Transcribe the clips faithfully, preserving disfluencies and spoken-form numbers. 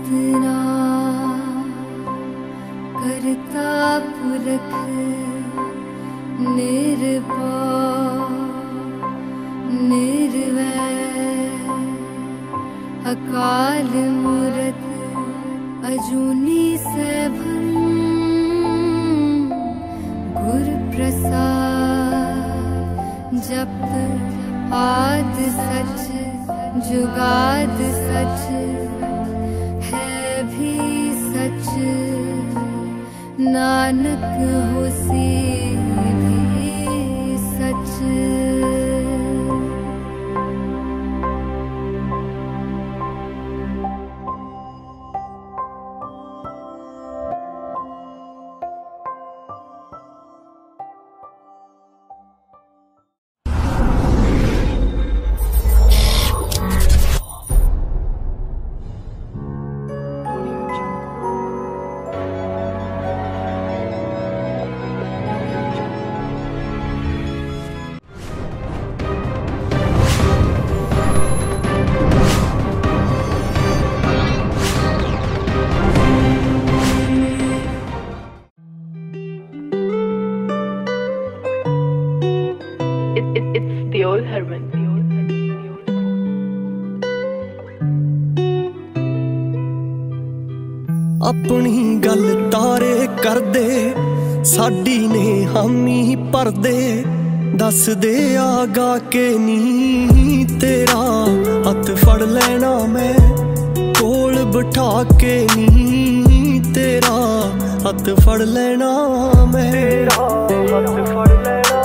इतना करता पुरख निर्भय निर्वैर अकाल मूरत अजूनी सैभं गुर प्रसाद जप आद सच जुगाद सच है भी सच नानक होसी भी सच। अपनी गल तारे कर दे साडी ने हामी पर दे दस दे आगा के नी तेरा हथ फड़ लेना मैं कोल बिठा के नी तेरा हथ फड़ लेना मैं हथ फड़ लेना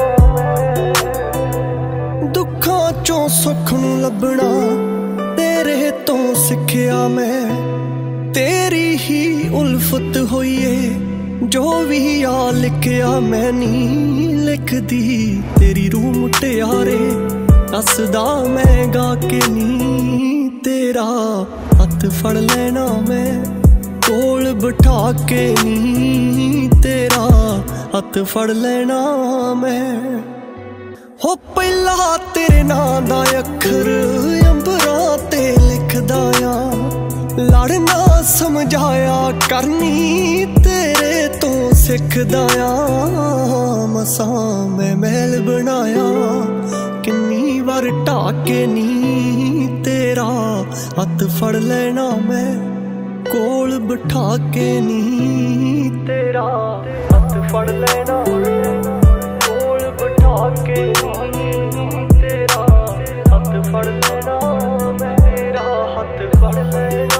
दुखों चों सुख नूं लभना तेरे तो सिखिया मैं तेरी ही उल्फत होई है जो भी आ लिखिया मैं नी लिख दी तेरी रूह मुटियारे हसदा मैं गा के नी तेरा हथ फड़ लेना मैं कोल बिठा के नी तेरा हथ फड़ लेना मैं हो पहला तेरे नां दा अखर अंबरां ते लिखदा आ लड़ना समझाया करनी तेरे तो सिखदा आ मसा मैं महल बनाया किन्नी बार ढाके नी तेरा हथ फड़ लेना मैं कोल बिठा के नी तेरा हथ फड़ लेना कोल बिठा के नी तेरा हथ फड़ लेना मैं तेरा हथ फड़ लेना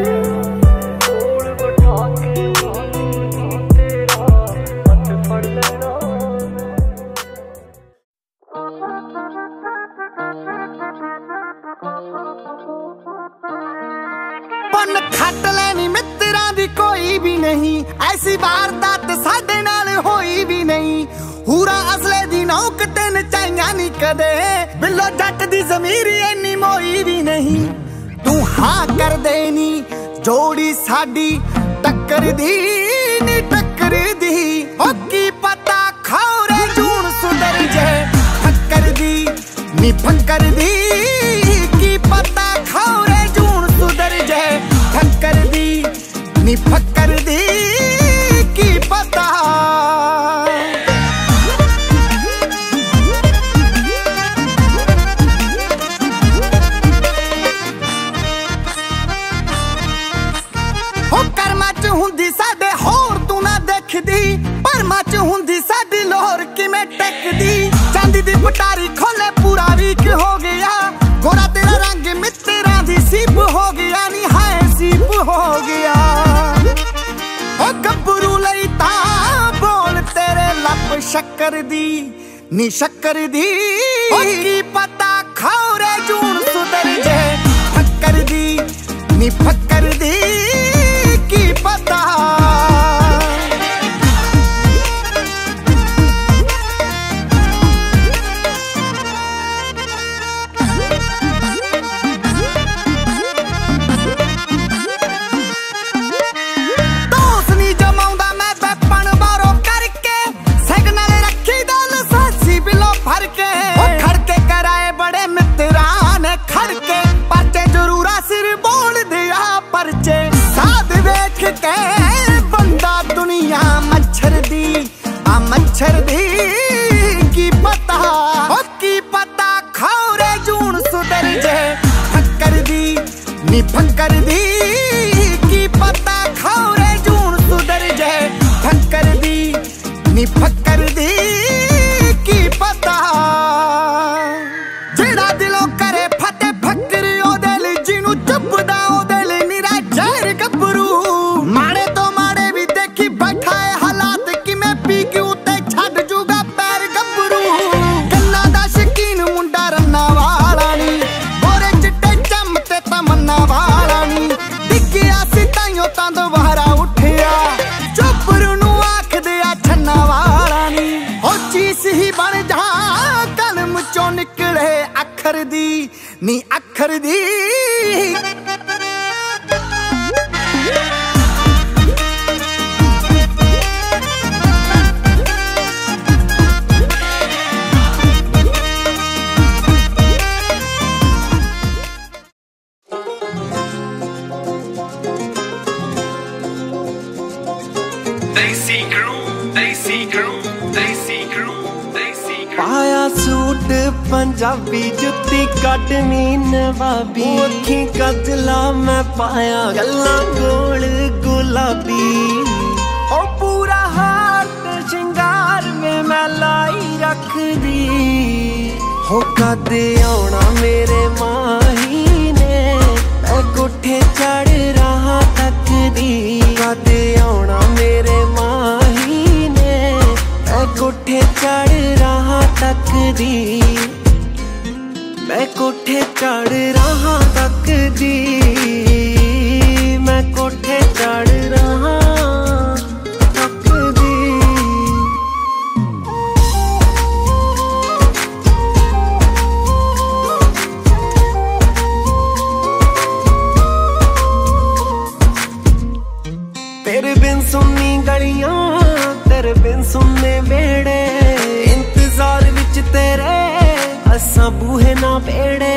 खट लेनी मित्रा दी कोई भी नहीं ऐसी वारदात साडे नाल होई भी नहीं हूरा असले दी नौक ते नचाइयां नी कदे बिल्लो जट दी ज़मीरी इन्नी मोई भी नहीं तू हाँ कर देनी जोड़ी साडी टक्कर दी नी टक्कर दी ओ की पता खौरे जून सुधर जाए फक्कर दी नी फक्कर दी की पता खौरे जून सुधर जाए फक्कर दी नी फक्कर दी की पता हो कर्मा च हुंदी साडे होर तू ना देखदी परमा च हुंदी साडी लोहर किवें टकदी चांदी दी पटारी खोले पूरा वीक हो गया गोरा तेरा रंग मित्रा दी सीप हो गया नी हाय सीप हो गया ओ गब्बरू लई ता बोल तेरे लब शक्कर दी नी शक्कर दी ओ की पता खौरे जून सुधर जाए फक्कर दी नी फक्कर दी की पता नी फक्कर दी की पता खौरे जून सुधर जाए फक्कर दी नी फक्कर दी की पता जेड़ा दिलों करे फटे फक्कर ओ दिल जिनू चुपदा ओ दिल निरा जहर गबरू माड़े तो माड़े भी देखी बैठा है हालात कि मैं पी के उते छड़ जूगा पैर गबरू गन्ना दा शकीन मुंडा रन्ना वाला नी गोरे चिट्टे चमते तमन्ना वाला नी डिग्गिया सी ताइयों तां दोबारा उठिया चुपरू नू आख दिया छन्ना वाला नी हो चीज ही बन जा कलम चों निकले अखर दी नी अखर दी Desi Crew, Desi Crew, Desi Crew, Desi Crew. पाया सूट पंजाबी जुत्ती कटनी नवाबी अखी कजला मैं पाया गल्ला गोल गुलाबी ओ पूरा हाथ शिंगार में मैं लाई रख दी हो कद आउणा मेरे माही ने मैं कोठे चढ़ रहा तक दी कद आउणा मेरे माही ने मैं कोठे चढ़ रहा तक दी मैं कोठे चढ़ रहा तक दी मैं कोठे चढ़ रहा तक दी तेरे बिन सुननी गलियां तेरे बिन सुनने बेड़े इंतजार विच तेरे असा बूहे ना बेड़े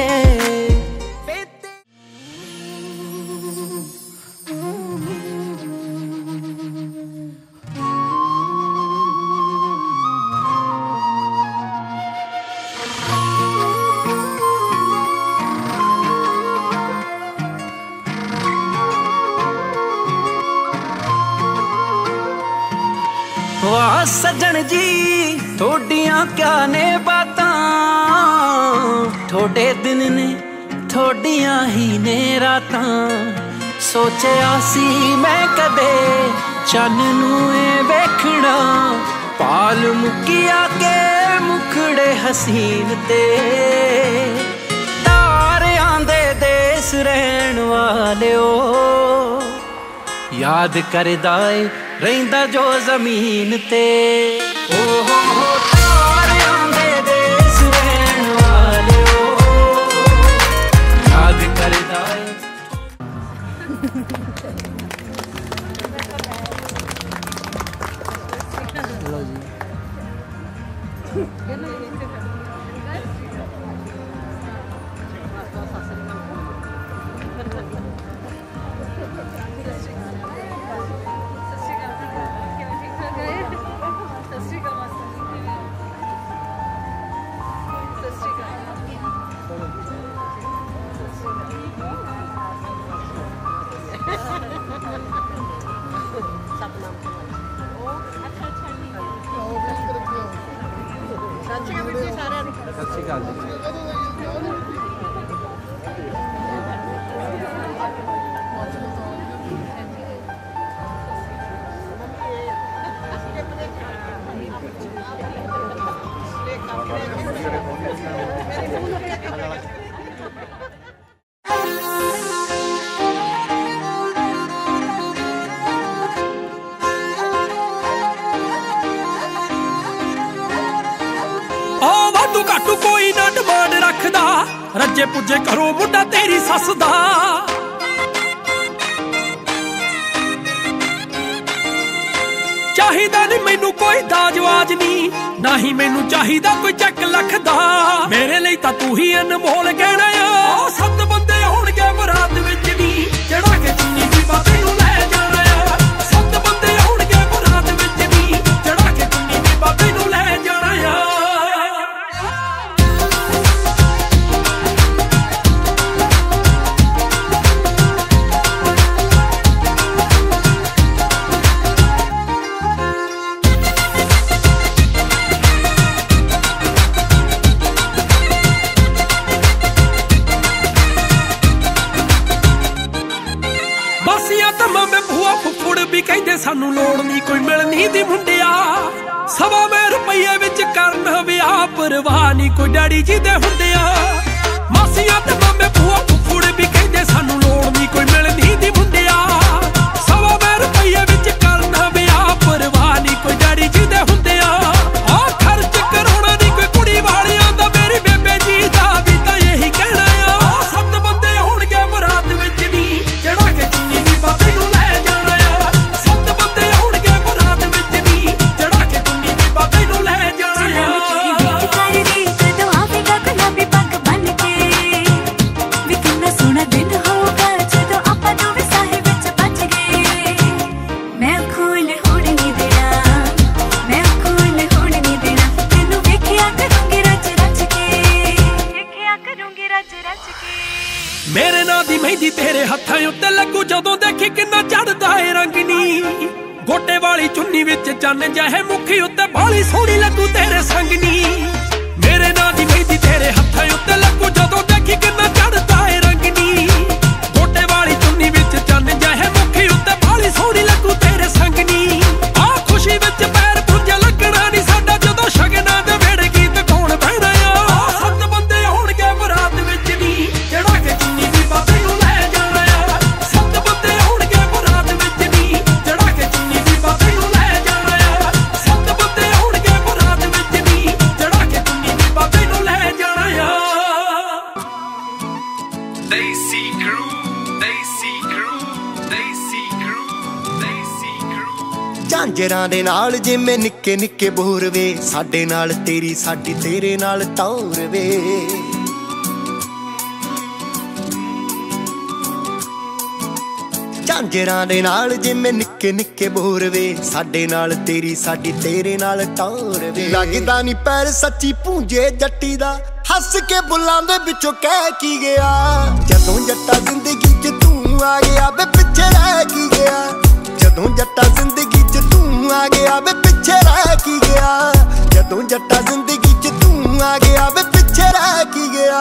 वाह सजन जी थोड़ियां क्या ने बातां थोड़े दिन ने थोड़ियां ही ने रातां सोचिया सी मैं कदे चन नू वेखना पाल मुकिया के मुखड़े हसीन ते तारियां दे देस रहन वाले ओ याद करदा ए रहिंदा जो जमीन ते ओ हो हो तारियां दे देस रहन वाले ओ याद करदा ए हेलो जी घाटू कोई ना डिमांड रखदा रज्जे पुज्जे करो मुंडा तेरी सस दा चाहिदा नहीं मैनू कोई दाजवाज नहीं ना ही मैनू चाहिदा कोई चक लख दा मेरे लिए तां तू ही अनमोल गहना आ सत्त बंदे होणगे बरात विच नी चढ़ा के चुन्नी दी बाबे नू लै जाना आ सत्त बंदे होणगे बरात विच नी चढ़ा के चुन्नी दी बाबे नू लै जाना आ ਵੀ ਕਹਿੰਦੇ ਸਾਨੂੰ ਲੋੜ ਨਹੀਂ ਕੋਈ ਮਿਲਣੀ ਦੀ ਮੁੰਡਿਆ ਸਵਾ ਮੈਂ ਰੁਪਈਏ ਵਿੱਚ ਕਰਨ ਵਿਆਹ ਪਰਵਾਹ ਨਹੀਂ ਕੋਈ ਡੈਡੀ ਜੀ ਦੇ ਹੁੰਦਿਆ ਮਾਸੀਆਂ ਤੇ ਮਾਮੇ ਭੂਆ ਫੁੱਫੜ ਵੀ ਕਹਿੰਦੇ ਸਾਨੂੰ ਲੋੜ ਨਹੀਂ ਕੋਈ ਮਿਲਣੀ ਦੀ ਮੁੰਡਿਆ ਸਵਾ ਮੈਂ ਰੁਪਈਏ ਵਿੱਚ ਕਰਨ ਵਿਆਹ ਪਰਵਾਹ ਨਹੀਂ ਕੋਈ ਡੈਡੀ ਜੀ ਦੇ ਹੁੰਦਿਆ ਆ ਖਰਚ ਕਰਾਉਣਾ ਨਹੀਂ ਕੋਈ ਕੁੜੀ ਵਾਲਿਆਂ ਦਾ ਮੇਰੀ ਬੇਬੇ ਜੀ ਦਾ ਵੀ ਤਾਂ ਇਹੀ ਕਹਿਣਾ ਆ ਸੱਤ ਬੰਦੇ ਹੋਣਗੇ ਬਰਾਤ ਵਿੱਚ ਨਹੀਂ ਜਿਹੜਾ ਕਿ ਚੁੰਨੀ ਦੀ ਬਾਬੇ ਨੂੰ ਲੈ ਜਾਣਾ ਆ ਸੱਤ ਬੰਦੇ ਹੋਣਗੇ ਬਰਾਤ ਵਿੱਚ ਨਹੀਂ ਜਿਹੜਾ ਕਿ ਚੁੰਨੀ ਦੀ ਬਾਬੇ ਨੂੰ ਲੈ ਜਾਣਾ ਆ ਮੇਰੇ ਨਾਂ ਦੀ ਮਹਿੰਦੀ ਤੇਰੇ ਹੱਥਾਂ ਉੱਤੇ ਲੱਗੂ ਜਦੋਂ ਦੇਖੀ ਕਿੰਨਾ ਚੜਦਾ ਏ ਰੰਗ ਨੀ ਗੋਟੇ ਵਾਲੀ ਚੁੰਨੀ ਵਿੱਚ ਚੰਨ ਜਿਹੇ ਮੁਖੀ ਉੱਤੇ ਬਾਲੀ ਸੋਹਣੀ ਲੱਗੂ ਤੇਰੇ ਸੰਗ ਨੀ ਮੇਰੇ ਨਾਂ ਦੀ ਮਹਿੰਦੀ ਤੇਰੇ ਹੱਥਾਂ ਉੱਤੇ ਲੱਗੂ ਜਦੋਂ ਦੇਖੀ ਕਿੰਨਾ ਚੜਦਾ ਏ ਰੰਗ ਨੀ ਗੋਟੇ ਵਾਲੀ ਚੁੰਨੀ ਵਿੱਚ ਚੰਨ ਜਿਹੇ ਮੁਖੀ ਉੱਤੇ ਬਾਲੀ ਸੋਹਣੀ ਲੱਗੂ ਤੇਰੇ ਸੰਗ ਨੀ ਆ ਖੁਸ਼ੀ ਵਿੱਚ ਪੈਰ ਪੁੰਜਾ ਲੱਗਣਾ ਨਹੀਂ ਸਾਡਾ ਜਦੋਂ ਸ਼ਗਨਾਂ ਦੇ ਵੇੜੇ ਗੀਤ ਗਾਉਣ ਬਹਿਣਾ ਆ ਸੱਤ ਬੰਦੇ ਹੋਣਗੇ ਬਰਾਤ ਵਿੱਚ ਨੀ ਜਿਹੜਾ ਕਿ ਚੁੰਨੀ ਦੀ ਬਾਬੇ ਨੂੰ ਲੈ ਜਾਣਾ ਆ ਸੱਤ ਬੰਦੇ ਹੋਣਗੇ ਬਰਾਤ ਵਿੱਚ ਨੀ ਜਿਹੜਾ ਕਿ ਚੁੰਨੀ ਦੀ ਬਾਬੇ ਨੂੰ ਲੈ ਜਾਣਾ ਆ ਸੱਤ ਬੰਦੇ ਹੋਣਗੇ ਬਰਾਤ ਵਿੱਚ ਨੀ ਜਿਹੜਾ ਕਿ ਚੁੰਨੀ ਦੀ ਬਾਬੇ ਨੂੰ ਲੈ ਜਾਣਾ ਆ Desi Crew, Desi Crew, Desi Crew, Desi Crew ਝਾਂਜਰਾਂ ਦੇ ਨਾਲ ਜਿਵੇਂ ਨਿੱਕੇ ਨਿੱਕੇ ਬੋਰ ਵੇ ਸਾਡੇ ਨਾਲ ਤੇਰੀ ਸਾਡੀ ਤੇਰੇ ਨਾਲ ਟੌਰ ਵੇ ਝਾਂਜਰਾਂ ਦੇ ਨਾਲ ਜਿਵੇਂ ਨਿੱਕੇ ਨਿੱਕੇ ਬੋਰ ਵੇ ਸਾਡੇ ਨਾਲ ਤੇਰੀ ਸਾਡੀ ਤੇਰੇ ਨਾਲ ਟੌਰ ਵੇ ਲੱਗਦਾ ਨਹੀਂ ਪੈਰ ਸੱਚੀ ਪੂੰਝੇ ਜੱਟੀ ਦਾ ਹੱਸ ਕੇ ਬੁੱਲਾਂ ਦੇ ਵਿੱਚੋਂ ਕਹਿ ਕੀ ਗਿਆ ਜਦੋਂ ਜੱਟਾ ਜ਼ਿੰਦਗੀ 'ਚ ਤੂੰ ਆ ਗਿਆ ਵੇ ਪਿੱਛੇ ਰਹਿ ਕੀ ਗਿਆ ਜਦੋਂ ਜੱਟਾ ਜ਼ਿੰਦਗੀ 'ਚ ਤੂੰ ਆ ਗਿਆ ਵੇ ਪਿੱਛੇ ਰਹਿ ਕੀ ਗਿਆ ਜਦੋਂ ਜੱਟਾ ਜ਼ਿੰਦਗੀ 'ਚ ਤੂੰ ਆ ਗਿਆ ਵੇ ਪਿੱਛੇ ਰਹਿ ਕੀ ਗਿਆ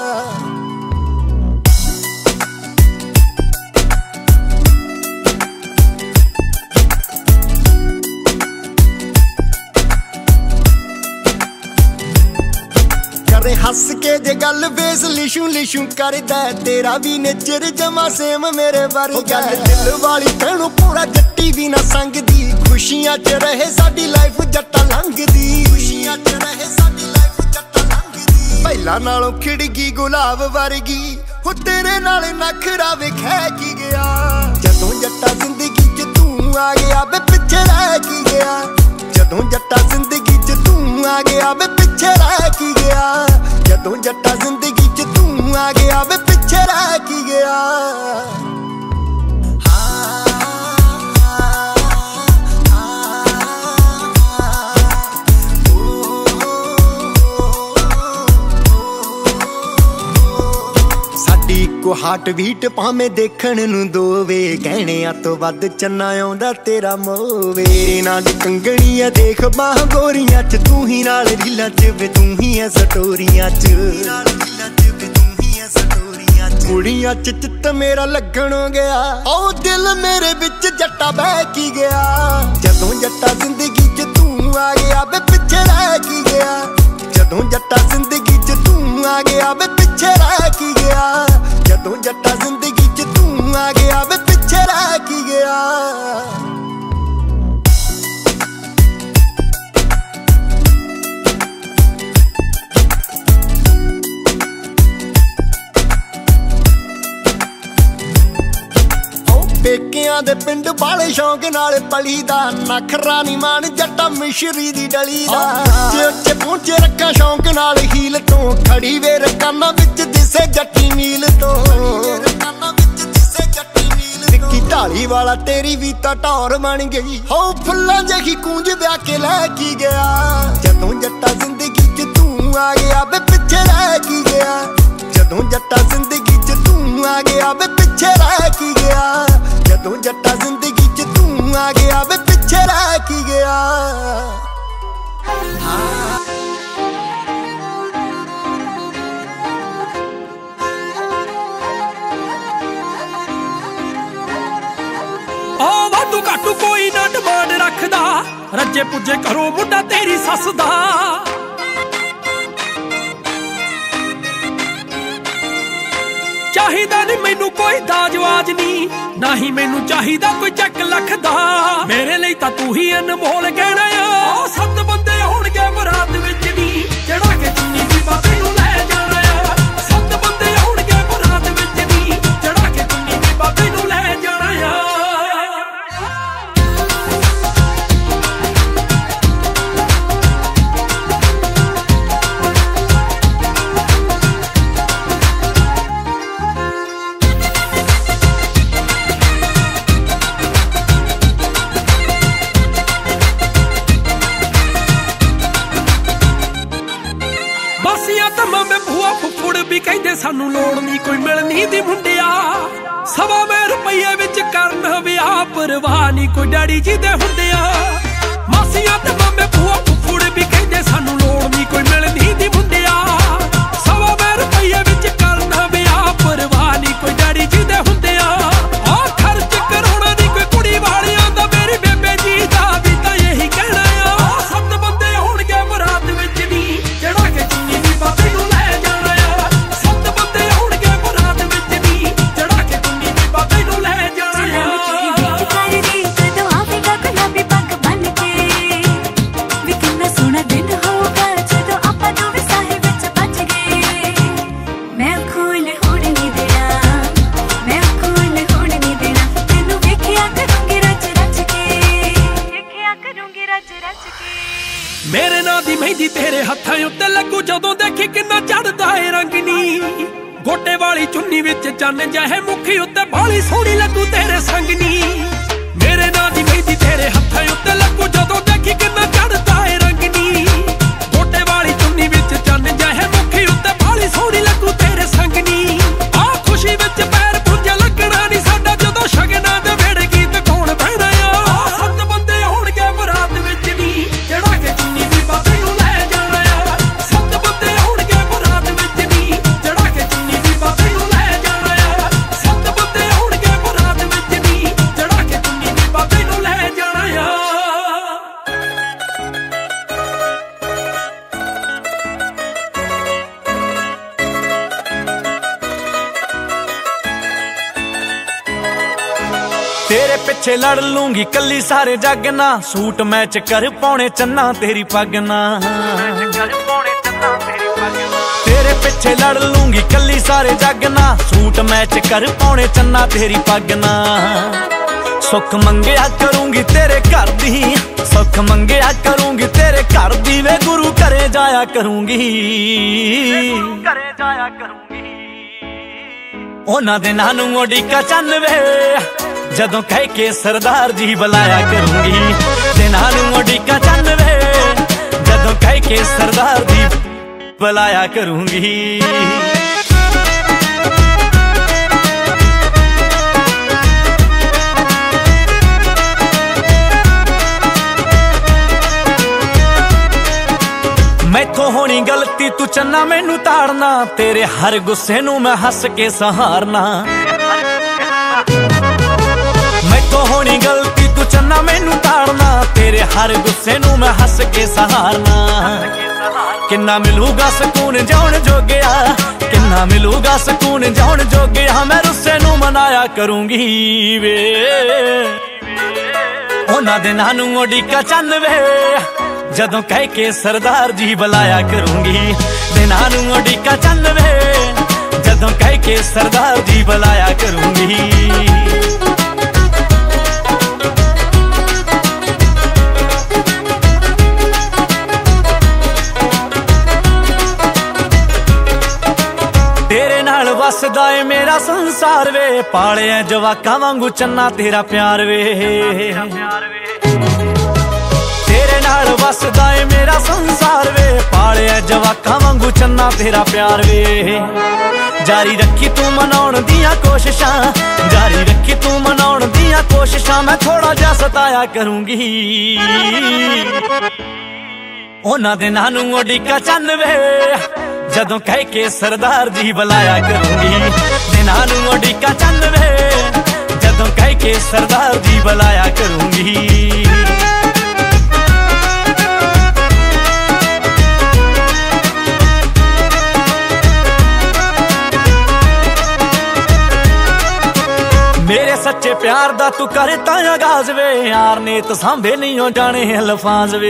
ਹੱਸ ਕੇ ਜੇ ਗੱਲ ਵੇਸ ਲਿਸ਼ੂ ਲਿਸ਼ੂ ਕਰਦਾ ਤੇਰਾ ਵੀ ਨੇਚਰ ਜਮਾ ਸੇਮ ਮੇਰੇ ਵਰਗਾ ਦਿਲ ਵਾਲੀ ਤੈਨੂੰ ਪੂਰਾ ਜੱਟੀ ਵੀ ਨਾ ਸੰਗਦੀ ਖੁਸ਼ੀਆਂ 'ਚ ਰਹੇ ਸਾਡੀ ਲਾਈਫ ਜੱਟਾਂ ਲੰਘਦੀ ਖੁਸ਼ੀਆਂ 'ਚ ਰਹੇ ਸਾਡੀ ਲਾਈਫ ਜੱਟਾਂ ਲੰਘਦੀ ਪਹਿਲਾਂ ਨਾਲੋਂ ਖਿੜ ਗਈ ਗੁਲਾਬ ਵਰਗੀ ਹੋ ਤੇਰੇ ਨਾਲ ਨਖਰਾ ਵੇਖੈ ਕੀ ਗਿਆ ਜਦੋਂ ਜੱਟਾ ਜ਼ਿੰਦਗੀ 'ਚ ਤੂੰ ਆ ਗਿਆ ਵੇ ਪਿੱਛੇ ਰਹਿ ਕੀ ਗਿਆ ਜਦੋਂ ਜੱਟਾ ਜ਼ਿੰਦਗੀ 'ਚ ਤੂੰ ਆ ਗਿਆ ਵੇ ਪਿੱਛੇ ਰਹਿ ਕੀ ਗਿਆ ਜਦੋਂ ਜੱਟਾ ਜ਼ਿੰਦਗੀ 'ਚ ਤੂੰ ਆ ਗਿਆ ਵੇ ਪਿੱਛੇ ਰਹਿ ਕੀ ਗਿਆ ਸਾਡੀ ਇੱਕੋ ਹਾਰਟ ਬੀਟ ਭਾਵੇਂ ਦੇਖਣ ਨੂੰ ਦੋਵੇ ਗਹਿਣਿਆਂ ਤੋਂ ਵੱਧ ਚੰਨਾ ਆਉਂਦਾ ਤੇਰਾ ਮੋਵੇ ਤੇਰੇ ਨਾਲ ਦੀ ਕੰਗਣੀ ਆ ਦੇਖ ਬਾਹ ਗੋਰੀਆਂ 'ਚ ਤੂੰ ਹੀ ਨਾਲ ਰੀਲਾਂ 'ਚ ਵੇ ਤੂੰ ਹੀ ਐ ਸਟੋਰੀਆਂ 'ਚ ਕੁੜੀਆਂ 'ਚ ਚਿੱਤ ਮੇਰਾ ਲੱਗਣ ਗਿਆ ਓ ਦਿਲ ਮੇਰੇ ਵਿੱਚ ਜੱਟਾ ਬਹਿ ਕੀ ਗਿਆ ਜਦੋਂ ਜੱਟਾ ਜ਼ਿੰਦਗੀ 'ਚ ਤੂੰ ਆ ਗਿਆ ਵੇ ਪਿੱਛੇ ਰਹਿ ਕੀ ਗਿਆ ਜਦੋਂ ਜੱਟਾ ਜ਼ਿੰਦਗੀ 'ਚ ਤੂੰ ਆ ਗਿਆ ਵੇ ਪਿੱਛੇ ਰਹਿ ਕੀ ਗਿਆ ਜਦੋਂ ਜੱਟਾ ਜ਼ਿੰਦਗੀ 'ਚ ਤੂੰ ਆ ਗਿਆ ਵੇ ਪਿੱਛੇ ਰਹਿ ਕੀ ਗਿਆ ਪੇਕਿਆਂ ਦੇ ਪਿੰਡ ਵਾਲੇ ਸ਼ੌਂਕ ਨਾਲ ਪਲੀ ਦਾ ਨਖਰਾ ਨੀ ਮਾਨ ਜੱਟਾ ਮਿਸ਼ਰੀ ਦੀ ਡਲੀ ਦਾ ਉੱਚੇ ਉੱਚੇ ਪਹੁੰਚੇ ਰੱਖਾਂ ਸ਼ੌਂਕ ਨਾਲ ਹੀਲ ਤੋਂ ਖੜੀ ਵੇ ਰਕਾਨਾ ਵਿੱਚ ਦਿਸੇ ਜੱਟੀ ਮੀਲ ਤੋਂ ਨਿੱਕੀ ਢਾਲੀ ਵਾਲਾ ਤੇਰੀ ਵੀ ਤਾਂ ਟੌਰ ਬਣ ਗਈ ਹੋ ਫੁੱਲਾਂ ਜਿਹੀ ਕੂੰਜ ਵਿਆਹ ਕੇ ਲੈ ਕੀ ਗਿਆ ਜਦੋਂ ਜੱਟਾ ਜ਼ਿੰਦਗੀ 'ਚ ਤੂੰ ਆ ਗਿਆ ਵੇ ਪਿੱਛੇ ਰਹਿ ਕੀ ਗਿਆ ਜਦੋਂ ਜੱਟਾ ਜ਼ਿੰਦਗੀ 'ਚ ਤੂੰ ਆ ਗਿਆ ਵੇ ਪਿੱਛੇ ਰਹਿ ਕੀ ਗਿਆ ਜਦੋਂ ਜੱਟਾ ਜ਼ਿੰਦਗੀ 'ਚ ਤੂੰ ਆ ਗਿਆ ਵੇ ਪਿੱਛੇ ਰਹਿ ਕੀ ਗਿਆ ਆ ਵਾਧੂ ਰੱਜੇ ਪੁੱਜੇ ਘਰੋਂ ਮੁੰਡਾ ਤੇਰੀ ਸੱਸ ਦਾ। ਚਾਹੀਦਾ ਨਹੀਂ ਮੈਨੂੰ ਕੋਈ ਦਾਜਵਾਜ ਨੀ, ਨਾ ਹੀ ਮੈਨੂੰ ਚਾਹੀਦਾ ਕੋਈ ਚੱਕ ਲੱਖ ਦਾ। ਮੇਰੇ ਲਈ ਤਾਂ ਤੂੰ ਹੀ ਅਨਮੋਲ ਗਹਿਣਾ ਆ। ਸੱਤ ਬੰਦੇ ਹੋਣਗੇ ਬਰਾਤ ਵਿੱਚ ਨੀ, ਚੜਾ ਕੇ ਚੁੰਨੀ ਦੀ ਬਾਬੇ ਨੂੰ ਲੈ ਜਾਣਾ ਆ। ਸੱਤ ਬੰਦੇ ਹੋਣਗੇ ਬਰਾਤ ਵਿੱਚ ਨੀ, ਚੜਾ ਕੇ ਚੁੰਨੀ ਦੀ ਬਾਬੇ ਨੂੰ ਲੈ ਜਾਣਾ ਆ। ਮਾਸੀਆਂ ਤੇ ਮਾਮੇ ਭੂਆ ਫੁੱਫੜ ਵੀ ਕਹਿੰਦੇ ਸਾਨੂੰ ਲੋੜ ਨਹੀਂ ਕੋਈ ਮਿਲਣੀ ਦੀ ਮੁੰਡਿਆ। ਸਵਾ ਮੈਂ ਰੁਪਈਏ ਵਿੱਚ ਕਰਨ ਵਿਆਹ, ਪਰਵਾਹ ਨਹੀਂ ਕੋਈ ਡੈਡੀ ਜੀ ਦੇ ਹੁੰਦਿਆ। ਮਾਸੀਆਂ ਤੇ ਮਾਮੇ ਭੂਆ ਫੁੱਫੜ ਵੀ ਕਹਿੰਦੇ ਸਾਨੂੰ ਲੋੜ ਨਹੀਂ ਕੋਈ ਮਿਲਣੀ ਦੀ ਮੁੰਡਿਆ। ਸਵਾ ਮੈਂ ਰੁਪਈਏ ਵਿੱਚ ਕਰਨ ਵਿਆਹ, ਪਰਵਾਹ ਨਹੀਂ ਕੋਈ ਡੈਡੀ ਜੀ ਦੇ ਹੁੰਦਿਆ। ਆ ਖਰਚ ਕਰਾਉਣਾ ਨਹੀਂ ਕੋਈ ਕੁੜੀ ਵਾਲਿਆਂ ਦਾ, ਮੇਰੀ ਬੇਬੇ ਜੀ ਦਾ ਵੀ ਤਾਂ ਇਹੀ ਕਹਿਣਾ ਆ। ਸੱਤ ਬੰਦੇ ਹੋਣਗੇ ਬਰਾਤ ਵਿੱਚ ਨੀ, ਚੜਾ ਕੇ ਚੁੰਨੀ ਦੀ ਬਾਬੇ ਨੂੰ ਲੈ ਜਾਣਾ ਆ। ਸੱਤ ਬੰਦੇ ਹੋਣਗੇ ਬਰਾਤ ਵਿੱਚ ਨੀ, ਚੜਾ ਕੇ ਚੁੰਨੀ ਦੀ ਬਾਬੇ ਨੂੰ ਲੈ ਜਾਣਾ ਆ। ਕਦੋਂ ਆਵੇਗਾ ਗੁਲਾਬੀ ਪੱਗ ਬੰਨ ਕੇ, ਵੀ ਕਿੰਨਾ ਸੋਹਣਾ ਦਿਨ ਹੋਊਗਾ ਜਦੋਂ ਆਪਾਂ ਦੋਵੇਂ ਸਾਹਿਬ ਵਿੱਚ ਬਚ ਗਏ। ਮੈਂ ਖੋਲ ਹੋਣ ਨਹੀਂ ਦੇਣਾ, ਮੈਂ ਖੋਲ ਹੋਣ ਨਹੀਂ ਦੇਣਾ, ਤੈਨੂੰ ਵੇਖਿਆ ਕਰੂੰਗੀ ਰਚ ਰਚ ਕੇ, ਵੇਖਿਆ ਕਰੂੰਗੀ ਰਚ ਰਚ ਕੇ। ਮੇਰੇ ਨਾਂ ਦੀ ਮਹਿੰਦੀ ਤੇਰੇ ਹੱਥਾਂ ਉੱਤੇ ਲੱਗੂ ਜਦੋਂ ਦੇਖੀ ਕਿੰਨਾ ਚੜਦਾ ਏ ਰੰਗ ਨੀ। ਗੋਟੇ ਵਾਲੀ ਚੁੰਨੀ ਵਿੱਚ ਚੰਨ ਜਿਹੇ ਮੁਖੀ ਉੱਤੇ ਬਾਲੀ ਸੋਹਣੀ ਲੱਗੂ ਤੇਰੇ ਸੰਗ ਨੀ। ਮੇਰੇ ਨਾਂ ਦੀ ਮਹਿੰਦੀ ਤੇਰੇ ਹੱਥਾਂ ਉੱਤੇ ਲੱਗੂ ਜਦੋਂ ਦੇਖੀ ਕਿੰਨਾ ਚੜਦਾ ਏ ਰੰਗ ਨੀ। ਗੋਟੇ ਵਾਲੀ ਚੁੰਨੀ ਵਿੱਚ ਚੰਨ ਜਿਹੇ ਮੁਖੀ ਉੱਤੇ ਬਾਲੀ ਸੋਹਣੀ ਲੱਗੂ ਤੇਰੇ ਸੰਗ ਨੀ। ਆ ਖੁਸ਼ੀ ਵਿੱਚ ਪੈਰ ਪੁੰਜ ਲੱਗਣਾ ਨੀ ਸਾਡਾ ਜਦੋਂ ਸ਼ਗਨਾਂ ਦੇ ਵੇੜੇ ਗੀਤ ਗਾਉਣ ਬਹਿਣਾ ਆ। ਸੱਤ ਬੰਦੇ ਹੋਣਗੇ ਬਰਾਤ ਵਿੱਚ ਨੀ, ਚੜਾ ਕੇ ਚੁੰਨੀ ਦੀ ਬਾਬੇ ਨੂੰ ਲੈ ਜਾਣਾ ਆ। ਸੱਤ ਬੰਦੇ ਹੋਣਗੇ ਬਰਾਤ ਵਿੱਚ ਨੀ, ਚੜਾ ਕੇ ਚੁੰਨੀ ਦੀ ਬਾਬੇ ਨੂੰ ਲੈ ਜਾਣਾ ਆ। ਸੱਤ ਬੰਦੇ ਹੋਣਗੇ ਬਰਾਤ ਵਿੱਚ ਨੀ, ਚੜਾ ਕੇ ਚੁੰਨੀ ਦੀ ਬਾਬੇ ਨੂੰ ਲੈ ਜਾਣਾ ਆ। तेरे पिछे लड़ लूंगी कली सारे जग ना, सूट मैच कर पौने चन्ना तेरी पग ना। तेरे पिछे लड़ लूंगी कली सारे जग ना, सूट मैच कर पौने चन्ना तेरी पग ना। सुख मंगया करूंगी तेरे घर दी, सुख मंगया करूंगी तेरे घर दी, वे गुरु घरे जाया करूंगी, घरे जाया करूंगी। उन्हां दे नां नूं उड़ीका चन्न वे, जदों कह के सरदार जी बुलाया करूंगी। दिनां नूं उड़ीका चन्न वे, जदों कह के सरदार जी बुलाया करूंगी। मैथों होनी गलती तू चन्ना मैनू ताड़ना, तेरे हर गुस्से नू मैं हस के सहारना। मैथों होनी गलती तू चन्ना मैनू ताड़ना, तेरे हर गुस्से नू मैं हस के सहारना। किन्ना मिलूगा सकून जाउण जोगिया, किन्ना मिलूगा सकून जाउण जोगिया, मैं रुस्से नू मनाया करूंगी वे। उन्हां दे नां नूं उड़ीका चन्न वे, जदों कह के सरदार जी बुलाया करूंगी। दिनां नूं उड़ीका चन्न वे, जदों कह के सरदार जी बुलाया करूंगी। तेरे नाल वसदा ए मेरा संसार वे, पालिया जवाकां वांगू चन्ना तेरा प्यार वे। तेरे नाल वसदा ए मेरा संसार वे, पालिया जवाकां वांगू चन्ना तेरा प्यार वे। जारी रखी तू मनाउण दियां कोशिशां, जारी रखी तू मनाउण दियां कोशिशां, मैं थोड़ा जा सताया करूंगी। उन्हां दे नां नूं उड़ीका चन्न वे, जदों कह के सरदार जी बुलाया करूंगी। दिनां नूं उड़ीका चन्न वे, जदों कह के सरदार जी बुलाया करूंगी। सच्चे प्यार दा तू करता आगाज वे, यार ने तो सांभे नहीं हो जाने अल्फाज वे।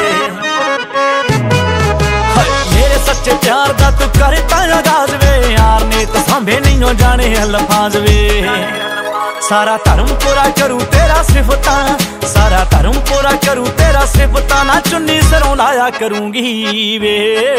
मेरे सच्चे प्यार दा तू करता आगाज वे, यार ने तो सांभे नहीं हो जाने अल्फाज वे। सारा धर्म पूरा करूं तेरा सिफता, सारा धर्म पूरा करूं तेरा सिफता, ना चुन्नी सिरों लाया करूंगी वे।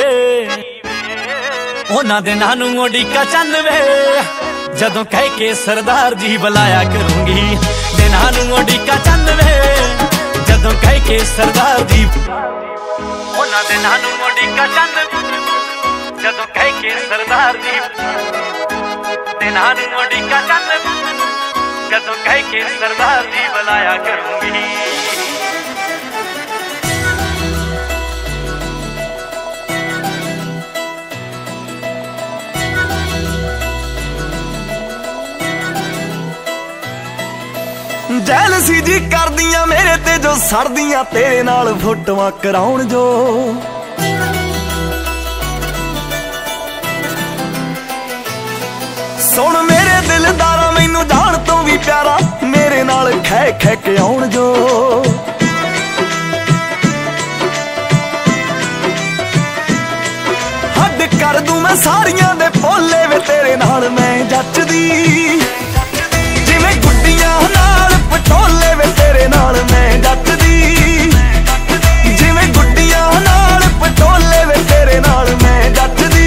उन्हां दे नानू उड़ीका चंद वे, जदों कह के सरदार जी बुलाया करूंगी। दिनां नूं उड़ीका चंद वे, जदों कह के सरदार जी। उन्हां दिनां नूं उड़ीका चंद, जदों कह के सरदार जी। दिनां नूं उड़ीका चंद, जदों कह के सरदार जी बुलाया करूंगी। ਜੈਲਸੀ ਜੀ ਕਰਦੀਆਂ ਮੇਰੇ ਤੇ ਜੋ ਸੜਦੀਆਂ, ਤੇਰੇ ਨਾਲ ਫੋਟੋਆਂ ਕਰਾਉਣ ਜੋ। ਸੁਣ ਮੇਰੇ ਦਿਲਦਾਰਾ ਮੈਨੂੰ ਜਾਣ ਤੋਂ ਵੀ ਪਿਆਰਾ, ਮੇਰੇ ਨਾਲ ਖੈ ਖੈ ਕੇ ਆਉਣ ਜੋ। ਹੱਦ ਕਰ ਦੂੰ ਮੈਂ ਸਾਰੀਆਂ ਦੇ ਭੋਲੇ ਵੇ, ਤੇਰੇ ਨਾਲ ਮੈਂ ਜੱਚਦੀ। ਜਿਵੇਂ ਗੁੱਡੀਆਂ ਨਾਲ ਪਟੋਲੇ ਵੇ, ਤੇਰੇ ਨਾਲ ਮੈਂ ਜੱਚਦੀ। ਜਿਵੇਂ ਗੁੱਡੀਆਂ ਨਾਲ ਪਟੋਲੇ ਵੇ, ਤੇਰੇ ਨਾਲ ਮੈਂ ਜੱਚਦੀ।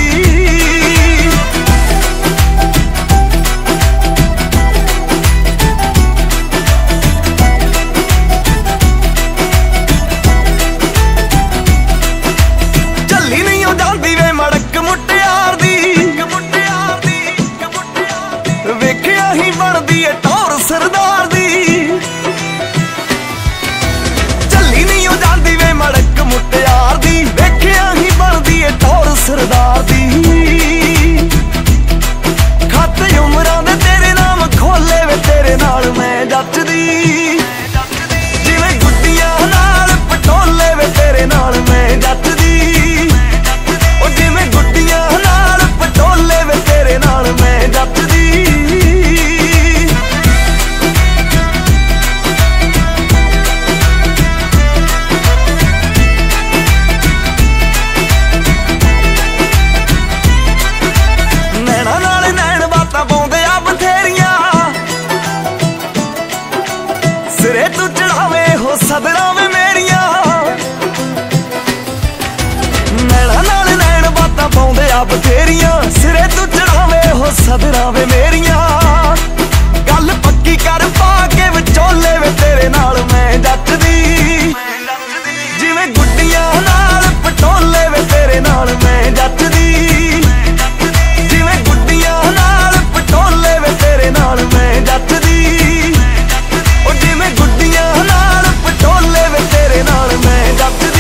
ਚੱਲੀ ਨਹੀਂ ਉਹ ਜਾਂਦੀ ਵੇ ਮੜਕ ਮੁਟਿਆਰ ਦੀ, ਵੇਖਿਆ ਹੀ ਬਣਦੀ ਏ ਟੌਰ ਸਰਦਾਰ ਦੀ। ਚੱਲੀ ਨਹੀਂ ਉਹ ਜਾਂਦੀ ਵੇ ਮੜਕ ਮੁਟਿਆਰ ਦੀ, ਵੇਖਿਆ ਹੀ ਬਣਦੀ ਏ ਟੌਰ ਸਰਦਾਰ ਦੀ। ਖਾਤੇ ਉਮਰਾਂ ਦੇ ਤੇਰੇ ਨਾਮ ਖੋਲੇ ਵੇ, ਤੇਰੇ ਨਾਲ ਮੈਂ ਜੱਚਦੀ। ਜਿਵੇਂ ਗੁੱਡੀਆਂ ਨਾਲ ਪਟੋਲੇ ਵੇ, ਤੇਰੇ ਨਾਲ ਮੈਂ ਜੱਚਦੀ। ਉਹ ਜਿਵੇਂ ਗੁੱਡੀਆਂ ਨਾਲ ਪਟੋਲੇ ਵੇ, ਤੇਰੇ ਨਾਲ ਮੈਂ ਜੱਚਦੀ। ਸਿਰੇ ਤੂੰ ਚੜਾਵੇ ਹੋ ਸਦਰਾਂ ਵੇ ਮੇਰੀਆਂ, ਨੈਣਾ ਨਾਲ ਨੈਣ ਬਾਤਾਂ ਪਾਉਂਦੇ ਆ ਬਥੇਰੀਆਂ। ਸਿਰੇ ਤੂੰ ਚੜਾਵੇ ਹੋ ਸਦਰਾਂ ਵੇ ਮੇਰੀਆਂ, ਗੱਲ ਪੱਕੀ ਕਰ ਪਾ ਕੇ ਵਿਚੋਲੇ ਵੇ, ਤੇਰੇ ਨਾਲ ਮੈਂ ਜੱਚਦੀ। ਜਿਵੇਂ ਗੁੱਡੀਆਂ ਨਾਲ ਪਟੋਲੇ ਵੇ, ਤੇਰੇ ਨਾਲ ਮੈਂ ਜੱਚਦੀ। ਜਿਵੇਂ ਗੁੱਡੀਆਂ ਨਾਲ ਪਟੋਲੇ ਵੇ, ਤੇਰੇ ਨਾਲ ਮੈਂ ਜੱਚਦੀ। ਉਹ ਜਿਵੇਂ ਗੁੱਡੀਆਂ ਨਾਲ ਪਟੋਲੇ ਵੇ, ਤੇਰੇ ਨਾਲ ਮੈਂ ਜੱਚਦੀ।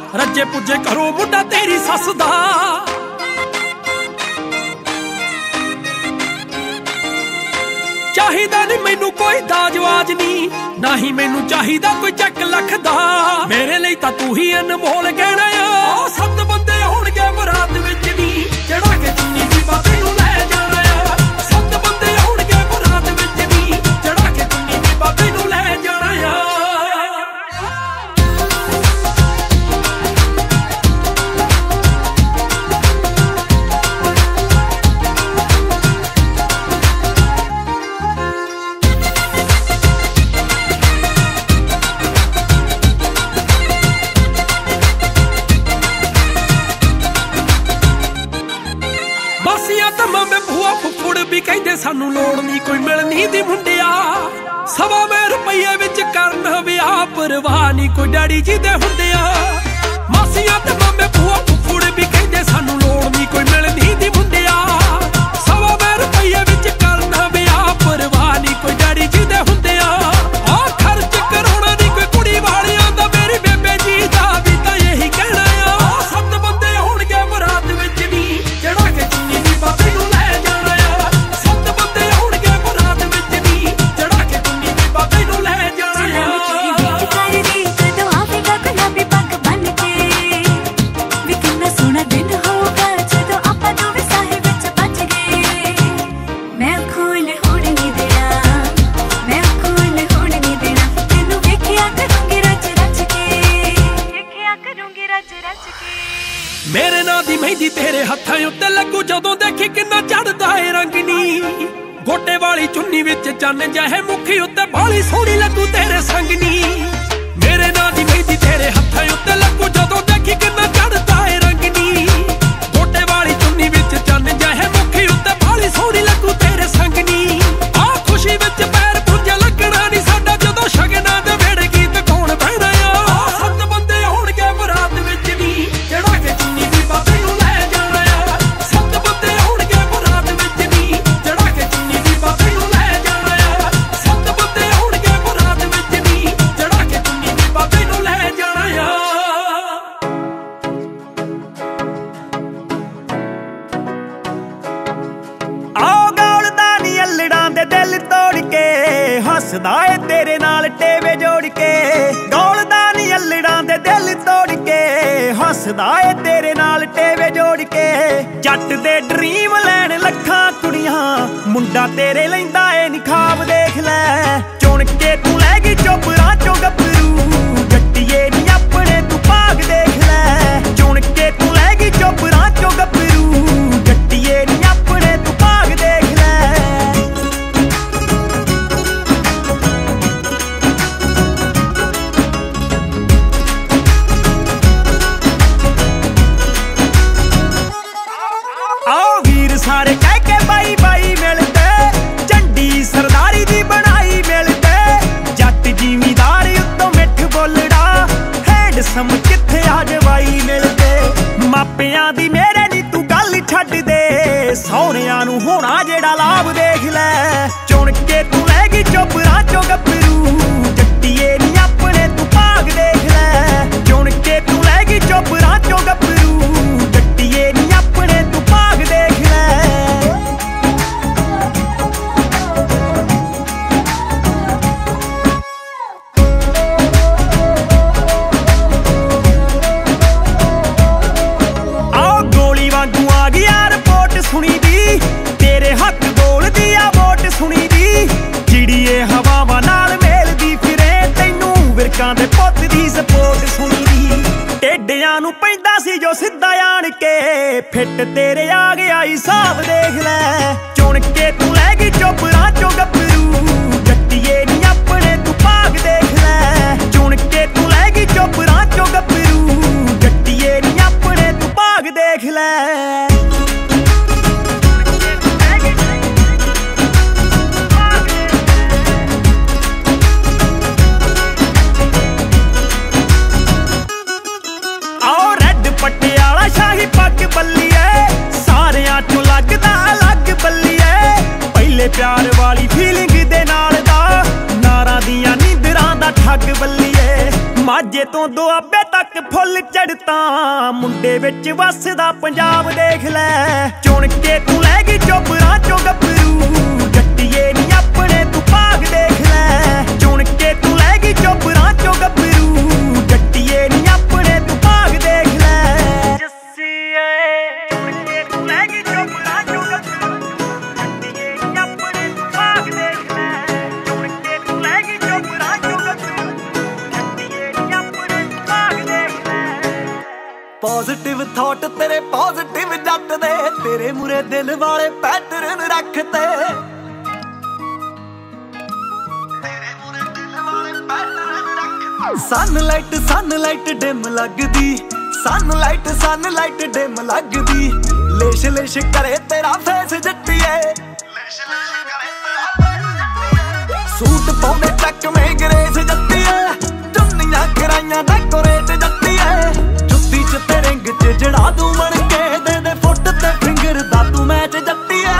ਰੱਜੇ ਪੁੱਜੇ ਘਰੋਂ ਮੁੰਡਾ ਤੇਰੀ ਸੱਸ ਦਾ। ਚਾਹੀਦਾ ਨੀ ਮੈਨੂੰ ਕੋਈ ਦਾਜਵਾਜ ਨੀ, ਨਾ ਹੀ ਮੈਨੂੰ ਚਾਹੀਦਾ ਕੋਈ ਚੱਕ ਲੱਖ ਦਾ। ਮੇਰੇ ਲਈ ਤਾਂ ਤੂੰ ਹੀ ਅਨਮੋਲ ਗਹਿਣਾ ਆ। ਸੱਤ ਬੰਦੇ ਹੋਣਗੇ ਬਰਾਤ ਵਿੱਚ ਨੀ, ਚੜਾ ਕੇ ਚੁੰਨੀ ਦੀ ਬਾਬੇ ਨੂੰ ਲੈ ਜਾਣਾ ਆ। ਸੱਤ ਬੰਦੇ ਹੋਣਗੇ ਬਰਾਤ ਵਿੱਚ ਨੀ, ਚੜਾ ਕੇ ਚੁੰਨੀ ਦੀ ਬਾਬੇ ਨੂੰ ਲੈ ਜਾਣਾ ਆ। ਵੀ ਕਹਿੰਦੇ ਸਾਨੂੰ ਲੋੜ ਨਹੀਂ ਕੋਈ ਮਿਲਣੀ ਦੀ ਮੁੰਡਿਆ। ਸਵਾ ਮੈਂ ਰੁਪਈਏ ਵਿੱਚ ਕਰਨ ਵਿਆਹ, ਪਰਵਾਹ ਨਹੀਂ ਕੋਈ ਡੈਡੀ ਜੀ ਦੇ ਹੁੰਦਿਆ। ਮਾਸੀਆਂ ਤੇ ਮਾਮੇ ਭੂਆ ਫੁੱਫੜ ਵੀ ਕਹਿੰਦੇ ਸਾਨੂੰ ਲੋੜ ਨਹੀਂ ਕੋਈ ਮਿਲਣੀ ਦੀ ਮੁੰਡਿਆ। ਸਵਾ ਮੈਂ ਰੁਪਈਏ ਵਿੱਚ ਕਰਨ ਵਿਆਹ, ਪਰਵਾਹ ਨਹੀਂ ਕੋਈ ਡੈਡੀ ਜੀ ਦੇ ਹੁੰਦਿਆ। ਆ ਖਰਚ ਕਰਾਉਣਾ ਨਹੀਂ ਕੋਈ ਕੁੜੀ ਵਾਲਿਆਂ ਦਾ, ਮੇਰੀ ਬੇਬੇ ਜੀ ਦਾ ਵੀ ਤਾਂ ਇਹੀ ਕਹਿਣਾ ਆ। ਸੱਤ ਬੰਦੇ ਹੋਣਗੇ ਬਰਾਤ ਵਿੱਚ ਨੀ, ਚੜਾ ਕੇ ਚੁੰਨੀ ਦੀ ਬਾਬੇ ਨੂੰ ਲੈ ਜਾਣਾ। ਮੇਰੇ ਨਾਂ ਦੀ ਮਹਿੰਦੀ ਤੇਰੇ ਹੱਥਾਂ ਉੱਤੇ ਲੱਗੂ ਜਦੋਂ ਦੇਖੀ ਕਿੰਨਾ ਚੜਦਾ ਏ ਰੰਗ ਨੀ। ਗੋਟੇ ਵਾਲੀ ਚੁੰਨੀ ਵਿੱਚ ਚੰਨ ਜਿਹੇ ਮੁਖੀ ਉੱਤੇ ਬਾਲੀ ਸੋਹਣੀ ਲੱਗੂ ਤੇਰੇ ਸੰਗ ਨੀ। ਮੇਰੇ ਨਾਂ ਦੀ ਮਹਿੰਦੀ ਤੇਰੇ ਹੱਥਾਂ ਉੱਤੇ ਲੱਗੂ ਜਦੋਂ ਦੇਖੀ ਕਿੰਨਾ ਚੜਦਾ ਏ ਰੰਗ ਨੀ। ਗੋਟੇ ਵਾਲੀ ਚੁੰਨੀ ਵਿੱਚ ਚੰਨ ਜਿਹੇ ਮੁਖੀ ਉੱਤੇ ਬਾਲੀ ਸੋਹਣੀ ਲੱਗੂ ਤੇਰੇ ਸੰਗ ਨੀ। ਆ ਖੁਸ਼ੀ ਵਿੱਚ ਪੈਰ ਪੁੰਜੇ ਲੱਗਣਾ ਨੀ ਸਾਡਾ, ਜਦੋਂ ਸ਼ਗਨਾਂ ਦੇ ਵੇੜੇ ਗੀਤ ਕੌਣ ਬਹਿਣਾ ਆ। ਸੱਤ ਬੰਦੇ ਹੋਣਗੇ ਬਰਾਤ ਵਿੱਚ ਨੀ, ਚੜਾ ਕੇ ਚੁੰਨੀ ਦੀ ਬਾਬੇ ਨੂੰ ਲੈ ਜਾਣਾ ਆ। ਸੱਤ ਬੰਦੇ ਹੋਣਗੇ ਬਰਾਤ ਵਿੱਚ ਨੀ, ਚੜਾ ਕੇ ਚੁੰਨੀ ਦੀ ਬਾਬੇ ਨੂੰ ਲੈ ਜਾਣਾ ਆ। ਸੱਤ ਬੰਦੇ ਹੋਣਗੇ ਬਰਾਤ ਵਿੱਚ ਨੀ, ਚੜਾ ਕੇ ਚੁੰਨੀ ਦੀ ਬਾਬੇ ਨੂੰ ਲੈ ਜਾਣਾ ਆ। ਆਓ ਗੌਲਦਾ ਨੀ ਅਲੜਾਂ ਦੇ ਦਿਲ ਤੋੜ ਕੇ, ਹੱਸਦਾ ਏ ਤੇਰੇ ਨਾਲ ਟੇਵੇ ਜੋੜ ਕੇ। ਗੌਲਦਾ ਨੀ ਅਲੜਾਂ ਦੇ ਦਿਲ ਤੋੜ ਕੇ, ਹੱਸਦਾ ਏ ਤੇਰੇ ਨਾਲ ਟੇਵੇ ਜੋੜ ਕੇ। ਜੱਟ ਦੇ ਡਰੀਮ ਲੈਣ ਲੱਖਾਂ ਕੁੜੀਆਂ, ਮੁੰਡਾ ਤੇਰੇ ਲੈਂਦਾ ਏ ਨੀ ਖਾਬ ਦੇਖ ਲੈ। ਚੁਣ ਕੇ ਤੂੰ ਲੈ ਗਈ ਚੋਪਰਾਂ ਚੋਂ ਗੱਭਰੂ, ਜੱਟੀਏ ਨੀ ਆਪਣੇ ਤੂੰ ਭਾਗ ਦੇਖ ਲੈ। ਚੁਣ ਕੇ ਤੂੰ ਲੈ ਗਈ ਚੋਪਰਾਂ ਚੋਂ ਗੱਭਰੂ, ਜੱਟੀਏ ਨੀ ਆਪਣੇ ਤੂੰ ਭਾਗ ਦੇਖ ਲੈ। ਆਓ ਵੀਰ ਸਾਰੇ ਕਹਿ ਕੇ ਬਾਈ ਬਾਈ ਮਿਲਦੇ, ਝੰਡੀ ਸਰਦਾਰੀ ਦੀ ਬਣਾਈ ਮਿਲਦੇ। ਜੱਟ ਜ਼ਿਮੀਦਾਰ ਉੱਤੋਂ ਮਿੱਠ ਬੋਲੜਾ, ਹੈਂਡਸਮ ਕਿੱਥੇ ਆ ਜਵਾਈ ਮਿਲਦੇ। ਮਾਪਿਆਂ ਦੀ ਮੇਰੇ ਨੀ ਤੂੰ ਗੱਲ ਛੱਡ ਦੇ, ਸਹੁਰਿਆਂ ਨੂੰ ਹੋਣਾ ਜਿਹੜਾ ਲਾਭ ਦੇਖ ਲੈ। ਚੁਣ ਕੇ ਤੂੰ ਲੈ ਗਈ ਚੋਪਰਾਂ ਚੋਂ ਗੱਭਰੂ, ਜੱਟੀਏ ਨੀ ਆਪਣੇ ਤੂੰ ਭਾਗ ਦੇਖ ਲੈ। ਚੁਣ ਕੇ ਤੂੰ ਲੈ ਗਈ ਚੋਪਰਾਂ ਚੋਂ ਗੱਭਰੂ, ਜੱਟੀਏ ਨੀ ਆਪਣੇ ਤੂੰ ਭਾਗ ਦੇਖ ਲੈ। ਆਓ ਗੋਲੀ ਵਾਂਗੂ ਆ ਗਈ ਆ ਰਿਪੋਰਟ ਸੁਣੀ ਦੀ, ਤੇਰੇ ਹੱਥ ਬੋਲਦੀ ਆ ਵੋਟ ਸੁਣੀ ਦੀ। ਚਿੜੀਏ ਹਵਾਵਾਂ ਨਾਲ ਮੇਲਦੀ ਫਿਰੇ, ਤੈਨੂੰ ਵਿਰਕਾਂ ਦੇ ਪੁੱਤ ਦੀ ਸਪੋਰਟ ਸੁਣੀ ਦੀ। ਟੇਡਿਆਂ ਨੂੰ ਪੈਂਦਾ ਸੀ ਜੋ ਸਿੱਧਾ ਆਣ ਕੇ, ਫਿੱਟ ਤੇਰੇ ਆ ਗਿਆ ਹਿਸਾਬ ਦੇਖ ਲੈ। ਚੁਣ ਕੇ ਤੂੰ ਲੈ ਗਈ ਚੋਪਰਾਂ ਚੋਂ ਗੱਭਰੂ, ਜੱਟੀਏ ਨੀ ਆਪਣੇ ਤੂੰ ਭਾਗ ਦੇਖ ਲੈ। ਚੁਣ ਕੇ ਤੂੰ ਲੈ ਗਈ ਚੋਪਰਾਂ ਚੋਂ ਗੱਭਰੂ, ਜੱਟੀਏ ਨੀ ਆਪਣੇ ਤੂੰ ਭਾਗ ਦੇਖ ਲੈ। ਆਓ ਰੈੱਡ ਪਟਿਆਲਾ ਸ਼ਾਹੀ ਪੱਗ ਬੱਲੀਏ, ਸਾਰਿਆਂ ਚੋਂ ਲੱਗਦਾ ਅਲੱਗ ਬੱਲੀਏ। ਪਹਿਲੇ ਪਿਆਰ ਵਾਲੀ ਫੀਲਿੰਗ ਦੇ ਨਾਲ ਦਾ, ਨਾਰਾਂ ਦੀਆਂ ਨੀਂਦਰਾਂ ਦਾ ਠੱਗ ਬੱਲੀਏ। ਮਾਝੇ ਤੋਂ ਦੁਆਬੇ ਤੱਕ ਫੁੱਲ ਚੜਤਾ ਮੁੰਡੇ ਵਿੱਚ ਵਸਦਾ ਪੰਜਾਬ ਦੇਖ ਲੈ ਚੁਣ ਕੇ ਤੂੰ ਲੈ ਗਈ ਚੋਬਰਾਂ ਚੋਂ ਗੱਭਰੂ ਜੱਟੀਏ ਨੀ ਆਪਣੇ ਤੂੰ ਭਾਗ ਦੇਖ ਲੈ ਚੁਣ ਕੇ ਤੂੰ ਲੈ ਗਈ ਚੋਬਰਾਂ ਚੋਂ ਗੱਭਰੂ ਜੱਟੀਏ ਨੀ ਆਪਣੇ ਤੂੰ ਭਾਗ ਦੇਖ ਲੈ ਜੱਸੀਏ ਚੁਣ ਕੇ ਤੂੰ ਲੈ ਗਈ ਚੋਬਰਾਂ ਚੋਂ ਗੱਭਰੂ ਜੱਟੀਏ ਨੀ ਆਪਣੇ ਤੂੰ ਭਾਗ ਦੇਖ ਲੈ ਚੁਣ ਕੇ ਤੂੰ ਲੈ ਗਈ ਚੋਬਰਾਂ ਚੋਂ ਗੱਭਰੂ ਪੋਜ਼ਿਟਿਵ ਥਾਟ ਤੇਰੇ ਪੋਜ਼ਿਟਿਵ ਜੱਟ ਦੇ ਤੇਰੇ ਮੂਰੇ ਦਿਲ ਵਾਲੇ ਪੈਟਰਨ ਰੱਖਤੇ ਤੇਰੇ ਮੂਰੇ ਦਿਲ ਵਾਲੇ ਪੈਟਰਨ ਰੱਖਤੇ ਸਨਲਾਈਟ ਸਨਲਾਈਟ ਡਿਮ ਲੱਗਦੀ ਸਨਲਾਈਟ ਸਨਲਾਈਟ ਡਿਮ ਲੱਗਦੀ ਲੇਸ਼ ਲੇਸ਼ ਕਰੇ ਤੇਰਾ ਫੇਸ ਜੱਟੀਏ ਲੇਸ਼ ਲੇਸ਼ ਕਰੇ ਤੇਰਾ ਫੇਸ ਸੂਟ ਪਾਉਂਦੇ ਚੱਕਵੇਂ ਗਰੇਸ ਜੱਟੀਏ ਚੁੰਨੀਆਂ ਕਰਾਈਆਂ ਡੈਕੋਰੇਟ ਜੱਟੀਏ ਜੁੱਤੀ ਚ ਤੇ ਰਿੰਗ ਚ ਜੜਾ ਤੂੰ ਬਣ ਕੇ ਦੇ ਦੇ ਫੁੱਟ ਤੇ ਫਿੰਗਰ ਦਾ ਤੂੰ ਮੈਚ ਜੱਟੀਏ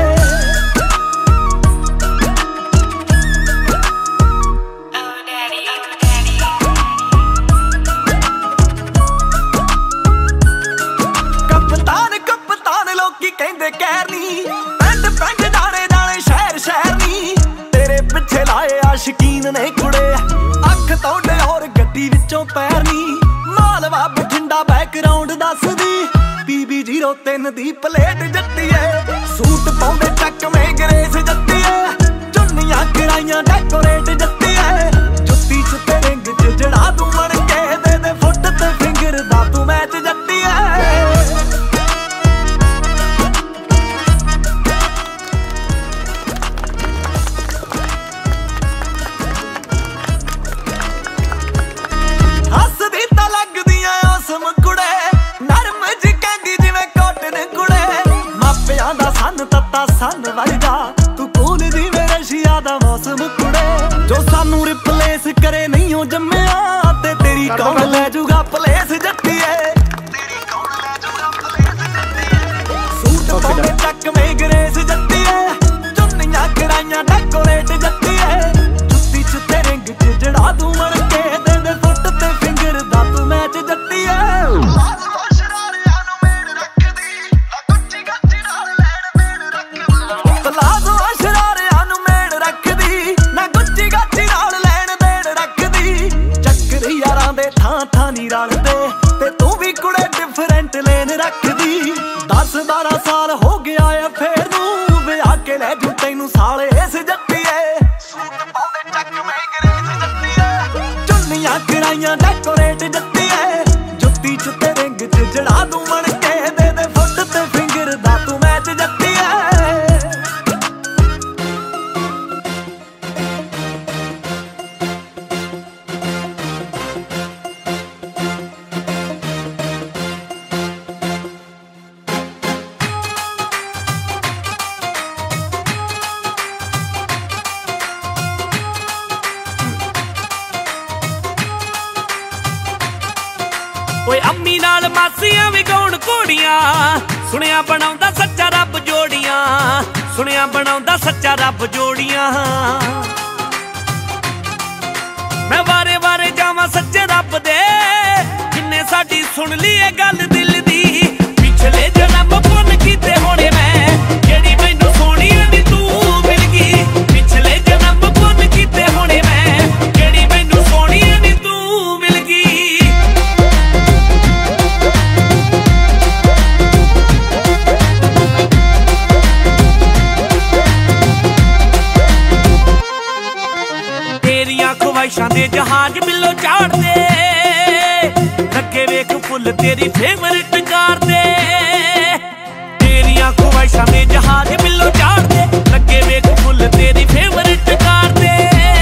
ਕਪਤਾਨ ਕਪਤਾਨ ਲੋਕੀ ਕਹਿੰਦੇ ਕਹਿਰ ਨੀ ਪਿੰਡ ਪਿੰਡ ਦਾਣੇ ਦਾਣੇ ਸ਼ਹਿਰ ਸ਼ਹਿਰ ਨੀ ਤੇਰੇ ਪਿੱਛੇ ਲਾਏ ਆਸ਼ਕੀਨ ਨੇ ਕੁੜੇ ਅੱਖ ਤੋਂ ਡਿਓਰ ਗੱਡੀ ਵਿੱਚੋਂ ਪੈਰ ਨੀ ਮਾਲਵਾ ਬਠਿੰਡਾ ਬੈਕਗ੍ਰਾਉਂਡ ਦੱਸਦੀ ਬੀਬੀ ਜ਼ੀਰੋ ਤਿੰਨ ਦੀ ਪਲੇਟ ਜੱਟੀਏ ਸੂਟ ਪਾਉਂਦੇ ਚੱਕਵੇਂ ਗਰੇਸ ਜੱਟੀਏ ਚੁੰਨੀਆਂ ਕਰਾਈਆਂ ਡੈਕੋਰੇਟ ਜੱਟੀਏ ਜੁੱਤੀ ਚ ਤੇ ਰਿੰਗ ਚ ਜੜਾ ਤੂੰ ਬਣ ਕੇ ਦੇ ਦੇ ਫੁੱਟ ਤੇ ਫਿੰਗਰ ਦਾ ਤੂੰ ਮੈਚ ਜੱਟੀਏ ਸੰਨ ਵਰਗਾ ਤੂੰ ਕੋਲ ਜਿਵੇਂ ਰਸ਼ੀਆ ਦਾ ਮੌਸਮ ਕੁੜੇ ਜੋ ਸਾਨੂੰ ਰਿਪਲੇਸ ਕਰੇ ਨਹੀਂ ਹੋ ਜੰਮਿਆ ਤੇ ਤੇਰੀ ਕੌਣ ਲੈ ਜੂਗਾ ਪਲੇਸ ਜੱਟੀਏ ਤੇਰੀ ਕੌਣ ਲੈ ਜੂਗਾ ਪਲੇਸ ਜੱਟੀਏ ਸੂਟ ਪਾਉਂਦੇ ਚੱਕਵੇਂ ਗਰੇਸ ਜੱਟੀਏ ਚੁੰਨੀਆਂ ਕਰਾਈਆਂ ਡੈਕੋਰੇਟ ਜੱਟੀਏ ਜੁੱਤੀ ਚ ਤੇ ਰਿੰਗ ਚ ਜੜਾ ਤੂੰ ਬਣ ਕੇ ਦੇ ਦੇ ਫੁੱਟ ਤੇ ਫਿੰਗਰ ਦਾ ਤੂੰ ਮੈਚ ਜੱਟੀਏ ਤੇ ਤੂੰ ਵੀ ਕੁੜੇ ਡਿਫਰੈਂਟ ਲੇਨ ਰੱਖਦੀ ਦਸ ਬਾਰਾਂ ਸਾਲ ਹੋ ਗਿਆ ਆ ਫੇਰ ਨੂੰ ਵਿਆਹ ਕੇ ਲੈ ਜੂ ਤੈਨੂੰ ਸਾਲੇ ਇਸ ਜੱਟੀਏ ਸੂਟ ਪਾਉਂਦੇ ਚੱਕਵੇਂ ਗਰੇਸ ਜੱਟੀਏ ਚੁੰਨੀਆਂ ਕਰਾਈਆਂ ਡੈਕੋਰੇਟ ਜੱਟੀਏ ਜੁੱਤੀ ਚ ਤੇ ਰਿੰਗ ਚ ਜੜਾ ਤੂੰ ਬਣ ਕੇ ਦੇ ਦੇ ਫੁੱਟ ਤੇ ਫਿੰਗਰ ਦਾ ਤੂੰ ਮੈਚ ਜੱਟੀਏ ਓਏ ਅੰਮੀ ਨਾਲ ਮਾਸੀਆਂ ਵੀ ਗਾਉਣ ਘੋੜੀਆਂ ਸੁਣਿਆ ਬਣਾਉਂਦਾ ਸੱਚਾ ਰੱਬ ਜੋੜੀਆਂ ਸੁਣਿਆ ਬਣਾਉਂਦਾ ਸੱਚਾ ਰੱਬ ਜੋੜੀਆਂ ਮੈਂ ਵਾਰੇ ਵਾਰੇ ਜਾਵਾਂ ਸੱਚੇ ਰੱਬ ਦੇ ਜਿੰਨੇ ਸਾਡੀ ਸੁਣ ਲਈ ਇਹ ਗੱਲ ਦਿਲ ਦੀ ਪਿਛਲੇ ਜਨਮ ਪੁੰਨ ਕੀਤੇ ਹੋਣੇ ਮੈਂ ਜਿਹੜੀ ਮੈਨੂੰ ਸੋਹਣੀਆਂ ਨੀ ਤੂੰ ਮਿਲ ਗਈ ਪਿਛਲੇ ਜਨਮ ਪੁੰਨ ਕੀਤੇ ਹੋਣੇ ਮੈਂ ਜਿਹੜੀ ਮੈਨੂੰ ਸੋਹਣੀਆਂ ਨੀ ਤੂੰ ਮਿਲ ਗਈ ਖਵਾਇਸ਼ਾਂ ਦੇ ਜਹਾਜ਼ ਬਿੱਲੋ ਚਾੜਦੇ ਲੱਗੇ ਵੇਖ ਫੁੱਲ ਤੇਰੀ ਫੇਵਰਿਟ ਕਾਰ ਦੇ ਤੇਰੀਆਂ ਖਵਾਇਸ਼ਾਂ ਦੇ ਜਹਾਜ਼ ਬਿੱਲੋ ਚਾੜਦੇ ਲੱਗੇ ਵੇਖ ਫੁੱਲ ਤੇਰੀ ਫੇਵਰਿਟ ਕਾਰ ਦੇ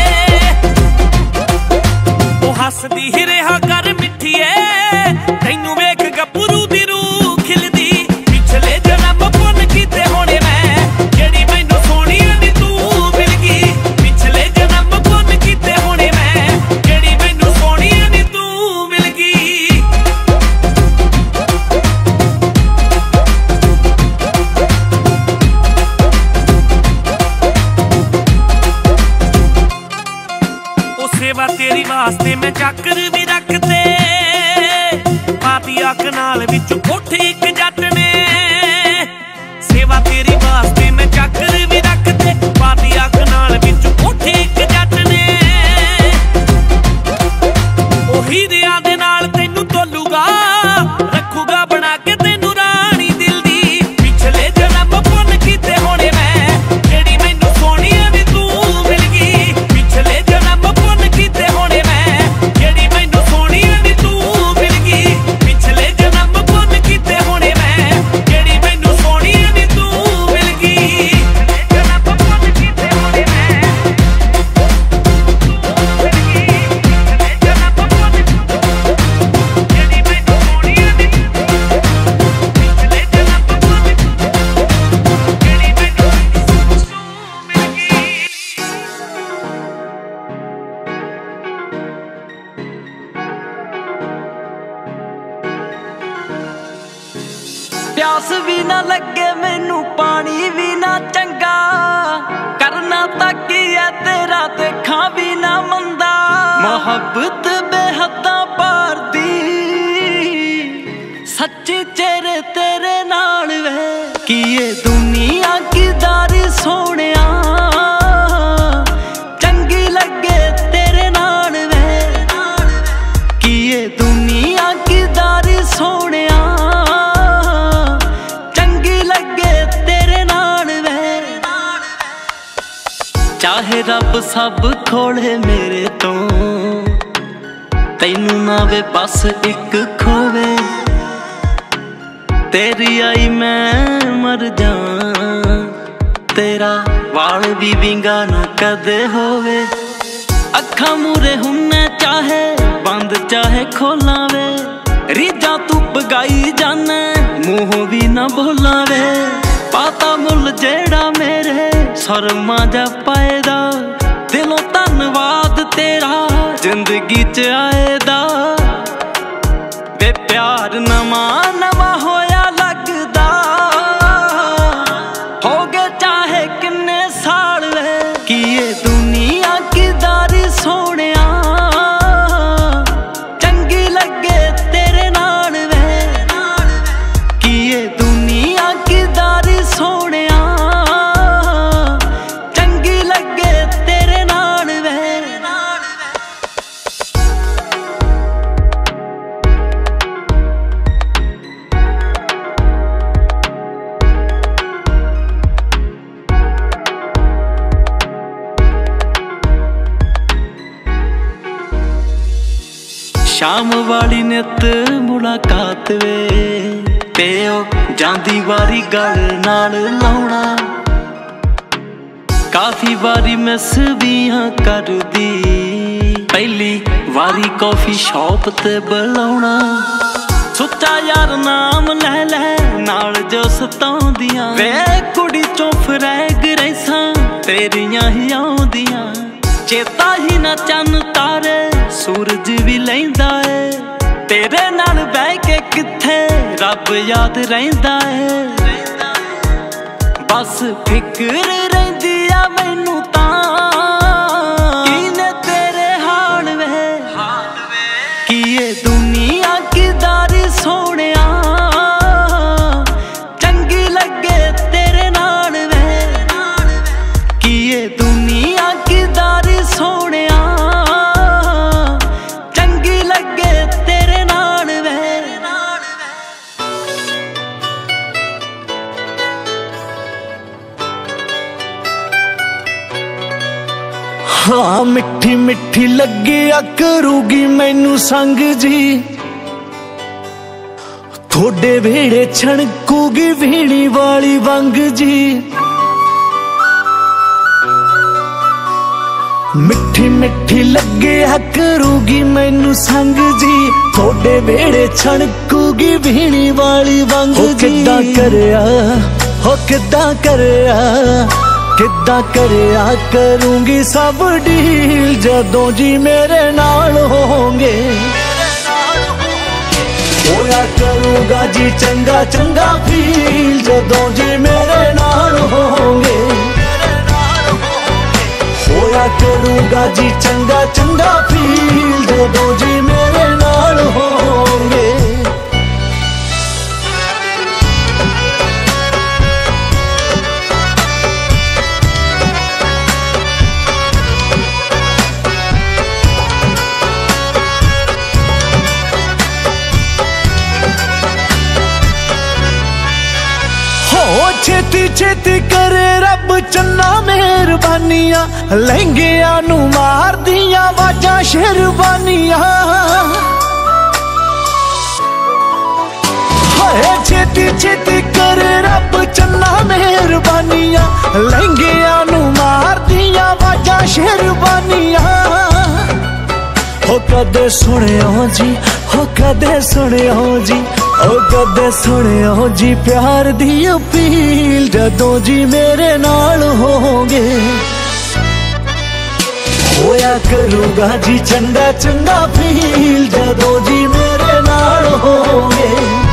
ਉਹ ਹੱਸਦੀ ਹੀ ਰਿਹਾ ਕਰ ਮਿੱਠੀਏ ਤੈਨੂੰ ਵੇਖ ਗੱਭਰੂ ਦੀ ਰੂਹ ਖਿਲਦੀ ਪਿਛਲੇ ਜਨਮ ਪੁੰਨ ਕੀਤੇ ਹੋਣੇ ਮੈਂ ਜਿਹੜੀ ਮੈਨੂੰ ਸੋਹਣੀਆਂ ਨੀ ਤੂੰ ਮਿਲ ਗਈ ਪਿਛਲੇ ਜਨਮ ਪੁੰਨ ਕੀਤੇ ਹੋਣੇ ਮੈਂ ਜਿਹੜੀ ਮੈਨੂੰ ਸੋਹਣੀਆਂ ਨੀ ਤੂੰ ਮਿਲ ਗਈ ਉਹ ਸੇਵਾ ਤੇਰੀ ਵਾਸਤੇ ਮੈਂ ਚੱਕਰ ਵੀ ਮੁਹੱਬਤ बेहदा पार दी सच्चे चेहरे तेरे नाल वे कि ये दुनिया की दारी सोहणिया चंगी लगे तेरे नाल वे कि ये दुनिया की दारी सोहणिया चंगी लगे तेरे नाल वे चाहे रब सब खोले मेरे तो तैनू ना वे बस एक खोवे तेरी आई मैं मर जा तेरा वाल भी विंगा ना कदे होवे अखा मूरे हुन्ने चाहे बंद चाहे खोला वे रीजा तू पगाई जाने मुँह भी ना बोला वे पाता मुल जेड़ा मेरे शर्मा जा पाएदा दिलों धन्नवाद तेरा जिंदगी च आएदा वे प्यार नवा नवा होया लगदा हो गए चाहे किन्ने साल वे कि ये दुनिया की दारी सोहणिया चंगी लगे तेरे नाल वे कि ये दुनिया की दारी सोहणिया चंगी लगे तेरे नाल वे शाम वाली नित मुलाकात वे ते ओ जांदी वारी गल नाल लाउणा काफी वारी मिस भी हाँ कर दी पहली वारी कॉफी शॉप ते बुलाउणा सुच्चा यार नाम ले ले नाल जो सताउंदियां वे कुड़ी चों फरैग रैसां तेरियां ही आउंदियां चेता ही ना चन्न तारे सूरज भी लैंदा है तेरे नाल बह के किथे रब याद रहिंदा है बस फिक्र रहिंदी आ मैनू तां कीने तेरे हाल वे कि ये दुनिया की दारी सोहणिया चंगी लगे तेरे नाल वे कि ये दुनिया की दारी सोहणिया चंगी लगे तेरे नाल वे हाँ मिठी मिठी लगे करूगी मैनू संग जी थोड़े वेड़े छणकूगी वीणी वाली वंग जी मिठी मिठी लगे करूगी मैनू संग जी थोड़े वेड़े छणकूगी वीणी वाली वंग जी किद्दां करया हो किद्दां करया किद्दां करया करूंगी सब डील जदों जी मेरे नाल होंगे होया करूंगा जी चंगा चंगा फील जदों जी मेरे नाल होंगे होया करूंगा जी चंगा चंगा फील जदों जी मेरे नाल होंगे छेती छेती करे रब चन्ना मेहरबानियां लहंगिया नू मार दिया वाजा शेरवानियां हाय छेती छेती करे रब चन्ना मेहरबानियां लहंगिया नू मार दिया वाजा शेरवानियां हो कदे सुनियो जी हो कदे सुनियो जी ओ कदे सुनियो जी प्यार दी अपील जदों जी मेरे नाल होंगे होया करूंगा जी चंगा चंगा फील जदों जी मेरे नाल होंगे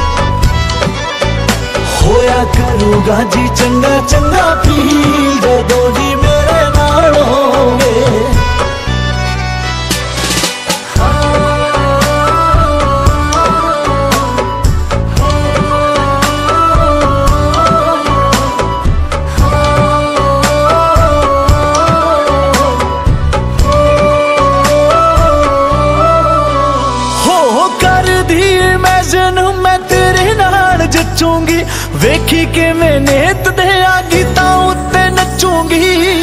होया करूंगा जी चंगा चंगा फील जदों जी मेरे नाल होंगे जन्म मैं तेरे नाल जचूंगी, वेखी के मैंने तुदे आ गीतां उत्ते नचूंगी।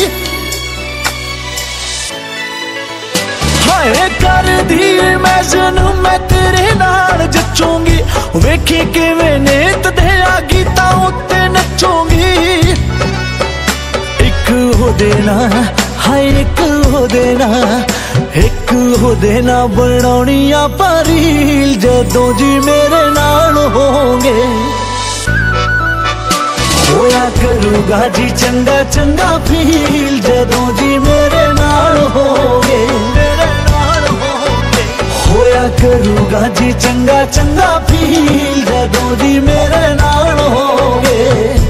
हाय कर दी मैं जन्म मैं तेरे नाल जचूंगी, वेखी के मैंने तुदे आ गीतां उत्ते नचूंगी। एक हो देना हाय एक हो देना, एक हो देना बनाउणी आपां रील जदों जी मेरे नाल होंगे। होया करूगा जी चंगा चंगा फील जदों जी मेरे नाल होंगे, मेरे नाल होंगे। होया करूगा जी चंगा चंगा फील जदों जी मेरे नाल होंगे।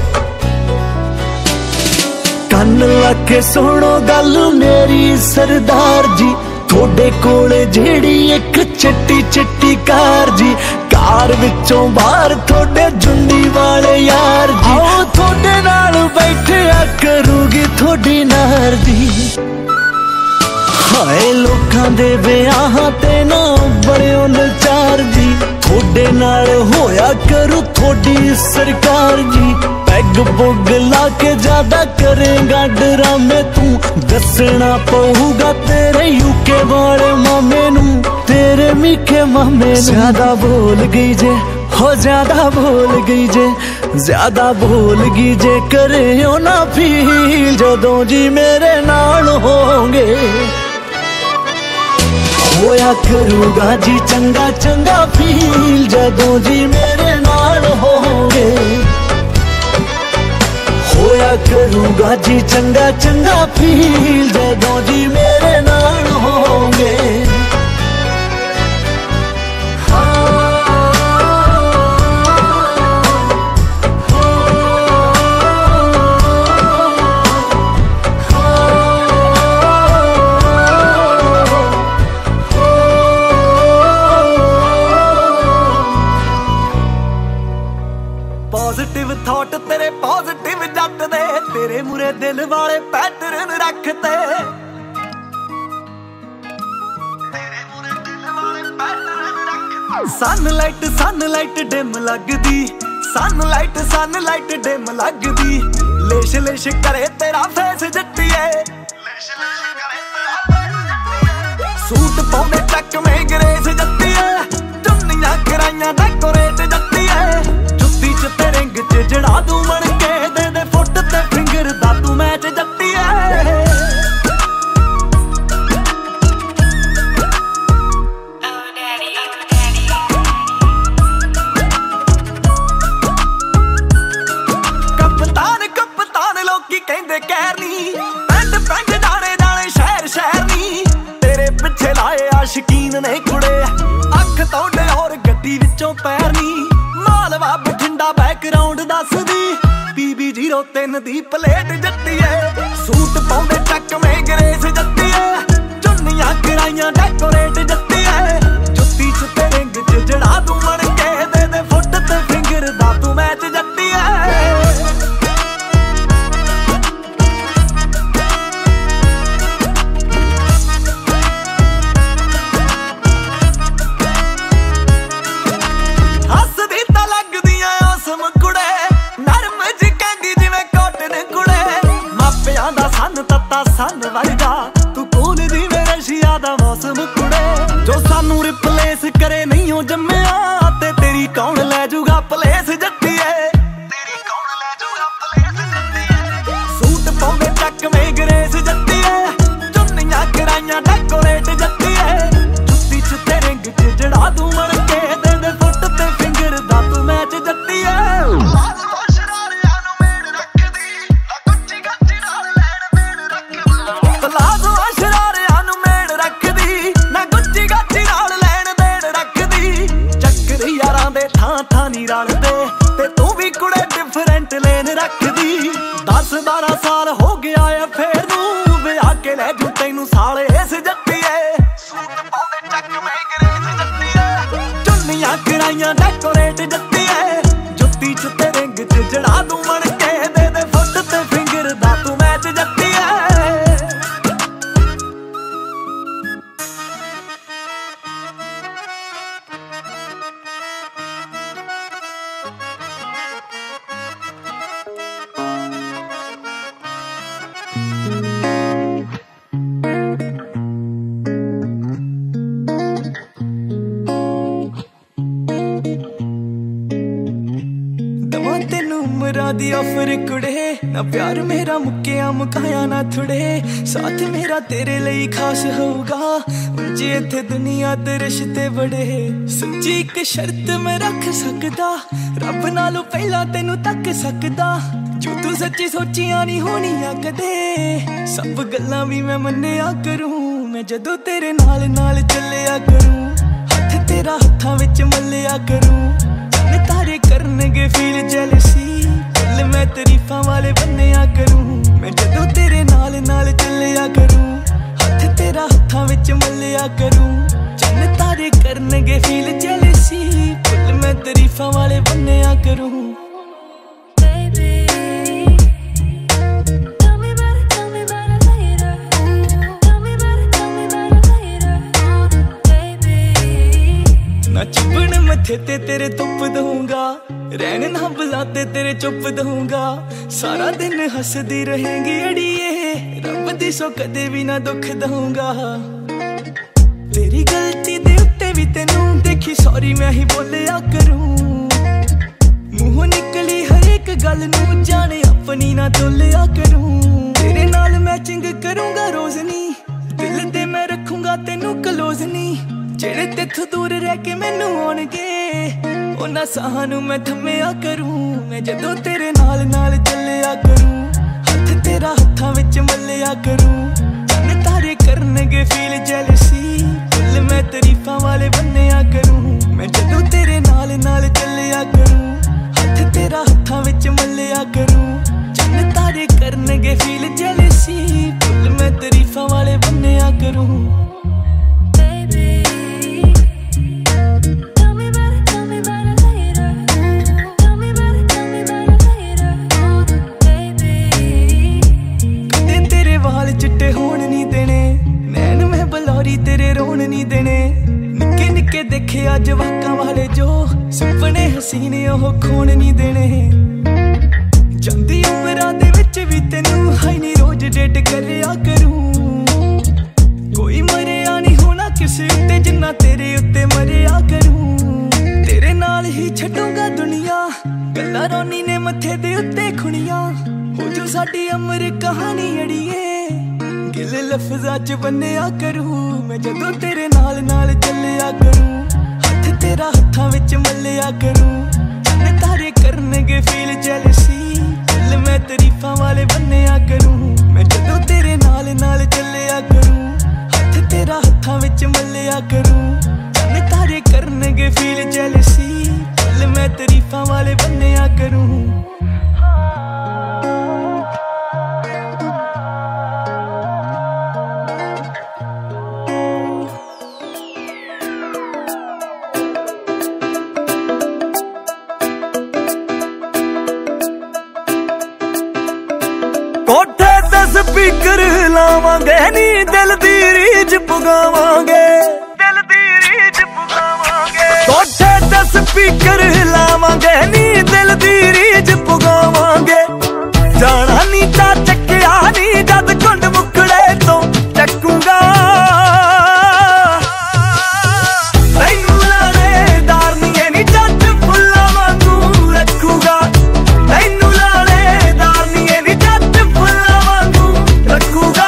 कन लगे सुनो गल मेरी सरदार जी, थोड़े कोले जेड़ी एक चिट्टी चिट्टी कार जी, कार विचों बाहर थोड़े जुंडी वाले यार जी, आओ थोड़े नाल बैठे करूगी थोड़ी नार जी। हाय लोकां दे विआहां ते ना बड़ियो नचार जी, थोड़े नाल होया करू थोड़ी सरकार जी। पैग पुग ला के ज्यादा करेगा डरामे तू, दसना पऊगा तेरे यूके वाले मामे नू, तेरे मीठे मामे नू। ज्यादा बोल गई जे हो ज्यादा बोल गई जे, ज्यादा बोल गई जे करे ओ ना फील जदों जी मेरे नाल होंगे। होया करूगा जी चंगा चंगा फील जदों जी मेरे नाल होंगे। होया करूगा जी चंगा चंगा फील जदों जी मेरे नाल होंगे। पॉजिटिव थॉट तेरे पॉजिटिव जट दे, तेरे मुरे दिल वाले पैटर्न रखते, तेरे मुरे दिल वाले पैटर्न रखते। सनलाइट सनलाइट डिम लगदी, सनलाइट सनलाइट डिम लगदी, लेश लेश करे तेरा फेस जट्टिए, लेश लेश करे तेरा फेस जट्टिए। सूट पाउंदे टक में ग्रेस जट्टिए, चुन्नियां कराइयां डेकोरेट जट्टिए, ते रिंग च जड़ा तू बन के दे दे फुट ते फिंगर दा तू मैच जट्टी है। कप्तान कप्तान लोकी कहंदे कहर नी, पिंड पिंड जाने जाने शहर शहर नी, तेरे पिछे लाए आशिकीन ने कुड़े, अख तोड़े और गड्डी विचों पैर नी। मालवा बठिंडा बैकग्राउंड दसदी, पीबी जीरो तीन दी प्लेट जट्टी है, सूट पाउंदे टक में ग्रेस जट्टी है, चुन्नियां कराइयां डेकोरेट जट्टी है, जुत्ती च ते रिंग च जड़ा तू बन के दे दे फुट ते फिंगर दा तू मैच जट्टी है। सन वर्गा तू कूल दी रशिया दा मौसम कुड़े, जो सानू रिप्लेस करे नहीं हो जम्मिया, ते तेरी कौन ले जूगा प्लेस जट्टी है, तेरी कौन ले जूगा प्लेस जट्टी है। सूट पाउंदे टक में ग्रेस जट्टी है, चुन्नियां कराइयां डेकोरेट जट्टी है, जुत्ती च ते रिंग च जड़ा तू मर के दे दे फुट ते फिंगर दा तू मैच जट्टी है। ते तू भी कुड़े डिफरेंट लेन रखदी, दस बारह साल हो गया है फेर नू, विआह के ले जू तैनू साले इस जट्टी है। सूट पाउंदे टक में ग्रेस जट्टी है, चुन्नियां कराइयां डेकोरेट जट्टी है, जुत्ती च ते रिंग च जड़ा तू बन के दे दे फुट ते फिंगर दा तू मैच जट्टी है। प्यार मेरा मुक्किया मुकाया ना थोड़े, साथ मेरा तेरे लिए खास होगा। जे इत्थे दुनिया ते रिश्ते बड़े, सच्ची एक शर्त मैं रख सकदा, रब नालों पहला तेनू तक सकदा। जो तू सच्ची सोचिया नहीं होनिया कदे, सब गल्लां भी मैं मन्निया करूं। मैं जदों तेरे नाल नाल चलिया करूं, हथ तेरा हत्थां विच मल्लिया करूं। चन्न तारे करनगे फील जैलसी, दिल मैं तरीफां वाले बन्निया करूं। मैं जदों तेरे नाल नाल चलिया करूं, हथ तेरा हत्थां विच मल्लिया करूं। चन्न तारे करनगे फील जैलसी, दिल मैं तरीफां वाले बन्निया करूं। चुभन मथे ते तेरे तुप दूंगा, रहन ना बुलाते तेरे चुप दूंगा। सारा दिन हसदी रहेंगी अड़िए, रब दी सो कदे भी ना दुख दूंगा। तेरी गलती दे उत्ते भी तेनू देखी सॉरी मैं ही बोलिया करूं। मुंह निकली हर एक गल नू जाने अपनी ना तोलिया करूं। तेरे नाल मैचिंग करूंगा रोज नी, दिल ते मैं रखूंगा तेनू क्लोज नी। जेड़े तेथों दूर रह के मैनू आउणगे, उन्हां साहां नू मैं थम्मिया करूं। मैं जदों तेरे नाल नाल चलिया करूं, हथ तेरा हत्थां विच मल्लिया करूं। चन्न तारे करनगे फील जैलसी, दिल मैं तरीफां वाले बन्निया करूं। मैं जदों तेरे नाल नाल चलिया करूं, हथ तेरा हत्थां विच मल्लिया करूं। चन्न तारे करनगे फील जैलसी, दिल मैं तरीफां वाले बन्निया करूं। चिट्टे होण नहीं देने, नैन मैं बलौरी तेरे रोण नहीं देने। निक्के निक्के देखे अज वाकां वाले जो, सुपने हसीने ओह खोण नहीं देने। जांदी उमरां दे विच भी तेनू हाई नी रोज डेट करिया करूं। कोई मरिया नहीं होना किसे उत्ते जिन्ना तेरे उत्ते मरिया करूं। तेरे नाल ही छड्डूंगा दुनिया, गल्लां रोनी ने मत्थे दे उत्ते खुणियां। हो जो साडी अमर कहानी अड़िए, गिल लफ्ज़ां च बन्निया करूं। मैं जदों तेरे नाल नाल चलिया करूं, हथ तेरा हत्थां विच मल्लिया करूं। चन्न तारे करनगे फील जैलसी, दिल मैं तरीफां वाले बन्निया करूं। मैं जदों तेरे नाल नाल चलिया करूं, हथ तेरा हत्थां विच मल्लिया करूं। चन्न तारे करनगे फील जैलसी, दिल मैं तरीफां वाले बन्निया करूं। कोठे ते स्पीकर लावांगे नी, दिल दी रीझ पुगावांगे। दिल दी रीझ पुगावांगे। कोठे ते स्पीकर लावांगे नी, दिल दी रीझ पुगावांगे। जाना नी ता चक्किया नी, जद कुंड मुकड़े तो चकूंगा। तैनू लाणेदार नी नी जट फुल्लां वांगू रखूंगा। तैनू लाणेदार नी नी जट फुल्लां वांगू रखूंगा।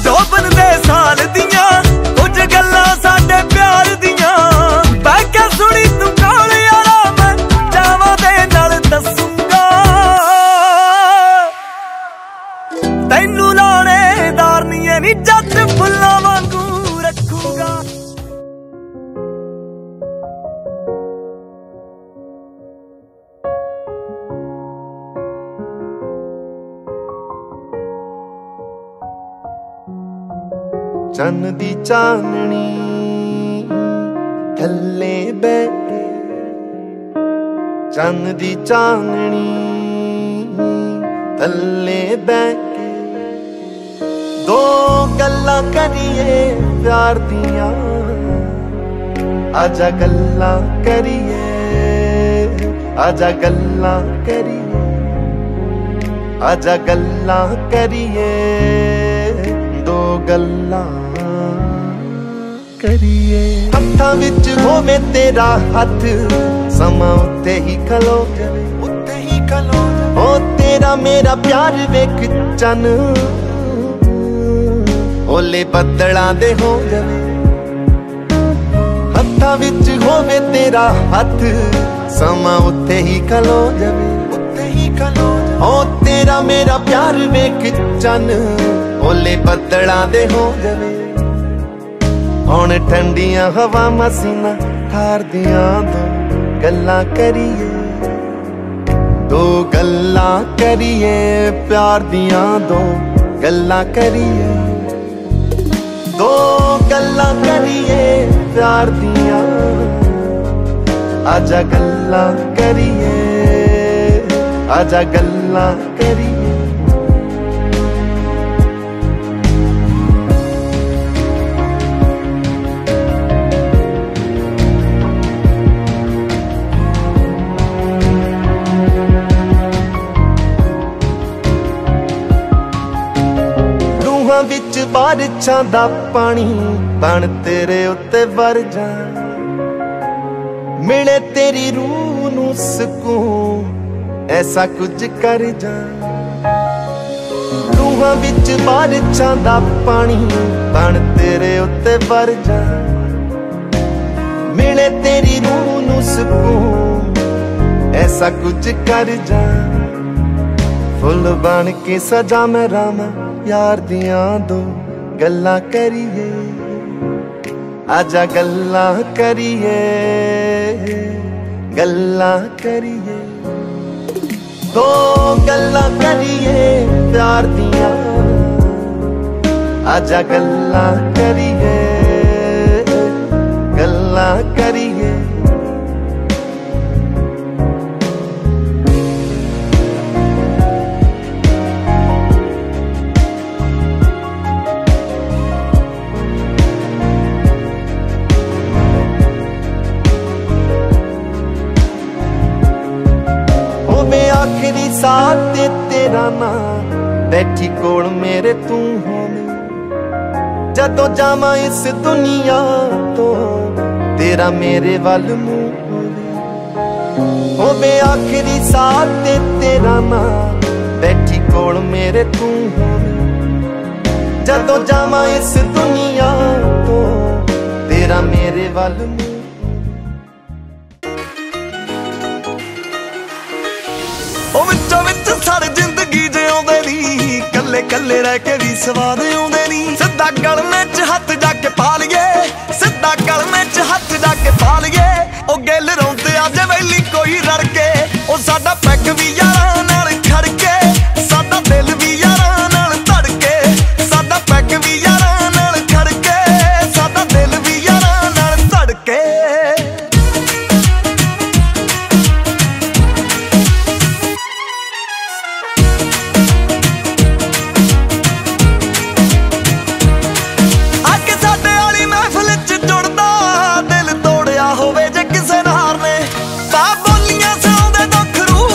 ਜੋਬਨ ਦੇ ਸਾਲ ਦੀਆਂ ਕੁਝ ਗੱਲਾਂ ਸਾਡੇ ਪਿਆਰ ਦੀਆਂ ਬਹਿ ਕੇ ਸੁਣੀ ਤੂੰ ਕਾਲ ਯਾਰਾ ਮੈਂ ਚਾਵਾਂ ਦੇ ਨਾਲ ਦੱਸੂਗਾ ਤੈਨੂੰ ਲਾਣੇਦਾਰ ਨੀ ਨੀ ਜੱਟ ਫੁੱਲਾਂ ਵਾਂਗੂ ਰੱਖੂਗਾ। ਚੰਨ ਦੀ ਚਾਨਣੀ ਥੱਲੇ ਬਹਿ ਕੇ ਚੰਨ ਦੀ ਚਾਨਣੀ ਥੱਲੇ ਬਹਿ ਕੇ ਦੋ ਗੱਲਾਂ ਕਰੀਏ ਪਿਆਰ ਦੀਆਂ ਆਜਾ ਗੱਲਾਂ ਕਰੀਏ ਆਜਾ ਗੱਲਾਂ ਕਰੀਏ ਆਜਾ ਗੱਲਾਂ ਕਰੀਏ ਦੋ ਗੱਲਾਂ ਕਰੀਏ। ਹੱਥਾਂ ਵਿੱਚ ਹੋਵੇ ਤੇਰਾ ਹੱਥ ਸਮਾਂ ਉੱਤੇ ਹੀ ਖਲੋ ਜਾਵੇ ਉੱਤੇ ਹੀ ਖਲੋ ਜਾਵੇ ਓ ਤੇਰਾ ਮੇਰਾ ਪਿਆਰ ਵੇਖ ਚੰਨ ਓਲੇ ਬੱਦਲਾਂ ਦੇ ਹੋ ਜਾਵੇ। ਹੱਥਾਂ ਵਿੱਚ ਹੋਵੇ ਤੇਰਾ ਹੱਥ ਸਮਾਂ ਉੱਤੇ ਹੀ ਖਲੋ ਜਾਵੇ ਉੱਤੇ ਹੀ ਖਲੋ ਜਾਵੇ ਓ ਤੇਰਾ ਮੇਰਾ ਪਿਆਰ ਵੇਖ ਚੰਨ ਓਲੇ ਬੱਦਲਾਂ ਦੇ ਹੋ ਜਾਵੇ। ਹੁਣ ਠੰਡੀਆਂ ਹਵਾ ਮਸੀਨਾ ਠਾਰਦੀਆਂ ਦੋ ਗੱਲਾਂ ਕਰੀਏ ਦੋ ਗੱਲਾਂ ਕਰੀਏ ਪਿਆਰ ਦੀਆਂ ਦੋ ਗੱਲਾਂ ਕਰੀਏ ਦੋ ਗੱਲਾਂ ਕਰੀਏ ਪਿਆਰ ਦੀਆਂ ਆਜਾ ਗੱਲਾਂ ਕਰੀਏ ਆਜਾ ਗੱਲਾਂ ਕਰੀਏ। ਵਿੱਚ ਬਾਰਿਸ਼ਾਂ ਦਾ ਪਾਣੀ ਬਣ ਤੇਰੇ ਉੱਤੇ ਵਰ ਜਾ ਮਿਲੇ ਤੇਰੀ ਰੂਹ ਨੂੰ ਸਕੂਨ ਐਸਾ ਕੁਝ ਕਰ ਜਾ। ਰੂਹਾਂ ਵਿੱਚ ਬਾਰਿਸ਼ਾਂ ਦਾ ਪਾਣੀ ਬਣ ਤੇਰੇ ਉੱਤੇ ਵਰ ਜਾ ਮਿਲੇ ਤੇਰੀ ਰੂਹ ਨੂੰ ਸਕੂਨ ਐਸਾ ਕੁਝ ਕਰ ਜਾ। ਫੁੱਲ ਬਣ ਕੇ ਸਜਾ ਮੈਂ ਰਾਵਾਂ ਯਾਰ ਦੀਆਂ ਦੋ ਗੱਲਾਂ ਕਰੀਏ ਆਜਾ ਗੱਲਾਂ ਕਰੀਏ ਗੱਲਾਂ ਕਰੀਏ ਦੋ ਗੱਲਾਂ ਕਰੀਏ ਪਿਆਰ ਦੀਆਂ ਆਜਾ ਗੱਲਾਂ ਕਰੀਏ ਗੱਲਾਂ ਕਰੀਏ। आखिरी साथ ते तेरा नाम बैठी कोल मेरे तू होवे जदों जावां इस दुनिया तो तेरा मेरे वल मुंह होवे होवे आखिरी साथ ते तेरा नाम बैठी कोल मेरे तू होवे जदों जावां इस दुनिया तो तेरा मेरे वल मुंह। सारी जिंदगी जिउंदे नी कल्ले कल्ले रह के भी स्वाद आउंदे नी सिद्धा गलमे च हथ जाके पा लिए सिद्धा गलमे च हथ जाके पा लिए ओ गिल रोंदे अज वैली कोई रड़के ओ साडा पैक भी यारां नाल खड़के साडा दिल भी यारां नाल धड़के साडा पैक भी यारां नाल खड़के साडा दिल भी यारां नाल धड़के। होवे जे किसे नार ने ता बोलियां सुणाउंदे दुख रूह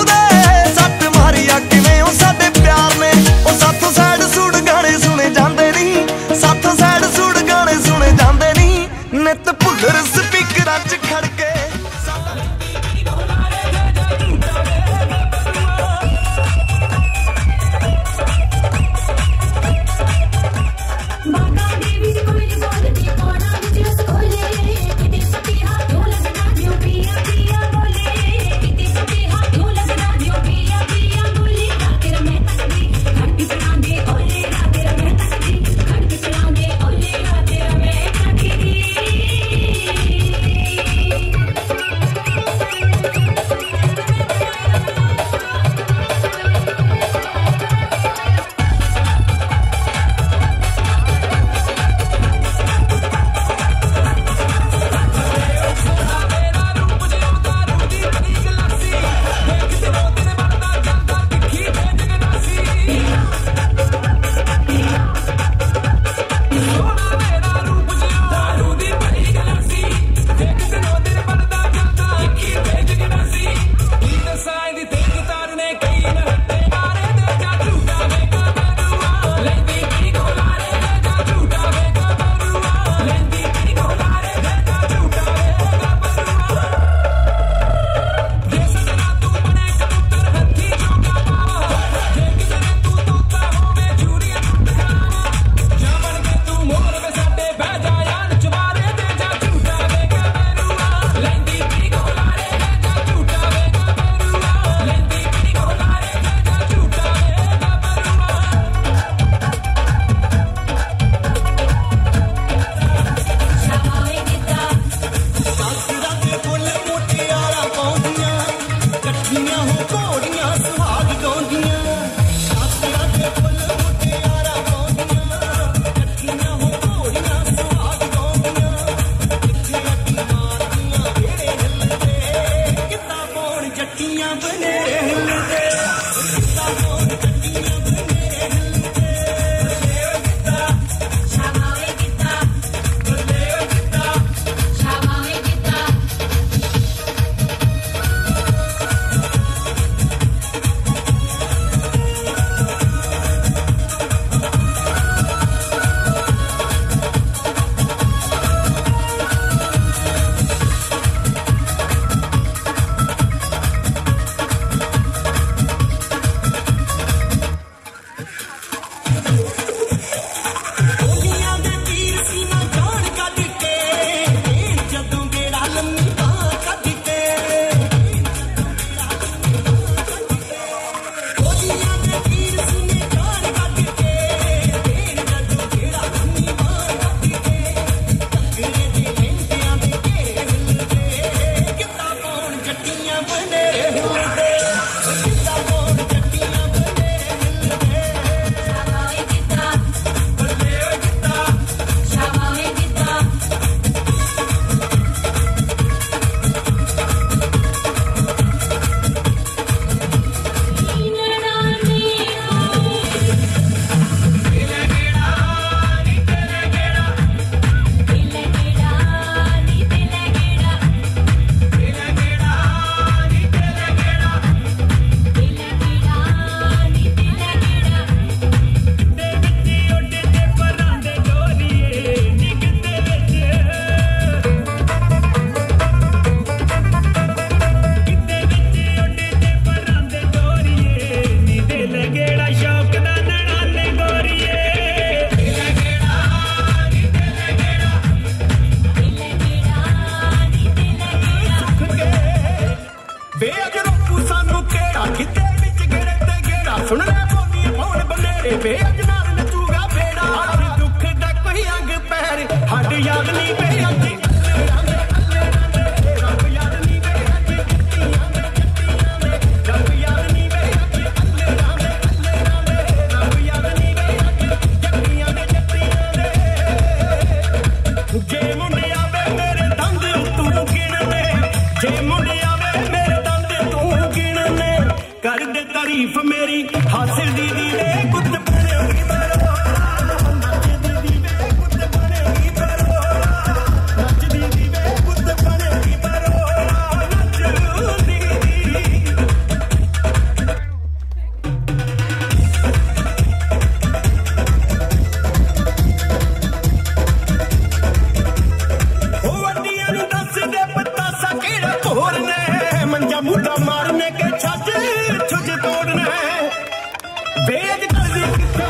याद नहीं पे अखी अल्ले रांदे रब याद नहीं पे अखी जट्टियां दे जट्टियां दे रब याद नहीं पे अखी अल्ले रांदे अल्ले रांदे रब याद नहीं पे अखी जट्टियां दे जट्टियां दे जे मुंडिया वे मेरे दंद तू गिणने जे मुंडिया वे मेरे दंद तू गिणने कर दे तारीफ मेरी हासिल दी दी वे पुत बनेगी बरो नचदी दी वे पुत बनेगी बरो नचदी दी वे पुत बनेगी बरो नचदी दी ओ वड्डियां नूं दस दे पतासा केड़ा तोड़ने मंजा मुंडा मारने के छज छुज तोड़ने वेद करदी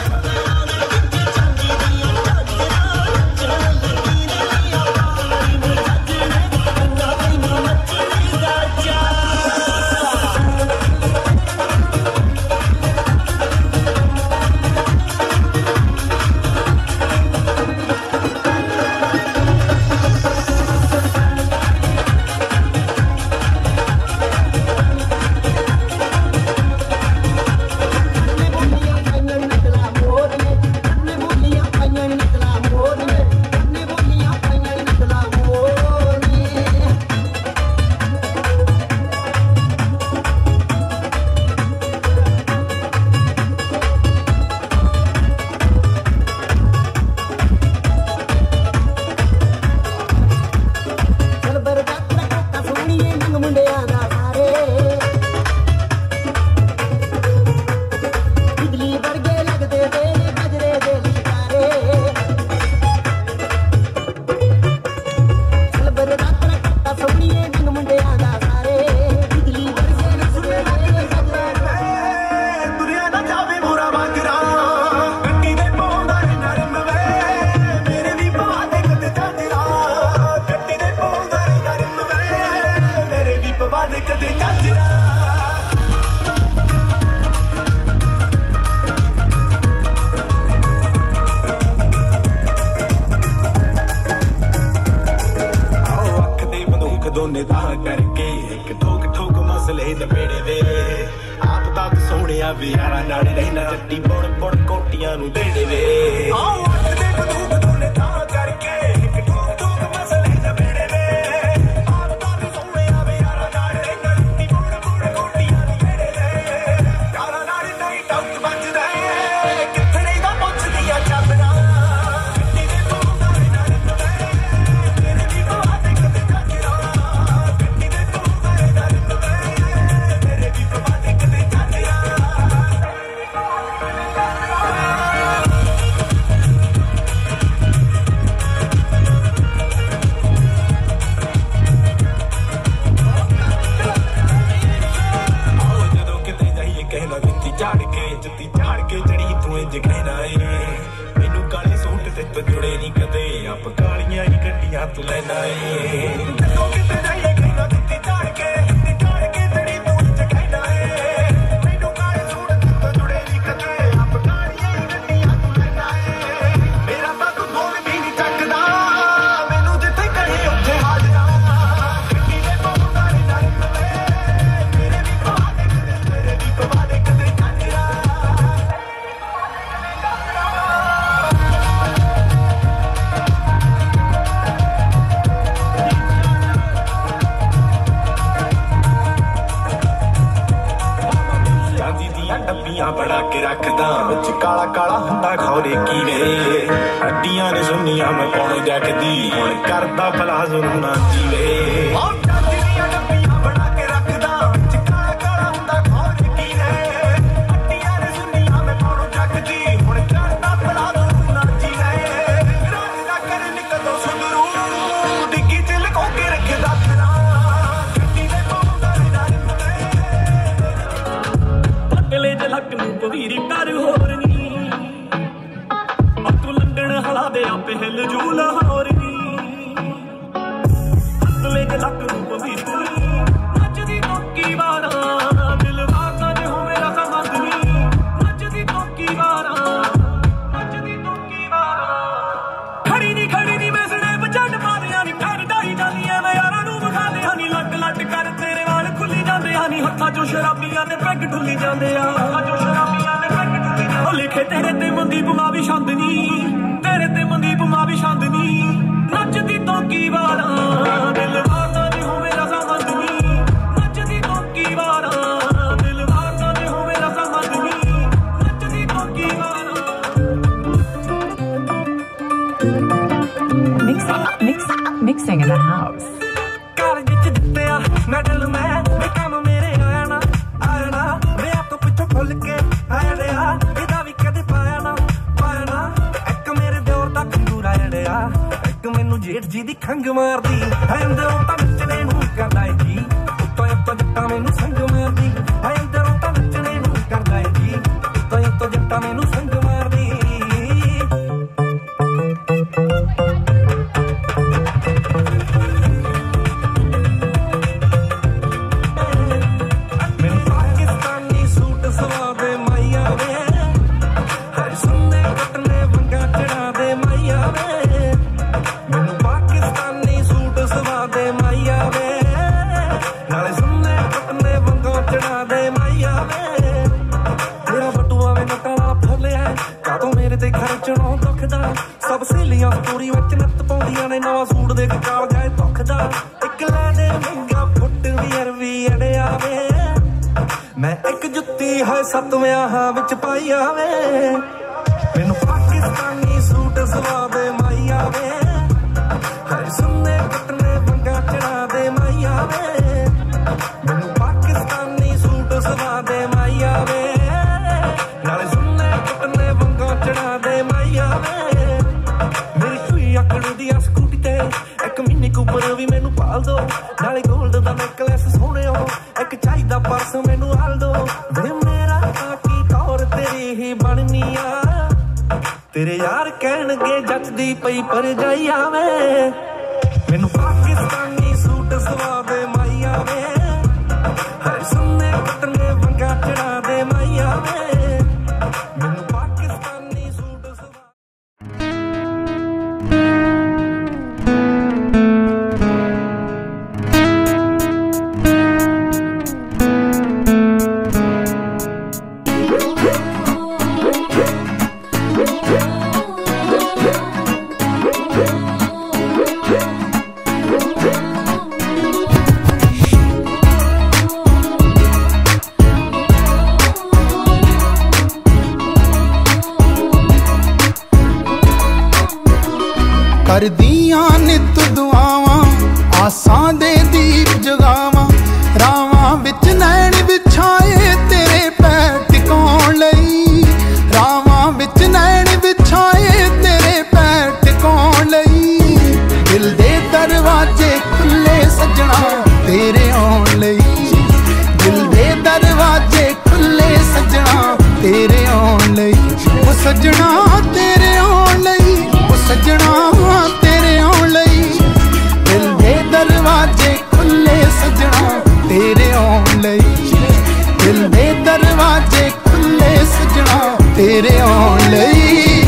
ਦੋਨੇ ਦਾ ਕਰਕੇ ਇੱਕ ਠੋਕ ਠੋਕ ਮਸਲੇ ਲਪੇੜੇ ਵੇ ਆਪ ਤਾਂ ਸੋਹਣਿਆ ਵੀ ਯਾਰਾਂ ਨਾਲ ਰਹਿਣਾ ਜੱਟੀ ਬੁੜ ਬੁੜ ਕੋਟੀਆਂ ਨੂੰ ਦੇੜੇ ਵੇ ਆਓ ਅੱਖ ਦੇ ਬੰਦੂਕ ਦੋਨੇ ਦਾ ਕਰਕੇ ਇੱਕ ਠੋਕ ਠੋਕ ਮਸਲੇ ਲਪੇੜੇ ਵੇ ਆਪ ਤਾਂ ਸੋਹਣਿਆ ਵੀ ਯਾਰਾਂ ਨਾਲ ਰਹਿਣਾ ਜੱਟੀ ਬੁੜ ਬੁੜ ਕੋਟੀਆਂ ਨੂੰ ਦੇੜੇ ਵੇ ਯਾਰਾਂ ਨਾਲ ਨਹੀਂ ਟੌਕ ਵੱਜਦਾ ਕਿੱਥੇ ਨਹੀਂ ਦਾ ਪੁੱਛਦੀਆਂ ਚਾਦਰਾਂ जुड़े नहीं कदे आप कालियां ही गड्डियां तू लेना है जदों किते जाइए कहना दित्ती झाड़ के दित्ती झाड़ के तेरी तू जगैना है मैनू काले सूट तो जुड़े नहीं कदे आप कालियां ही गड्डियां तू लेना है मेरा तां तू बोल भी नहीं चकदा मैनू जिथे कहे उत्थे हाजरा गड्डी दे पौंदा नी नरम वे मेरे भी पवा दे कदे तेरे भी पवा दे कदे चाचरा डब्बियां बना के रखदा विच काला काला हुंदा खौरे की वे हड्डियां ने सुनियां मैं कौन जगदी हुण करदा भला जुनून जीवे ओ डब्बियां बना के रखदा विच काला काला हुंदा खौरे की वे हड्डियां ने सुनियां मैं कौन जगदी हुण करदा भला जुनून जीवे राज ना कर निकलो सुंदरू डिग्गी च लको के रखदा फिरा गड्डी दे पौंदा नी नरम वे पटले च लक नूं पवीरी कर होर नी तू लंडन हला दे आपे हिल जू लाहौर नी पटले च लक नूं पवीरी नचदी टोकी वारा दिल वागा जे हो मेरा समझ नी नचदी टोकी वारा नचदी टोकी वारा खड़ी नी खड़ी नी मैं सने अजो शराबियां ने पैग ढुली जांदे आ अजो शराबियां ने पैग ढुली जांदे लिखे तेरे ते मनदीप मां भी शांदनी तेरे ते मनदीप मां भी शांदनी नचदी तो की वारा दिल वारदा नी हो मेरा समझनी नचदी तो की वारा दिल वारदा नी हो मेरा समझनी नचदी तो की वारा Mixing, mixing, mixing in the house. Car विच दित्तिया मेडल मैं वे काम मेरे आया ना आया ना वे आप तो पिछो खुल के आया रिया इदा भी कदे पाया ना पाया ना एक मेरे दियोर दा खंगूर आया रिया एक मैनू जेठ जी दी खंग मारदी है अंदरों तां नचने नूं करदा है जी उत्तों उत्तों जट्टा मैनू संग मारदी है अंदरों तां नचने नूं करदा है जी उत्तों उत्तों जट्टा मैनू संग मारदी सब सहेलियां स्टोरी विच नत पाउंदियां ने नवां सूट देख काल जाए दुखदा एक लै दे मंगा फुट वीर वी अड़िया वे मैं एक जुत्ती है सत विआहां विच पाई आवे मैनू पाकिस्तानी सूट सवा दे माईया वे हर सुन्ने कटने वंगा चढ़ा दे माईया वे मैनू पाकिस्तानी सूट सवा दे माईया वे नाले सुन्ने कटने वंगा चढ़ा दे माईया वे स्कूटी ते एक मिनी कूपर भी मैनू पाल दो नाले गोल्ड दा नेकलेस सोहणियो एक चाहीदा पर्स मैनू हाल दो वे मेरा की तौर तेरी ही बननी आ तेरे यार कहणगे जचदी पई पर जाई आवे मैनू पाकिस्तानी सूट सवा दे माईया वे हर सुन्ने कटने वंगा चढ़ा दे माईया वे मैनू पाकिस्तानी सूट सवा करदियां नित दुआवां आसां दे दीप जगावां रावां विच नैण बिछाए तेरे पैर टिकाउण लई रावां विच नैण बिछाए तेरे पैर टिकाउण लई दिल दे दरवाजे खुले सजना तेरे आउण लई दिल दे दरवाजे खुले सजना तेरे आउण लई ओ सजना तेरे आउण लई ओ सजना तेरे आउण लई दिल दे दरवाजे खुले सजना तेरे आउण लई दिल दे दरवाजे खुले सजना तेरे आउण लई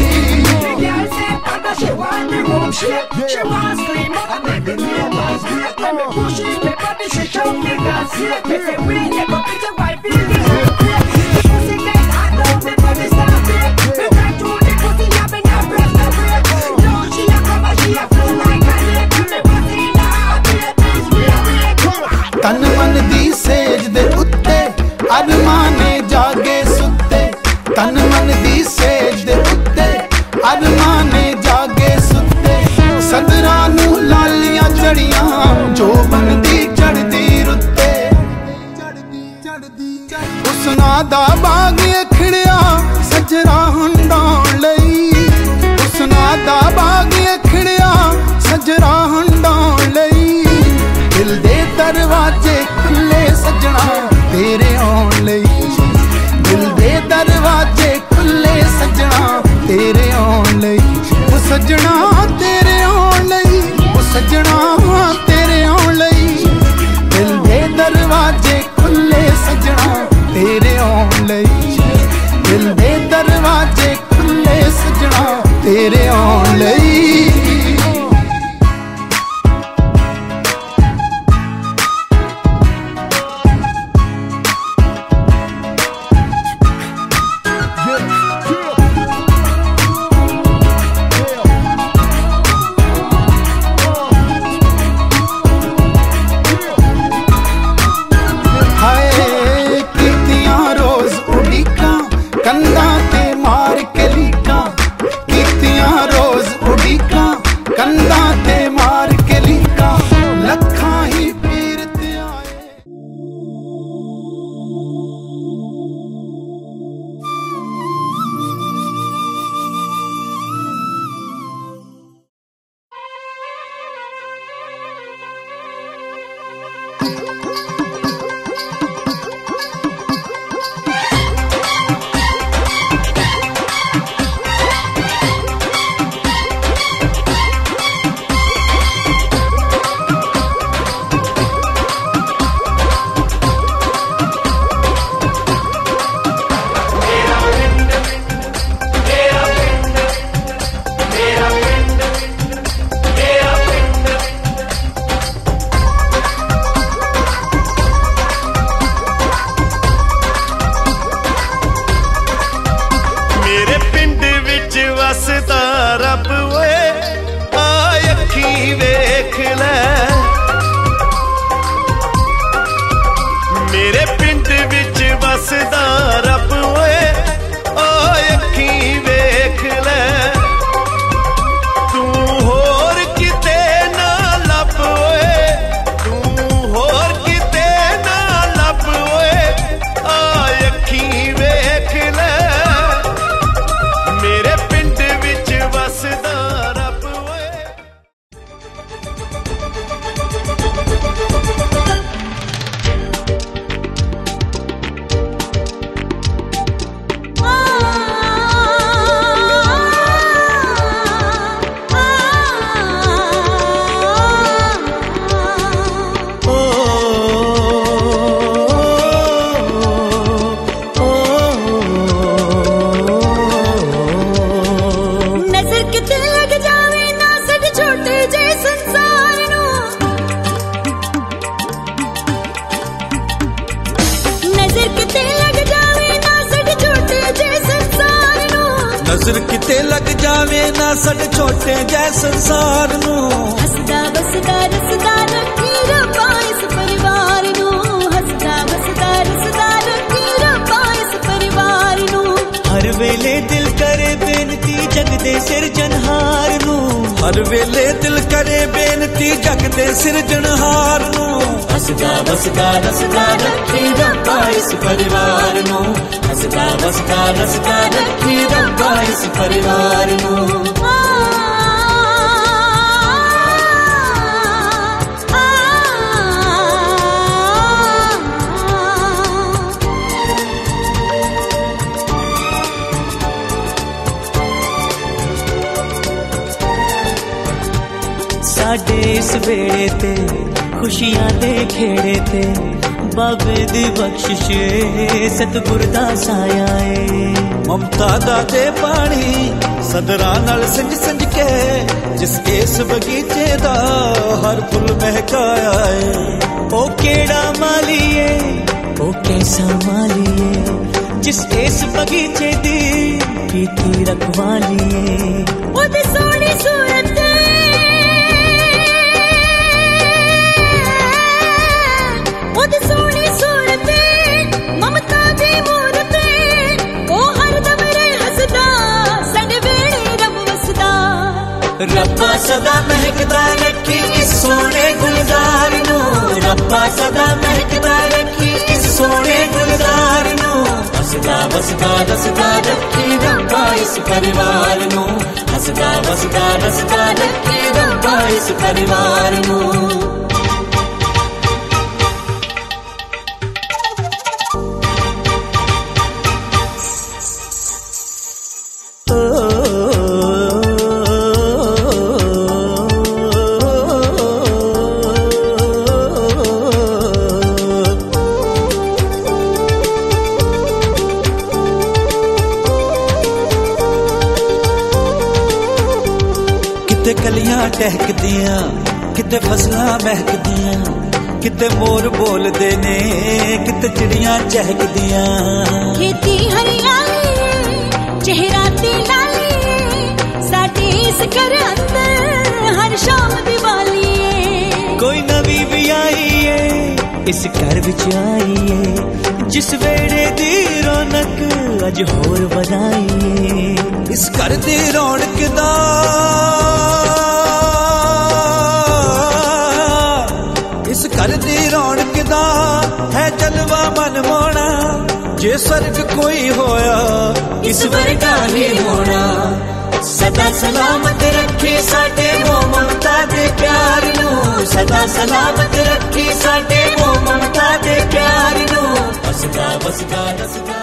तन मन दी सेज दे उत्ते अरमाने जागे सुते तन मन दी सेज दे उत्ते अरमाने जागे सुते सदरां नूं लालियां चढ़ियां जो बनदी चढ़दी रुते उसना दा बाग अखड़िया सजरा हंडाउण लई उसना दा बाग अखड़िया सजरा हंडाउण लई दिल दे दरवाजे खुले सजना तेरे आउण लई दिल दे दरवाजे खुले सजना तेरे आउण लई ओ सजना तेरे आउण लई ओ सजना तेरे आउण लई दिल दे दरवाजे खुले सजना तेरे आउण लई दिल दे दरवाजे खुले सजना तेरे आउण लई ना सट छोटे जै संसार नू हसदा बसदा रसदा रखी रब्बा इस परिवार नू हसदा बसदा रसदा रखी रब्बा इस परिवार नू हर वेले दिल करे बेनती जग दे सिरजनहार नू हर वेले दिल करे बेनती जग दे सिरजनहार नू हसदा बसदा रसदा रखी रब्बा इस परिवार नू हसदा बसदा रसदा रखी रब्बा इस परिवार नू साडे इस वेड़े ते खुशियां दे खेड़े ते बाबे दी बख्शिश सतगुर दा साया ए ममता दा दे पानी सदरा नाल सिंज सिंज के जिस इस बगीचे दा हर फुल महकाया है ओ केड़ा माली ए ओ कैसा माली ए जिस इस बगीचे दी कीती रखवाली ए ओदी सोहनी सूरत ओदी सोहनी सूरत ममता दी मूरत ओ हरदम रहे हसदा साडे वेड़े रब वसदा रब्बा सदा महकदा रखी इस सोने गुलजार नू रब्बा सदा महकदा रखी इस सोने गुलजार नू हसदा बसदा रसदा रखी रब्बा इस परिवार नू हसदा बसदा रसदा रखी रब्बा इस परिवार नू किते कलियां टहकदियां किते फसलां महकदियां किते मोर बोलदे ने किते चिड़ियां चहकदियां खेती हरियाली चेहरा ते लाली साडे इस घर अंदर हर शाम दिवाली कोई नवी भी आई है इस घर विच आई है जिस वेड़े दी रौनक अज होर वधाई है इस घर दी रौनक दा इस घर दी रौनक दा है जलवा मन मोना जे स्वर्ग कोई होया इस वर्गा ही होना सदा सलामत रखी साडे मोह ममता दे प्यार नू सदा सलामत रखी साडे मोह ममता दे प्यार नू हसदा बसदा रसदा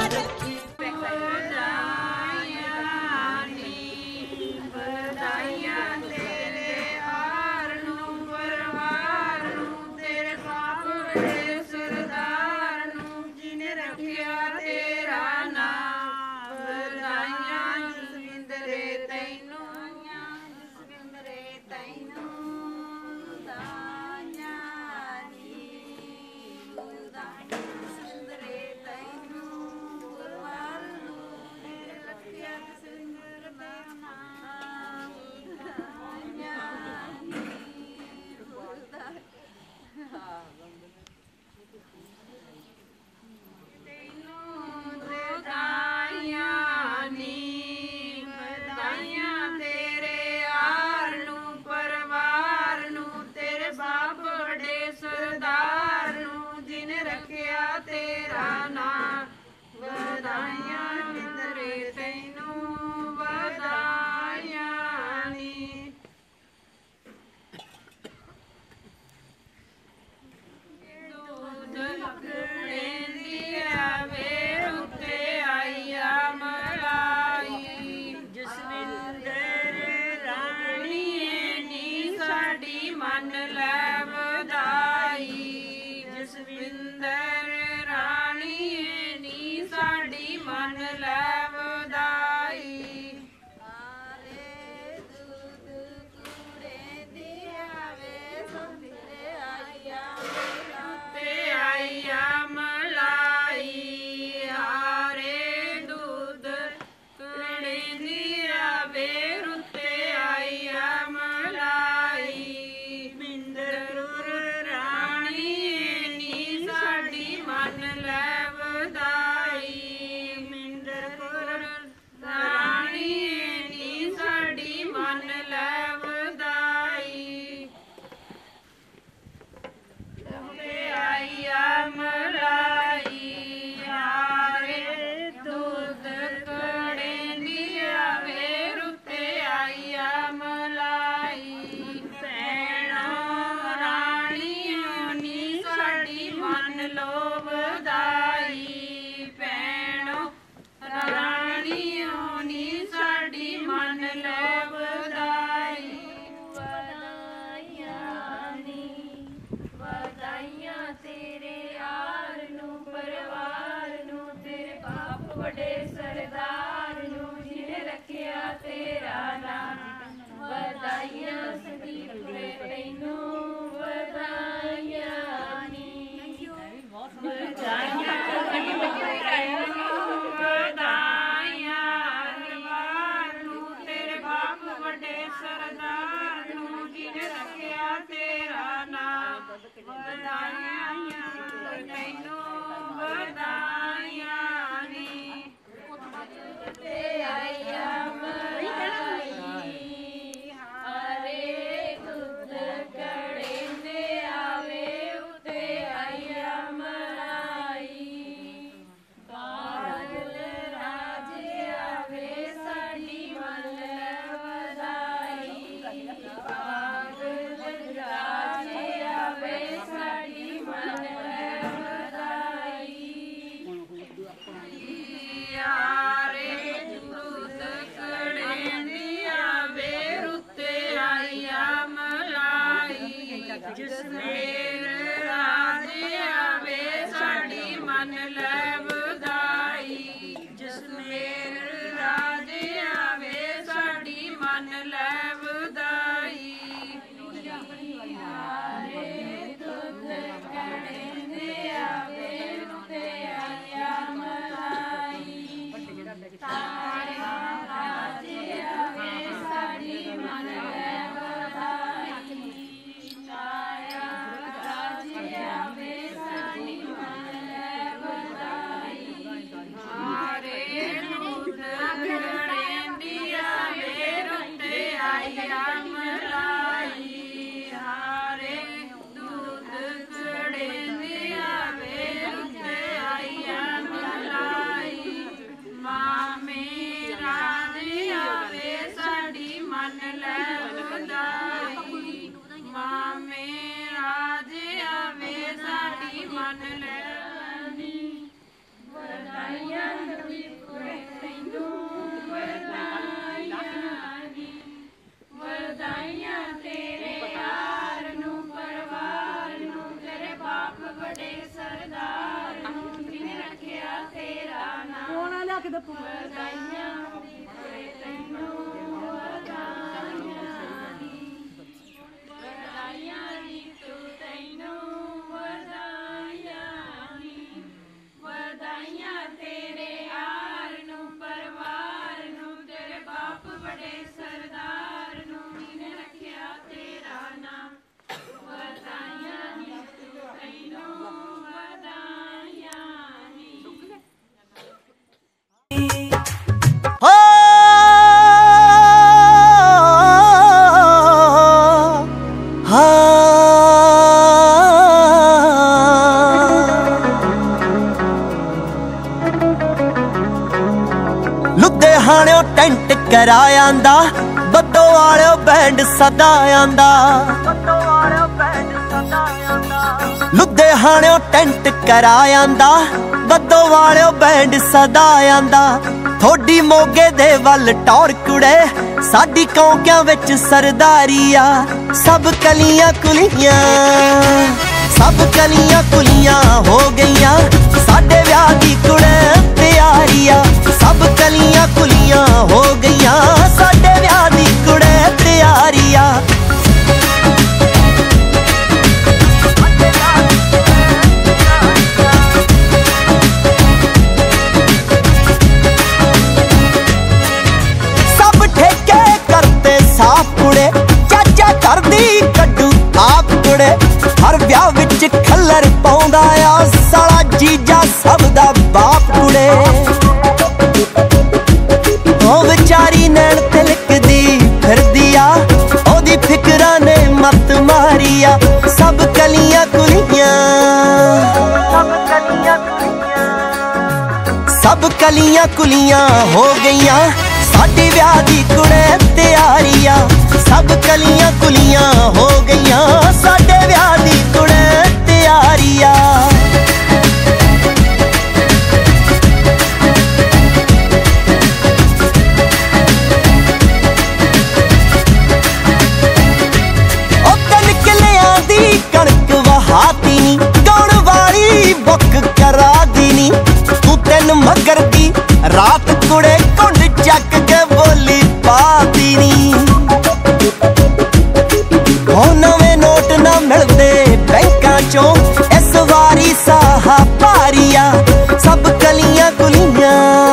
ਲੁਧਿਆਣਿਓਂ ਟੈਂਟ ਕਰਾਇਆਂਦਾ ਬੱਦੋ ਵਾਲਿਓ ਬੈਂਡ ਸਦਾ ਆਂਦਾ ਲੁਧਿਆਣਿਓਂ ਟੈਂਟ ਕਰਾਇਆਂਦਾ ਬੱਦੋ ਵਾਲਿਓ ਬੈਂਡ ਸਦਾ ਆਂਦਾ ਥੋੜੀ ਮੋਗੇ ਦੇ ਵੱਲ ਟੌਰ ਕੁੜੇ ਸਾਡੀ ਕੌਂਕਿਆਂ ਵਿੱਚ ਸਰਦਾਰੀ ਆ ਸਭ ਕਲੀਆਂ ਕੁਲੀਆਂ ਸਭ ਕਲੀਆਂ ਕੁਲੀਆਂ ਹੋ ਗਈਆਂ ਸਾਡੇ ਵਿਆਹ ਦੀ ਕੁੜੇ ਤਿਆਰੀ ਆ ਸਭ ਕਲੀਆਂ ਕੁਲੀਆਂ ਹੋ ਗਈਆਂ ਸਾਡੇ ਵਿਆਹ ਦੀ ਕੁੜੇ ਤਿਆਰੀ ਆ ਸਭ ਠੇਕੇ ਕਰਤੇ ਸਾਫ ਕੁੜੇ ਚਾਚਾ ਕਰਦੀ ਕੱਢੂ ਆਪ ਕੁੜੇ ਹਰ ਵਿਆਹ ਵਿੱਚ ਖੱਲਰ ਪਾਉਂਦਾ ਆ ਸਾਲਾ ਜੀਜਾ ਸਭ ਦਾ ਬਾਪ ਕੁੜੇ ਉਹ ਵਿਚਾਰੀ ਨੈਣ ਤਿਲਕਦੀ ਫਿਰਦੀ ਆ ਉਹਦੀ ਫਿਕਰਾਂ ਨੇ ਮੱਤ ਮਾਰੀ ਆ ਸਭ ਕਲੀਆਂ ਕੁਲੀਆਂ ਸਭ ਕਲੀਆਂ ਕੁਲੀਆਂ ਹੋ ਗਈਆਂ ਸਾਡੀ ਵਿਆਹ ਦੀ ਕੁੜੇ ਤਿਆਰੀ ਆ ਸਭ ਕਲੀਆਂ ਕੁਲੀਆਂ ਹੋ ਗਈਆਂ ਸਾਡੇ ਵਿਆਹ ਦੀ ਕੁੜੇ ਤਿਆਰੀ ਆ ਉਹ ਤਿੰਨ ਕਿੱਲਿਆਂ ਦੀ ਕਣਕ ਵਹਾਤੀ ਨੀ ਗਾਉਣ ਵਾਲੀ ਬੁੱਕ ਕਰਾ ਦੀ ਨੀ ਤੂੰ ਤਿੰਨ ਮਗਰ ਦੀ ਰਾਤ ਕੁੜੇ ਕੁੰਡ ਚੱਕ ਕੇ ਬੋਲੀ ਪਾਤੀ ਨੀ ਉਹ ਨਵੇਂ ਨੋਟ ਨਾ ਮਿਲਦੇ ਬੈਂਕਾਂ ਚੋਂ ਇਸ ਵਾਰੀ ਸਾਹਾ ਭਾਰੀਆ ਸਭ ਕਲੀਆਂ ਕੁਲੀਆਂ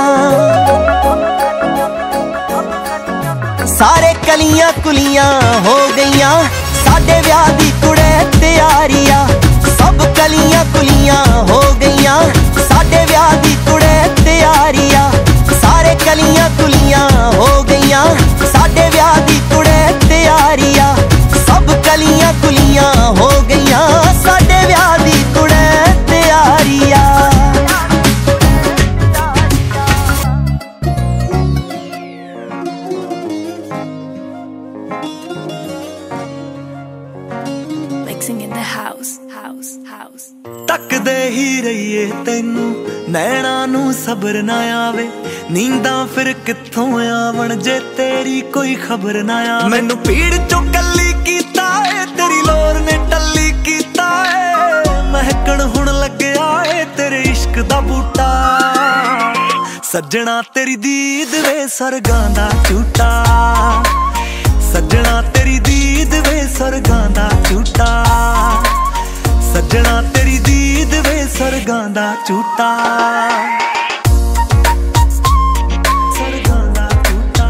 ਸਾਰੇ ਕਲੀਆਂ ਕੁਲੀਆਂ ਹੋ ਗਈਆਂ ਸਾਡੇ ਵਿਆਹ ਦੀ ਕੁੜੇ ਤਿਆਰੀ ਆ ਸਭ कलियां कुलियां हो गईयां साडे व्याह दी कुड़े तैयारी आ सारे कलियां कुलियां हो गईयां साडे व्याह दी कुड़े तैयारी आ सब कलियां कुलियां हो गईयां साडे व्याह दी कुड़े तैयारी आ तकदे ही रहिए तैनू नैना नू सबर ना आवे नींदा फिर कित्थों आवन जे तेरी कोई खबर ना आवे मैनू पीड़ चो कली कीता है तेरी लोर ने टली कीता है महकण हुण लग्या है तेरे इश्क दा बूटा सज्जणा तेरी दीद वे सरगां दा झूटा सज्जणा तेरी दीद वे सरगां दा झूटा सज्जणा तेरी दीद वे सरगां दा झूटा सरगां दा झूटा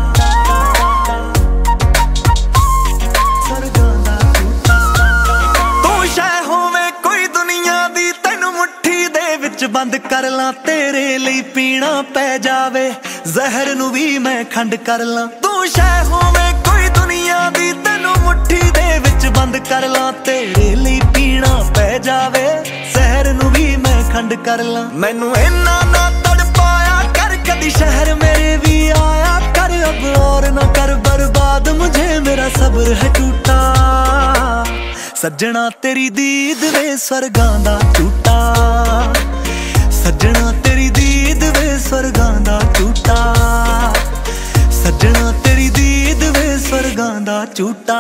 सरगां दा झूटा तू शै होवे कोई दुनिया दी तैनू मुट्ठी दे विच बंद कर लां तेरे लई पीना पै जावे जहर नू भी मैं खंड कर लां तू शै होवे कोई दुनिया दी तैनू मुट्ठी दे विच बंद कर लां तेरे लई पीना पै जावे शहर नू भी मैं खंड कर ला मैनू इन्ना ना तड़पाया कर कदी शहर मेरे भी आया कर अब और ना कर बर्बाद मुझे मेरा सब्र है टूटा सज्जणा तेरी दीद वे स्वर्गां दा झूटा सज्जणा तेरी दीद वे स्वर्गां दा झूटा सज्जणा तेरी दीद वे स्वर्गां दा झूटा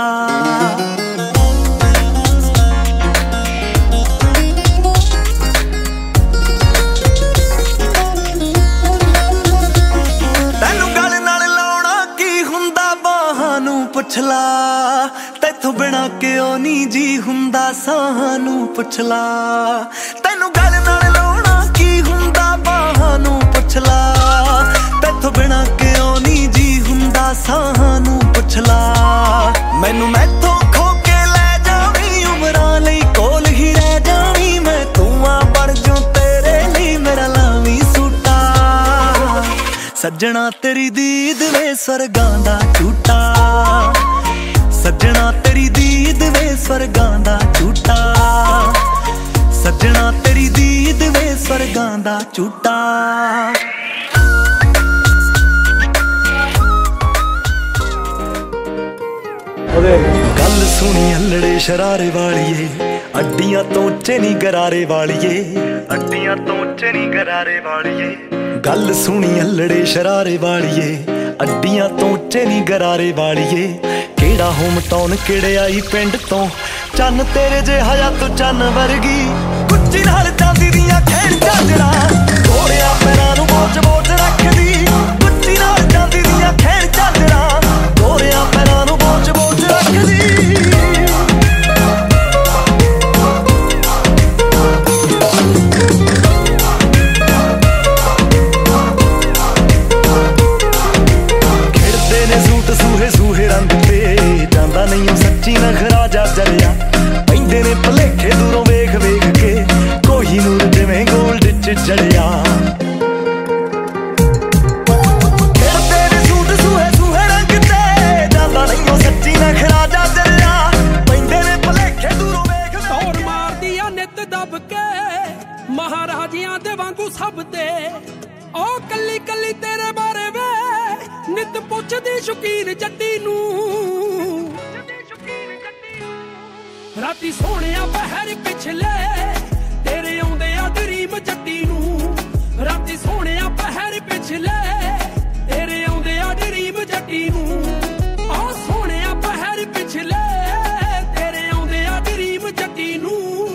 पुछ ला तैथों बिना क्यों नी जी हुंदा सानू पुछ ला तैनू गल नाल लाउणा की हुंदा बाहानू पुछ ला तैथों बिना क्यों नी जी हुंदा सानू पुछ ला मैनू मैथों खो के ले जावी उमरां लई कोल ही रह जावी मैं तू आ बण जूं तेरे लई मेरा लावी सूटा सज्जणा तेरी दीद वे स्वर्गां दा झूटा सज्जणा तेरी दीद वे स्वर्गां दा झूटा सज्जणा तेरी दीद वे स्वर्गां दा झूटा गल सुनी हल्लड़े शरारे वालिए अड्डियां तो उच्चे नी गरारे वालिए अड्डियां तो उच्चे नी गरारे वालिए गल सुनी हल्लड़े शरारे वालिए अड्डियां तो उच्चे नी गरारे वालिए केड़ा होम टाउन केड़े आई पिंड तो चन तेरे जे हया तू चन वर्गी कुच्ची नाल चांदी दियां खेड़ झांजरा घोड़िया पैरां नू बोच बोच रखदी कुच्ची नाल चांदी दियां खेड़ झांजरा घोड़िया पैरां नू बोच बोच रखदी सूहे सूहे रंग ते जांदा नहीं सच्ची नखरा जा जलिया पैंदे ने भलेखे दूरों वेख वेख के कोही नूर जिवें गोल्ड च जड़िया खेड़दे ने सूट सूहे सूहे रंग ते जांदा नहीं सच्ची नखरा जा जलिया पैंदे ने भलेखे दूरों वेख तौर मारदी आ नित दब के महाराजियां दे वांगू सब ते ओ कल्ली कल्ली तेरे बारे वे नित पुछदी शौकीन जट्टी नू राती सोहणिया पहर पिछले तेरे आउंदे आ ड्रीम जट्टी नू राती सोहणिया पहर पिछले तेरे आउंदे आ ड्रीम जट्टी नू आ सोहणिया पहर पिछले तेरे आउंदे आ ड्रीम जट्टी नू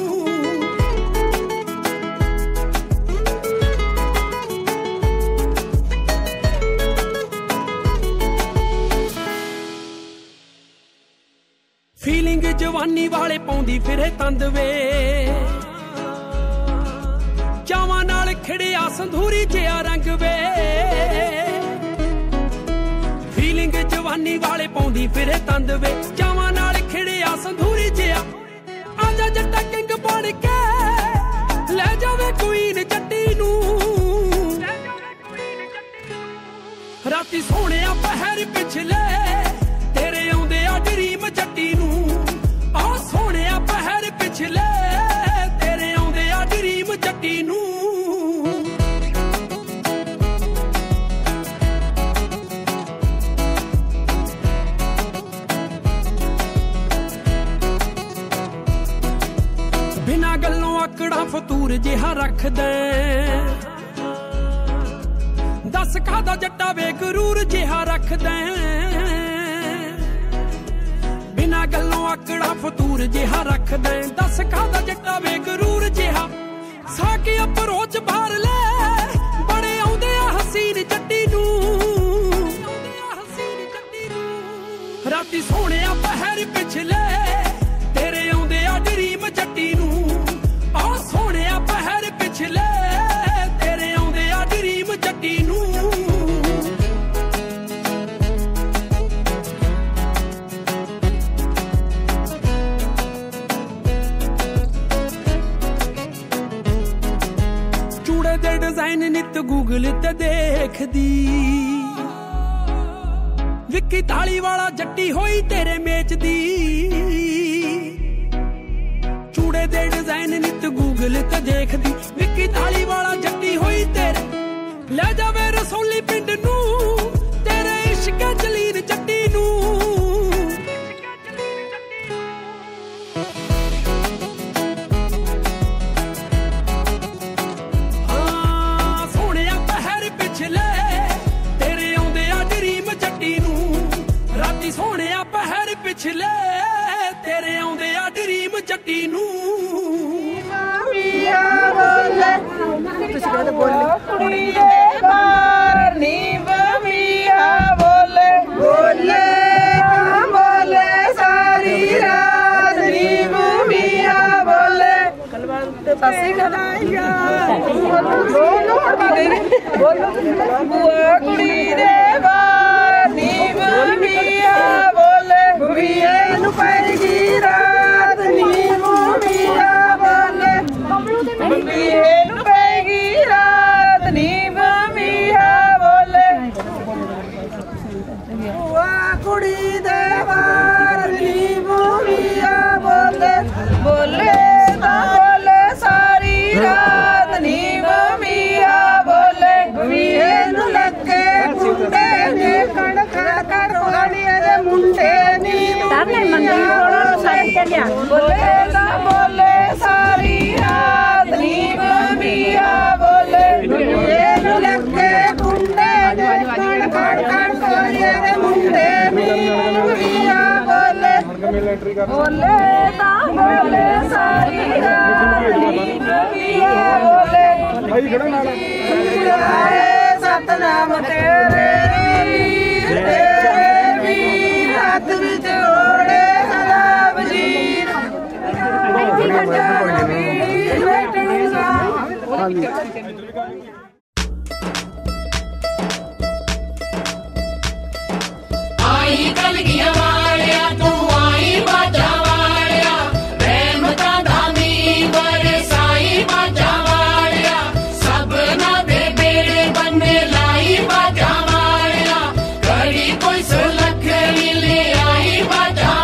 फीलिंग जवानी वाले पाउंदी फिरे तंद वे चावां नाल खिड़िया संधूरी जिहा रंग वे फीलिंग जवानी वाले पाउंदी फिरे तंद वे चावां नाल खिड़िया संधूरी जिहा आजा जट्टा किंग बन के ਰਾਤੀ ਸੋਹਣਿਆ ਪਹਿਰ ਪਿਛਲੇ ਤੇਰੇ ਆਉਂਦੇ ਆ ਡਰੀਮ ਜੱਟੀ ਨੂੰ ਆ ਸੋਹਣਿਆ ਪਹਿਰ ਪਿਛਲੇ ਤੇਰੇ ਆਉਂਦੇ ਆ ਡਰੀਮ ਜੱਟੀ ਨੂੰ ਬਿਨਾਂ ਗੱਲੋਂ ਆਕੜਾ ਫਤੂਰ ਜਿਹਾ ਰੱਖਦਾ ਦੱਸ ਕਾਹਦਾ ਜੱਟਾ ਵੇ ਗਰੂਰ ਜਿਹਾ ਰੱਖਦਾ ਬਿਨਾਂ ਗੱਲੋਂ ਆਕੜਾ ਫਤੂਰ ਜਿਹਾ ਰੱਖਦਾ ਦੱਸ ਕਾਹਦਾ ਜੱਟਾ ਵੇ ਗਰੂਰ ਜਿਹਾ ਸਾਕੇ ਅਪਰੋਚ ਬਾਹਰ ਲੈ ਬੜੇ ਆਉਂਦੇ ਆ ਹਸੀਨ ਜੱਟੀ ਨੂੰ ਰਾਤੀ ਸੋਹਣਿਆ ਪਹਿਰ ਪਿਛਲੇ ਤੇਰੇ ਆਉਂਦੇ ਆ ਡਰੀਮ ਜੱਟੀ ਨੂੰ ਆ ਸੋਹਣਿਆ ਪਹਿਰ ਪਿਛਲੇ ਤੇਰੇ ਆਉਂਦੇ ਆ ਡਰੀਮ ਜੱਟੀ ਨੂੰ ਚੂੜੇ ਦੇ ਡਿਜ਼ਾਈਨ ਨਿੱਤ ਗੂਗਲ ਤੇ ਦੇਖਦੀ ਵਿੱਕੀ ਤਾਲੀ ਵਾਲਾ ਜੱਟੀ ਹੋਈ ਤੇਰੇ ਮੇਚ ਦੀ ਚੂੜੇ ਦੇ ਡਿਜ਼ਾਈਨ ਨਿੱਤ ਗੂਗਲ ਤੇ ਦੇਖਦੀ ਵਿੱਕੀ ਤਾਲੀ ਵਾਲਾ ਜੱਟੀ ਹੋਈ ਤੇਰੇ ਲੈ ਜਾਵੇ ਰਸੋਲੀ ਪਿੰਡ ਨੂੰ ਤੇਰੇ ਇਸ਼ਕ ਜਲੀਨ ਜੱਟੀ ਨੂੰ ਹਾਂ ਸੋਹਣਿਆ ਪਹਿਰ ਪਿਛਲੇ ਤੇਰੇ ਆਉਂਦੇ ਆ ਡਰੀਮ ਜੱਟੀ ਨੂੰ ਰਾਤੀ ਸੋਹਣਿਆ ਪਹਿਰ ਪਿਛਲੇ ਤੇਰੇ ਆਉਂਦੇ ਆ ਡਰੀਮ ਜੱਟੀ ਨੂੰ ਮਾਮੀਆ ਬੋਲੇ ਤੁਸੀਂ ਬੋਲੇ ਕੁੜੀ ਦੇ ਬਾਰ ਨੀ ਮਾਮੀਆ ਬੋਲੇ ਬੋਲੇ ਨਾ ਬੋਲੇ ਸਾਰੀ ਰਾਤ ਨੀ ਮਾਮੀਆ ਬੋਲੇ ਸੱਸੀ ਖਲਾਇਆ ਬੋਲੋ ਬੋਲੋ ਬੁਆ ਕੁੜੀ ਦੇ ਬਾਰ ਨੀ ਮਾਮੀਆ ਬੋਲੇ ਬੁਈਏ ਨੂੰ ਪੈਗੀ ਰਾਤ ਨੀ ਮਾਮੀਆ ਬੋਲੇ ਬੁਈਏ ਨੂੰ ਪੈਗੀ ਰਾਤ ਨੀ ਮਾਮੀਆ ਬੋਲੇ ਬੁਆ ਕੁੜੀ ਦੇ ਬਾਰ ਨੀ ਮਾਮੀਆ ਬੋਲੇ ਬੋਲੇ ਨਾ ਬੋਲੇ ਸਾਰੀ ਰਾਤ ਨੀ ਮਾਮੀਆ ਬੋਲੇ ਬੁਈਏ ਨੂੰ ਲੱਗੇ ਮੁੰਡੇ ਨੇ ਕਣ ਖੜ ਕਰ ਵਾਲੀਏ ਦੇ ਮੁੰਡੇ ਨੀ ਸਾਹਮਣੇ ਮੰਡੀ ਕੋਲੋਂ ਸਾਰੀ ਚੱਲਿਆ ਬੋਲੇ ਨਾ ਬੋਲੇ ਸਾਰੀ ਰਾਤ ਨੀ ਮਾਮੀਆ ਬੋਲੇ ਬੁਈਏ ਨੂੰ ਲੱਗੇ ਮੁੰਡੇ ਨੇ ਕਣ ਖੜ ਕਰ ਵਾਲੀਏ ਦੇ ਮੁੰਡੇ ਨੀ ਮਾਮੀਆ ਬੋਲੇ ਬੋਲੇ ਨਾ ਬੋਲੇ ਸਾਰੀ ਰਾਤ ਨੀ ਮਾਮੀਆ ਬੋਲੇ ਸਤਨਾਮ ਤੇਰੇ ਵੀਰ ਤੇਰੇ ਵੀਰ ਹੱਥ ਵਿੱਚ ਓੜੇ ਸਲਾਮ ਜੀ ਆਈ ਕਲਗੀਆਂ ਵਾਲਿਆ ਤੂੰ ਆਈ ਬਾਜਾ ਵਾਲਿਆ ਰਹਿਮਤਾਂ ਦਾ ਮੀਂਹ ਬਰਸਾਈ ਬਾਜਾ ਵਾਲਿਆ ਸਭਨਾਂ ਦੇ ਬੇੜੇ ਬੰਨੇ ਲਾਈ ਬਾਜਾ ਵਾਲਿਆ ਕੜੀ ਕੋਈ ਸੁਲੱਖ ਨੀ ਲਿਆਈ ਬਾਜਾ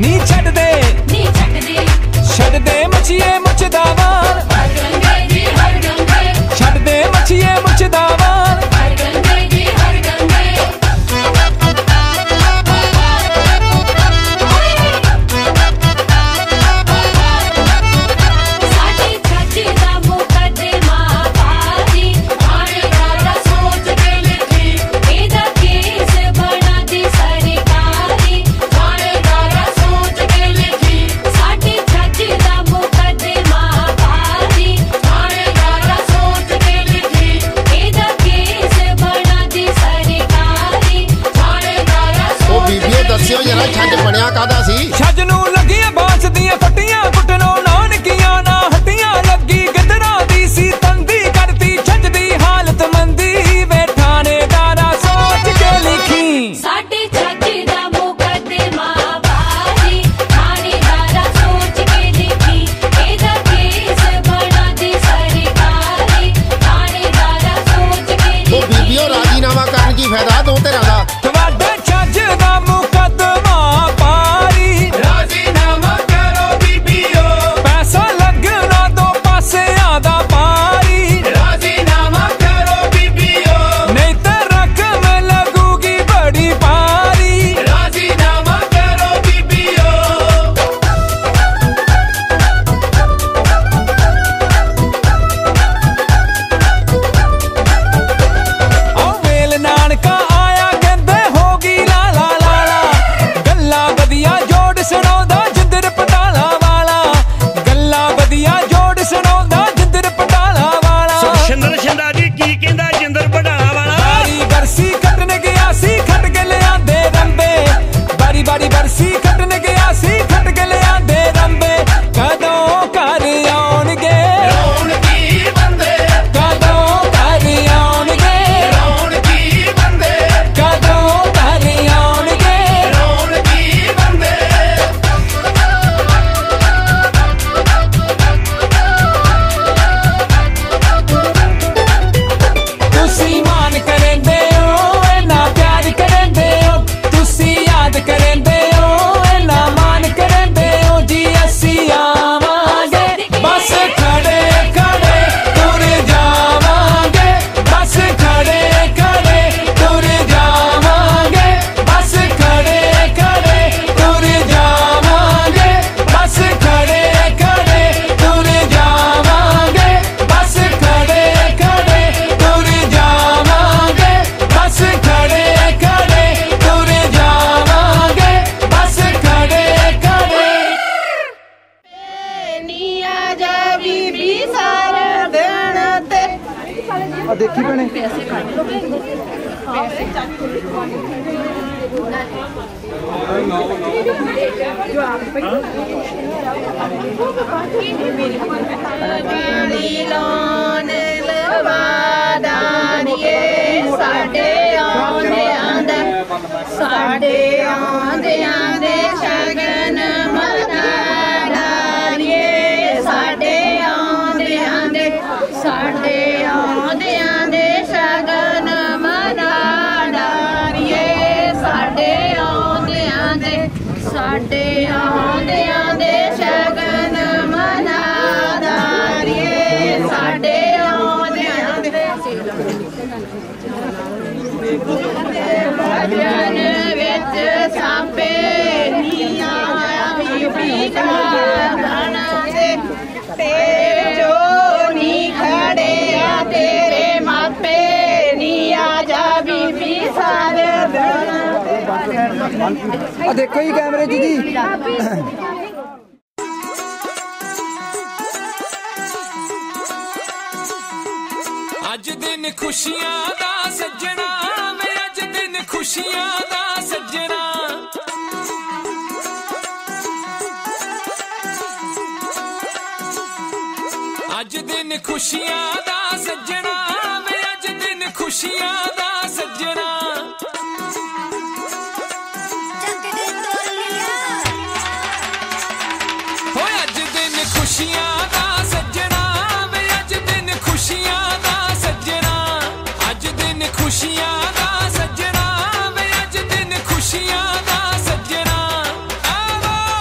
नी छड़ दे नी छड़ दे छड़ दे मछिए मुचदा वाल हर गंगे जी हर गंगे छड़ दे मछिए मुचदा वाल हर गंगे जी हर गंगे साडी छाती दा मुकदमा बाजी आने दादा सोच के लिखी एदा केस बना दी सरकारी आने दादा सोच के लिखी साडी छाती दा मुकदमा बाजी आने दादा सोच के लिखी एदा केस बना दी सरकारी आने दादा ओ बीबीए दस्सियो जरा छੱਜ ਬਣਿਆ ਕਾਦਾ ਸੀ ਛੱਜ ਨੂੰ ਲੱਗੀਆਂ ਬਾਂਸ ਦੀਆਂ ਫੱਟੀਆਂ ਕੁੱਟਣੋਂ ਨਾਨਕੀਆਂ ਨਾ ਹੱਟੀਆਂ ਲੱਗੀ ਗਿੱਦੜਾਂ ਦੀ ਸੀ ਤੰਦੀ ਕਰਤੀ ਛੱਜ ਦੀ ਹਾਲਤ ਮੰਦੀ ਵੇ ਥਾਣੇਦਾਰਾ ਸੋਚ ਕੇ ਲਿਖੀ ਸਾਡੀ ਛੱਜ ਦਾ ਮੁਕੱਦਮਾ ਬਾਜੀ ਥਾਣੇਦਾਰਾ ਸੋਚ ਕੇ ਲਿਖੀ ਇਹਦਾ ਕੇਸ ਬਣਾ ਦੀ ਸਰਕਾਰੀ ਥਾਣੇਦਾਰਾ ਸੋਚ ਕੇ ਲਿਖੀ ਉਹ ਬੀਬੀਓ ਰਾਜੀਨਾਮਾ ਕਰਨ ਕੀ ਫਾਇਦਾ ਦੋ ਧਿਰਾਂ ਦਾ ਤੁਹਾਡੇ ਛੱਜ ਦਾ ਮੁਕੱਦਮਾ ਪਾਰੀ ਰਾਜੀਨਾਮਾ ਕਰੋ ਬੀਬੀਓ ਪੈਸਾ ਲੱਗਣਾ ਦੋ ਪਾਸਿਆਂ ਦਾ ਪਾਰੀ ਰਾਜੀਨਾਮਾ ਕਰੋ ਬੀਬੀਓ ਨਹੀਂ ਤਾਂ ਰਕਮ ਲੱਗੂਗੀ ਬੜੀ ਭਾਰੀ ਰਾਜੀਨਾਮਾ ਕਰੋ ਬੀਬੀਓ ਓ ਵੇਲ ਨਾਨਕਾ ਆਇਆ ਕਹਿੰਦੇ ਹੋ ਗਈ ਲਾ ਲਾ ਲਾ ਲਾ ਗੱਲਾਂ ਵਧੀਆ ਜੋੜ ਸੁਣਾਉਂਦਾ ਜਿੰਦਰ ਪਟਾਲਾ ਵਾਲਾ ਗੱਲਾਂ ਵਧੀਆ ਜੋੜ ਸੁਣਾਉਂਦਾ ਜਿੰਦਰ ਪਟਾਲਾ ਵਾਲਾ ਸੁਖਸ਼ਿੰਦਰ ਸ਼ਿੰਦਾਰੀ ਕੀ ਕਹਿੰਦਾ ਜਿੰਦਰ ਪਟਾਲਾ ਵਾਲਾ ਬਾਰੀ ਬਰਸੀ ਕੱਟਣ ਗਿਆ ਸੀ ਖੱਟ ਕੇ ਲਿਆਂਦੇ ਰੰਬੇ ਬਾਰੀ ਬਾਰੀ ਬਰਸੀ ਕੱਟਣ ਗਿਆ ਸੀ ਖੱਟ ਕੇ ਲਿਆਂਦੇ ਰੰਬੇ ਕਦੋਂ ਘਰ ਆਉਣਗੇ ਰੌਣਕੀ ਬੰਦੇ ਕਦੋਂ ਘਰ ਆਉਣਗੇ ਰੌਣਕੀ ਬੰਦੇ ਕਦੋਂ ਘਰ ਆਉਣਗੇ ਰੌਣਕੀ ਬੰਦੇ ਤੁਸੀਂ ਮਾਨ ਕਰੇਂਦੇ ਹੋ ਇੰਨਾ ਪਿਆਰ ਕਰੇਂਦੇ ਹੋ ਤੁਸੀਂ ਯਾਦ ਕਰੇਂਦੇ ਹੋ ਇੰਨਾ ਮਾਨ ਕਰੇਂਦੇ ਹੋ ਜੀ ਅਸੀਂ ਆਵਾਂਗੇ ਬਸ ਖੜੇ ਖੜੇ ਤੁਰ ਜਾਵਾਂਗੇ ਬਸ ਖੜੇ ਖੜੇ ਤੁਰ ਜਾਵਾਂਗੇ ਬਸ ਖੜੇ ਖੜੇ ਤੁਰ ਜਾਵਾਂਗੇ ਬਸ ਖੜੇ ਖੜੇ ਤੁਰ ਜਾਵਾਂਗੇ ਬਸ ਖੜੇ ਖੜੇ ਤੁਰ ਜਾਵਾਂਗੇ ਬਸ ਖੜੇ ਖੜੇ ਤੁਰ ਜਾਵਾਂਗੇ ਬਸ ਖੜੇ ਖੜੇ ਨੀਆ ਜਾ ਬੀਬੀ ਸਾਰਾ ਦਿਨ ਤੇ ਆ ਦੇਖੀ ਭੈਣੇ ਪੈਸੇ ਕੱਢ ਲੋਗੇ ਪੈਸੇ ਚੱਕ ਗਾੜੀ ਲੋਨ ਲਵਾਦਾਨੀਏ ਸਾਡੇ ਆਉਂਦਿਆਂ ਦੇ ਸਾਡੇ ਆਉਂਦਿਆਂ ਦੇ ਸ਼ਗਨ ਮਨਾੜਾਰੀਏ ਸਾਡੇ ਆਉਂਦਿਆਂ ਦੇ ਸਾਡੇ ਆਉਂਦਿਆਂ ਦੇ ਸ਼ਗਨ ਮਨਾੜਾਰੀਏ ਸਾਡੇ ਆਉਂਦਿਆਂ ਦੇ ਸਾਡੇ ਆਉਂਦਿਆਂ ਦੇ ਸ਼ਗਨ ਮਨਾੜਾਰੀਏ ਸਾਡੇ ਆਉਂਦਿਆਂ ਦੇ ਭਜਨ ਵਿੱਚ ਸਾਪੇ ਨੀਆਂ ਬੀਬੀ ਦਾ ਗਾਣਾ ਦੇ ਤੇਰੇ ਜੋ ਨੀ ਖੜਿਆ ਤੇਰੇ ਮਾਪੇ ਨੀ ਆ ਜਾ ਬੀਬੀ ਸਾਰੇ ਦਿਨ ਆ ਦੇਖੋ ਜੀ ਕੈਮਰੇ 'ਚ ਜੀ ਅੱਜ ਦਿਨ ਖੁਸ਼ੀਆਂ ਦਾ ਸੱਜਣਾ ਵੇ ਅੱਜ ਦਿਨ ਖੁਸ਼ੀਆਂ ਦਾ ਸੱਜਣਾ ਅੱਜ ਦਿਨ ਖੁਸ਼ੀਆਂ ਦਾ ਸੱਜਣਾ ਵੇ ਅੱਜ ਦਿਨ ਖੁਸ਼ੀਆਂ ਦਾ ਸੱਜਣਾ ਹੋਏ ਅੱਜ ਦਿਨ ਖੁਸ਼ੀਆਂ ਦਾ ਸੱਜਣਾ ਵੇ ਅੱਜ ਦਿਨ ਖੁਸ਼ੀਆਂ ਦਾ ਸੱਜਣਾ ਅੱਜ ਦਿਨ ਖੁਸ਼ੀਆਂ ਦਾ ਸੱਜਣਾ ਵੇ ਅੱਜ ਦਿਨ ਖੁਸ਼ੀਆਂ ਦਾ ਸੱਜਣਾ ਆਵਾ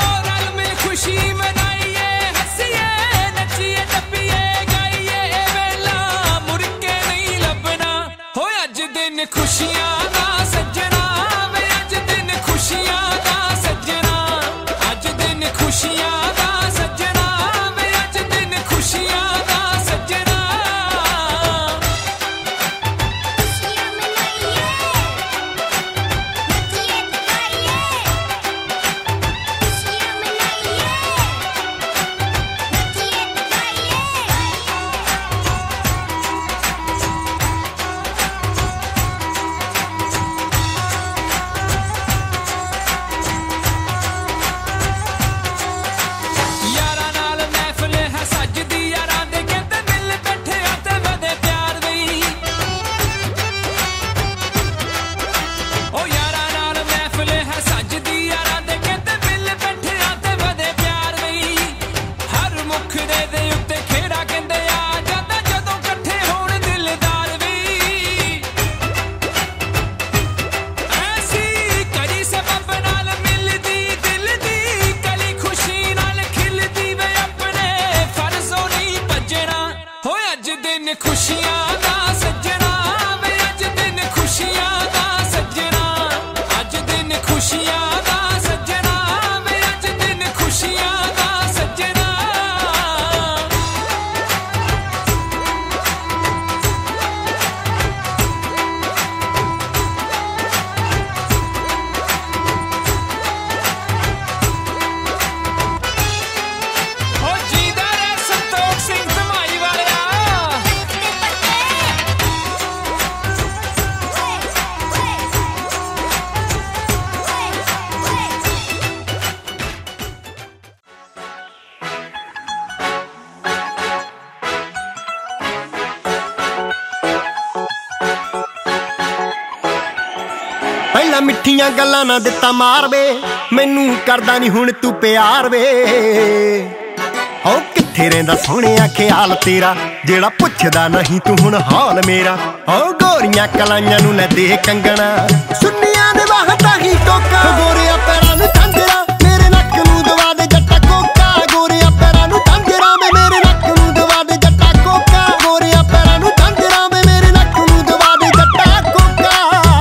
ਮਿੱਠੀਆਂ ਗੱਲਾਂ ਨਾ ਦਿੱਤਾ ਮਾਰ ਵੇ ਮੈਨੂੰ ਕਰਦਾ ਨਹੀਂ ਹੁਣ ਤੂੰ ਪਿਆਰ ਵੇ ਹੋ ਕਿੱਥੇ ਰਹਿੰਦਾ ਸੋਹਣਿਆ ਖਿਆਲ ਤੇਰਾ ਜਿਹੜਾ ਪੁੱਛਦਾ ਨਹੀਂ ਤੂੰ ਹੁਣ ਹਾਲ ਮੇਰਾ ਹੋ ਗੋਰੀਆਂ ਕਲਾਈਆਂ ਨੂੰ ਲੈ ਦੇ ਕੰਗਣਾ ਸੁੰਨੀਆਂ ਨੇ ਵਾਹਤਾ ਹੀ ਟੋਕਾ ਗੋਰਿਆ ਪੈਰਾਂ ਨੂੰ ਝਾਂਜਰਾ ਮੇਰੇ ਨੱਕ ਨੂੰ ਦਵਾ ਦੇ ਜੱਟਾ ਕੋਕਾ ਗੋਰਿਆ ਪੈਰਾਂ ਨੂੰ ਝਾਂਜਰਾ ਵੇ ਮੇਰੇ ਨੱਕ ਨੂੰ ਦਵਾ ਦੇ ਜੱਟਾ ਕੋਕਾ ਗੋਰਿਆ ਪੈਰਾਂ ਨੂੰ ਝਾਂਜਰਾ ਵੇ ਮੇਰੇ ਨੱਕ ਨੂੰ ਦਵਾ ਦੇ ਜੱਟਾ ਕੋਕਾ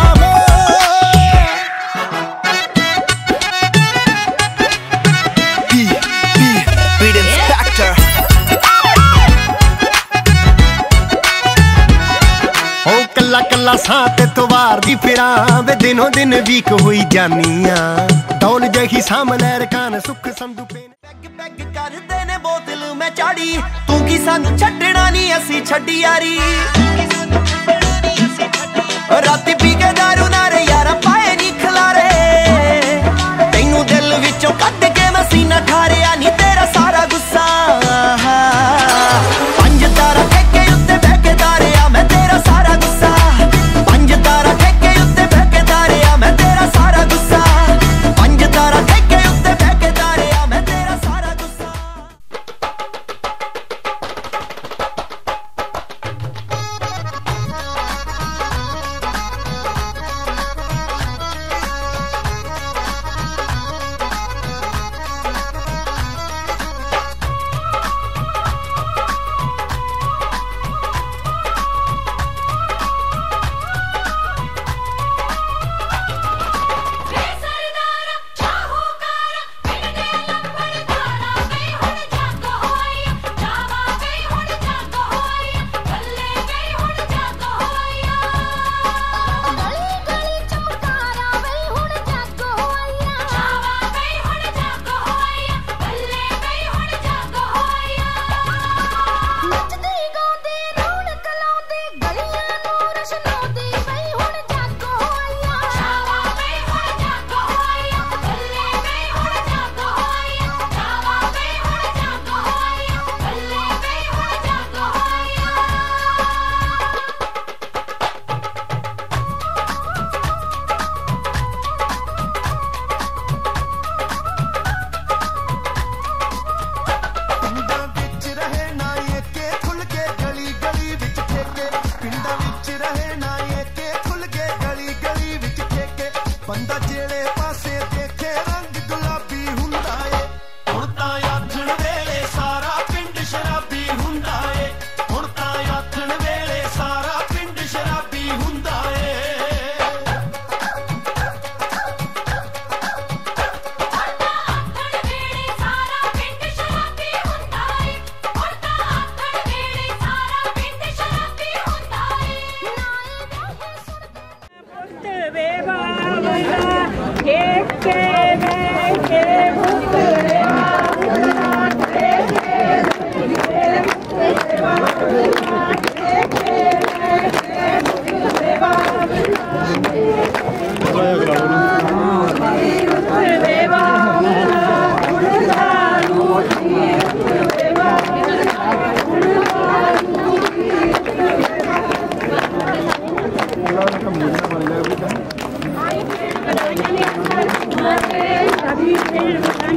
B B Beat Inspector ਹੋ ਕੱਲਾ ਕੱਲਾ ਸਾਹ ਤੇ ਤਵਾਰ ਦੀ ਫਿਰਾਂ ਵੇ ਦਿਨੋਂ ਦਿਨ ਵੀਕ ਹੋਈ ਜਾਨੀਆਂ ਡੌਲ ਜਹੀ ਸਾਹਮਣੇ ਰਕਾਨ ਸੁੱਖ ਸੰਧੂ ਪੇਨ ਪੈਗ ਪੈਗ ਕਰਦੇ ਨੇ ਬੋਤਲ ਮੈਂ ਚਾੜੀ ਤੂੰ ਕੀ ਸਾਨੂੰ ਛੱਡਣਾ ਨਹੀਂ ਅਸੀਂ ਛੱਡੀ ਯਾਰੀ ਰਾਤੀ ਪੀ ਕੇ ਦਾਰੂ ਨਾਰੇ ਯਾਰਾ ਪਾਏ ਨਹੀਂ ਖਲਾਰੇ ਤੈਨੂੰ ਦਿਲ ਵਿੱਚੋਂ ਕੱਢ ਕੇ ਮੈਂ ਸੀਨਾ ਠਾਰਿਆ ਨਹੀਂ ਤੇਰਾ ਸਾਰਾ ਗੁੱਸਾ ਪੰਜ ਤਾਰਾ ਠੇਕੇ ਉੱਤੇ ਬਹਿ ਕੇ ਤਾਰਿਆ ਮੈਂ ਤੇਰਾ ਸਾਰਾ ਗੁੱਸਾ ਪੰਜ ਤਾਰਾ ਠੇਕੇ ਉੱਤੇ ਬਹਿ ਕੇ ਤਾਰਿਆ ਮੈਂ ਤੇਰਾ ਸਾਰਾ ਗੁੱਸਾ ਪੰਜ ਤਾਰਾ ਠੇਕੇ ਉੱਤੇ ਬਹਿ ਕੇ ਤਾਰਿਆ ਮੈਂ ਤੇਰਾ ਸਾਰਾ ਗੁੱਸਾ Thank you.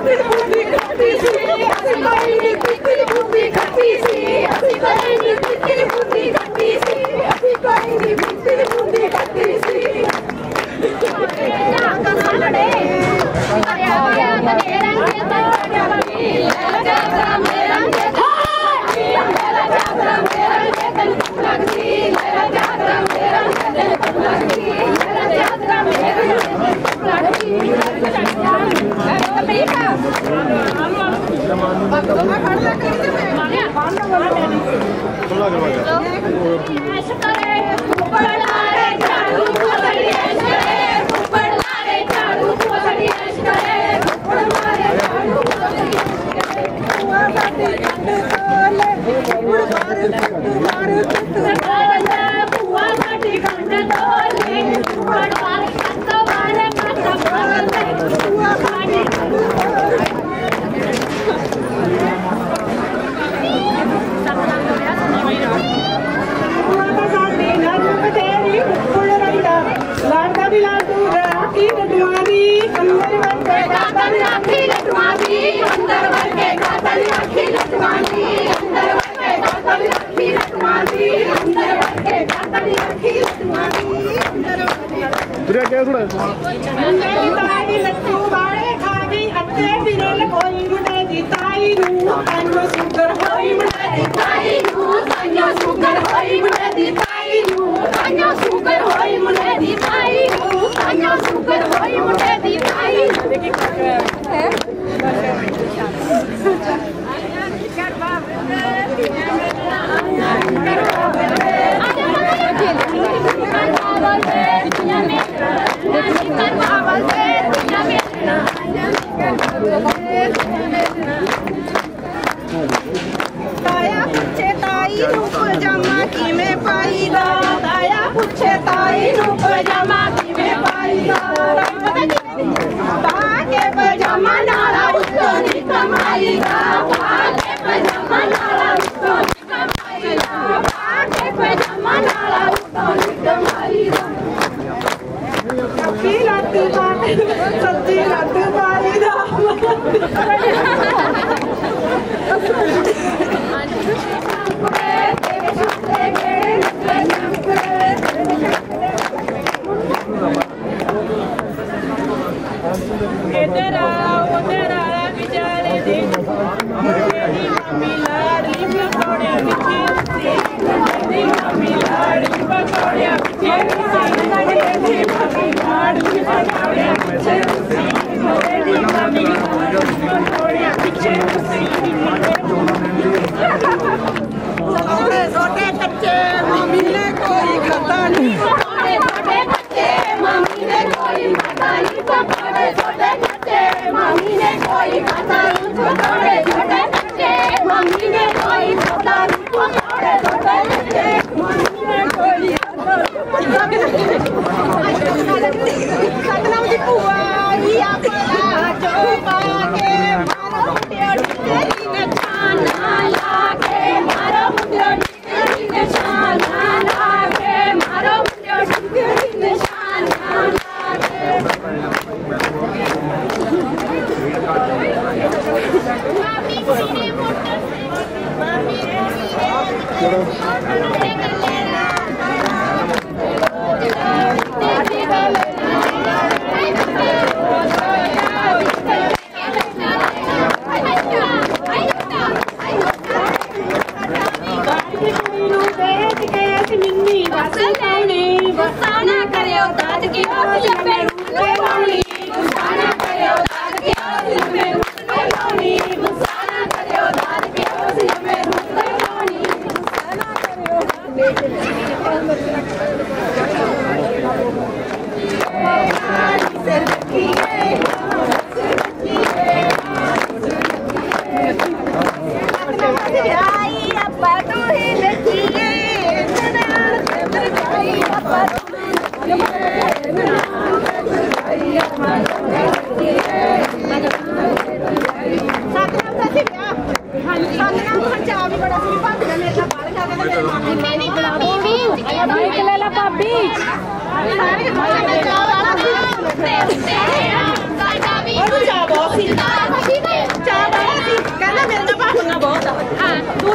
Bye.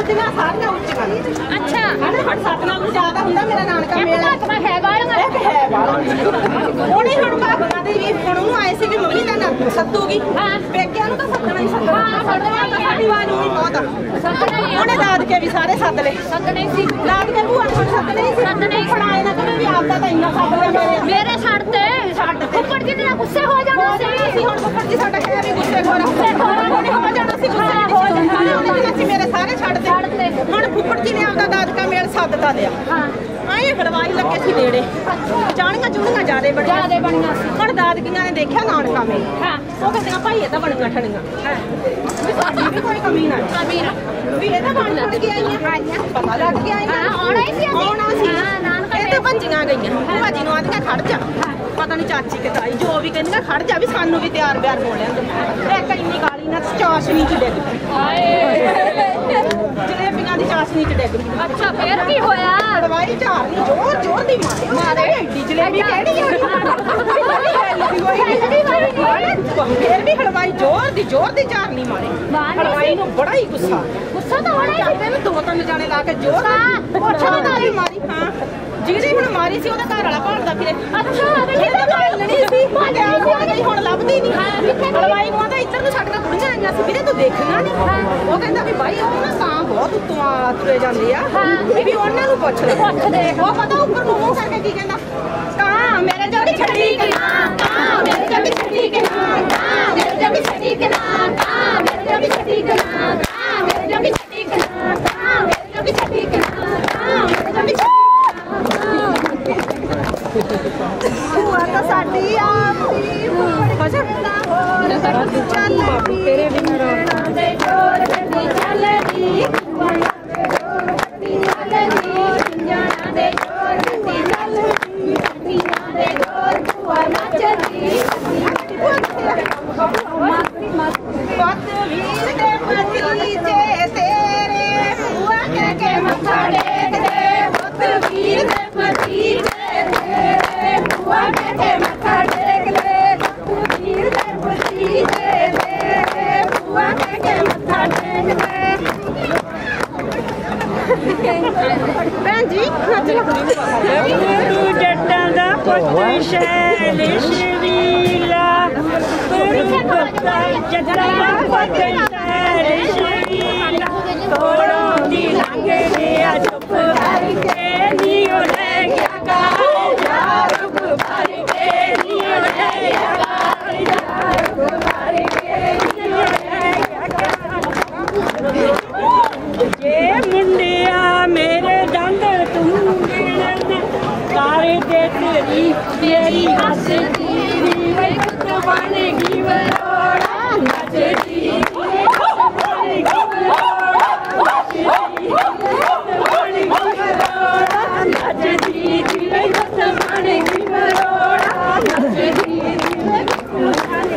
ਦੂਜੀਆਂ ਸਾਰੀਆਂ ਉੱਚੀਆਂ ਨੇ। ਅੱਛਾ ਹਨਾ ਹੁਣ ਸਤਨਾਮ ਨੂੰ ਜ਼ਿਆਦਾ ਹੁੰਦਾ ਮੇਰਾ ਨਾਨਕਾ ਮੇਲਾ ਇੱਕ ਹੈ ਵਾਲੀਆਂ ਇੱਕ ਹੈ ਵਾਲੀਆਂ ਉਹਨੇ ਹੁਣ ਬਾਬਾ ਦੇ ਵੀ ਹੁਣ ਉਹਨੂੰ ਆਏ ਸੀ ਕਿ ਮੰਮੀ ਦਾ ਨਾਂ ਸੱਦੂਗੀ ਪੇਕਿਆਂ ਨੂੰ ਤਾਂ ਸੱਦਣਾ ਹੀ ਸੱਦਣਾ ਸੱਦਣਾ ਤਾਂ ਸਾਡੀ ਵਾਰ ਨੂੰ ਵੀ ਬਹੁਤ ਆ ਉਹਨੇ ਦਾਦਕੇ ਵੀ ਸਾਰੇ ਸੱਦ ਲਏ ਸੱਦਣੇ ਸੀ ਦਾਦਕੇ ਭੂਆ ਨੂੰ ਸੱਦਣੇ ਸੀ ਸੱਦਣੇ ਫੜਾਏ ਨਾ ਕਦੇ ਵੀ ਆਪਦਾ ਤਾਂ ਇੰਨਾ ਸੱਦ ਲਿਆ ਮੇਰੇ ਮੇਰੇ ਛੱਡ ਤੇ ਛੱਡ ਤੇ ਫੁੱਫੜ ਜੀ ਨੇ ਗੁੱਸੇ ਹੋ ਜਾਣਾ ਸੀ ਹੁਣ ਫੁੱਫੜ ਜੀ ਸਾਡਾ ਕਿਹਾ ਵੀ ਗੁੱਸੇ ਖੋਰਾ ਗੁੱਸੇ ਖੋਰਾ ਹੋ ਜਾਣਾ ਸੀ ਗੁੱਸੇ ਹੋ ਜਾਣਾ ਉਹਨੇ ਅਸੀਂ ਮੇਰੇ ਸਾਰੇ ਛੱਡ ਤੇ ਹੁਣ ਫੁੱਫੜ ਜੀ ਨੇ ਆਪਦਾ ਦਾਦਕਾ ਮੇਲ ਸੱਦਤਾ ਲਿਆ ਹਾਂ ਆਏ ਹੜਵਾਈ ਲੱਗੇ ਸੀ ਨੇੜੇ ਚਾਣੀਆਂ ਚੂਣੀਆਂ ਜ਼ਿਆਦੇ ਬਣੀਆਂ ਜ਼ਿਆਦੇ ਬਣੀਆਂ ਸੀ ਹੁਣ ਦਾਦਕੀਆਂ ਨੇ ਦੇਖਿਆ ਨਾਨਕਾ ਮੇਲ ਹਾਂ ਉਹ ਕਹਿੰਦੀਆਂ ਭਾਈ ਇਹ ਤਾਂ ਬਣੀਆਂ ਠਣੀਆਂ ਹਾਂ ਵੀ ਸਾਡੀ ਵੀ ਕੋਈ ਕਮੀ ਨਾ ਕਮੀ ਨਾ ਵੀ ਇਹ ਤਾਂ ਬਣ ਲੱਗ ਗਿਆ ਆਈਆਂ ਪਤਾ ਲੱਗ ਗਿਆ ਹਾਂ ਆਉਣਾ ਹੀ ਸੀ ਆਉਣਾ ਸੀ ਹਾਂ ਨਾਨਕਾ ਇਹ ਤਾਂ ਭੱਜੀਆਂ ਗਈਆਂ ਭਾਜੀ ਨੂੰ ਆਂਦੀਆਂ ਖੜ ਜਾ ਪਤਾ ਨਹੀਂ ਚਾਚੀ ਕਿ ਤਾਈ ਜੋ ਵੀ ਕਹਿੰਦੀਆਂ ਖੜ ਜਾ ਵੀ ਸਾਨੂੰ ਵੀ ਤਿਆਰ ਬਿਆਰ ਹੋ ਲੈਂਦੇ ਇੱਕ ਇੰਨੀ ਗਾਲੀ ਨਾਲ ਚਾਸ਼ਨੀ ਚ ਡਿੱਗ ਪਈ ਹਾਏ ਜਲੇਬੀਆਂ ਦੀ ਚਾਸ਼ਨੀ ਚ ਡਿੱਗ ਪਈ ਅੱਛਾ ਫੇਰ ਕੀ ਹੋਇਆ ਹੜਵਾਈ ਝਾਰਨੀ ਜ਼ੋਰ ਜ਼ੋਰ ਦੀ ਮਾਰੇ ਮਾਰੇ ਐਡੀ ਜਲੇਬੀ ਕਿਹੜੀ ਹੈ ਫੇਰ ਵੀ ਹੜਵਾਈ ਜ਼ੋਰ ਦੀ ਜ਼ੋਰ ਦੀ ਝਾਰਨੀ ਮਾਰੇ ਹੜਵਾਈ ਨੂੰ ਬੜਾ ਹੀ ਗੁੱਸਾ ਗੁੱਸਾ ਤਾਂ ਹੋਣਾ ਹੀ ਸੀ ਦੋ ਤਿੰਨ ਜਾਣੇ ਲਾ ਕੇ ਜ਼ੋਰ ਪੁੱਛਾ ਨਾਲ ਹੀ ਮਾਰੀ ਹਾਂ ਜਿਹੜੀ ਹੁਣ ਮਾਰੀ ਸੀ ਉਹਦਾ ਘਰ ਵਾਲਾ ਭਾਲਦਾ ਫਿਰੇ ਅੱਛਾ ਇਹ ਤਾਂ ਭਾਲਣੀ ਸੀ ਭਾਲਿਆ ਸੀ ਹੁਣ ਲੱਭਦੀ ਨਹੀਂ ਹਲਵਾਈ ਨੂੰ ਆਂਦਾ ਇੱਧਰ ਨੂੰ ਛੱਡ ਕੇ ਕੁੜੀਆਂ ਆਈਆਂ ਸੀ ਵੀਰੇ ਤੂੰ ਦੇਖਣਾ ਨਹੀਂ ਉਹ ਕਹਿੰਦਾ ਵੀ ਭਾਈ ਉਹ ਨਾ ਕਾਂ ਬਹੁਤ ਉੱਤੋਂ ਆ ਤੁਰੇ ਜਾਂਦੇ ਆ ਵੀ ਉਹਨਾਂ ਨੂੰ ਪੁੱਛ ਲੈ ਪੁੱਛ ਦੇਖ ਉਹ ਪਤਾ ਉੱਪਰ ਨੂੰ ਮੂੰਹ ਕਰਕੇ ਕੀ ਕਹਿੰਦਾ ਕਾਂ ਮੇਰੇ ਜੋੜੀ ਛੱਡੀ ਕੇ ਨਾ ਕਾਂ ਮੇਰੇ ਜੋੜੀ ਛੱਡੀ ਕੇ ਨਾ ਕਾਂ ਮੇਰੇ ਜੋੜੀ ਛੱਡੀ ਕੇ ਨਾ ਕਾਂ ਮੇਰੇ ਜੋੜੀ ਛੱਡੀ ਕੇ ਨਾ ਕਾਂ ਮੇਰੇ ਜੋੜੀ ਛੱਡੀ ਕੇ ਨਾ ਕਾਂ ਮੇਰੇ ਜੋੜੀ ਛੱਡੀ ਕੇ ਨਾ ਕਾਂ ਮੇਰੇ ਜੋੜੀ ਭੂਆ ਤਾਂ ਸਾਡੀ ਆਪਦੀ ਭਜਣਾ ਹੋਰ ਚੱਲਦੀ ਤੇਰੇ ਬਿਨਾਂ ਦੇ ਜੋਰ ਗੱਡੀ ਚੱਲਦੀ ਭੂਆ ਦੇ ਜੋਰ ਗੱਡੀ ਚੱਲਦੀ ਜਾਣਾ ਦੇ ਜੋਰ ਗੱਡੀ ਚੱਲਦੀ ਗੱਡੀਆਂ ਦੇ ਜੋਰ ਭੂਆ ਨੱਚਦੀ ਪਤ ਵੀਰ ਦੇ ਭਤੀਜੇ ਤੇਰੇ ਭੂਆ ਕਹਿ ਕੇ ਮੱਥਾ ਟੇਕਦੇ ਪਤ ਵੀਰ ਦੇ ਭਤੀਜੇ ਤੇਰੇ ਭੂਆ ਕਹਿ ਕੇ ਮੱਥਾ ਟੇਕਦੇ ਪਤ ਵੀਰ ਦੇ ਭਤੀਜੇ ਤੇਰੇ ਭੂਆ ਕਹਿ ਕੇ ਮੱਥਾ ਟੇਕਦੇ ਭੈਣ ਜੀ ਨੱਚ ਤੂੰ ਜੱਟਾਂ ਦਾ ਪੁੱਤ ਸ਼ੈਲ ਸ਼ਵੀਲਾ ਤੂੰ ਪਤਾ ਜੱਟਾਂ ਦਾ ਪੁੱਤ ਸ਼ੈਲ ਸ਼ਵੀਲਾ ਤੋੜੋਂ ਦੀ ਲੰਘ ਗਿਆ ਚੁੱਪ ਕਰਕੇ ਨੀ ਉਹ ਲੈ ਗਿਆ ਕਾਲ ਯਾਰ ਭਰ ਕੇ ਨੀ ਉਹ ਲੈ ਗਿਆ ਕਾਲ ਯਾਰ ਭਰ ਕੇ ਨੀ ਉਹ ਲੈ ਗਿਆ ਕਾਲ ਜੇ ਮੁੰਡਿਆ ਮੇਰੇ ਦੰਦ ਤੂੰ ਗਿਣਨ ਤਾਰੇ ਦੇ ਤੇਰੀ ਮੇਰੀ ਹੱਸਦੀ ਨੀ ਵੇ ਕੁੱਤ ਬਣ ਗਈ ਵਰੋੜਾ ਨੱਚਦੀ ਨੀ ਕੁੱਤ ਬਣ ਗਈ ਵਰੋੜਾ ਨੱਚਦੀ ਨੀ ਕੁੱਤ ਬਣ ਗਈ ਵਰੋੜਾ ਨੱਚਦੀ ਨੀ ਵੇ ਕੁੱਤ ਬਣ ਗਈ ਵਰੋੜਾ ਨੱਚਦੀ ਨੀ ਵੇ ਕੁੱਤ ਬਣ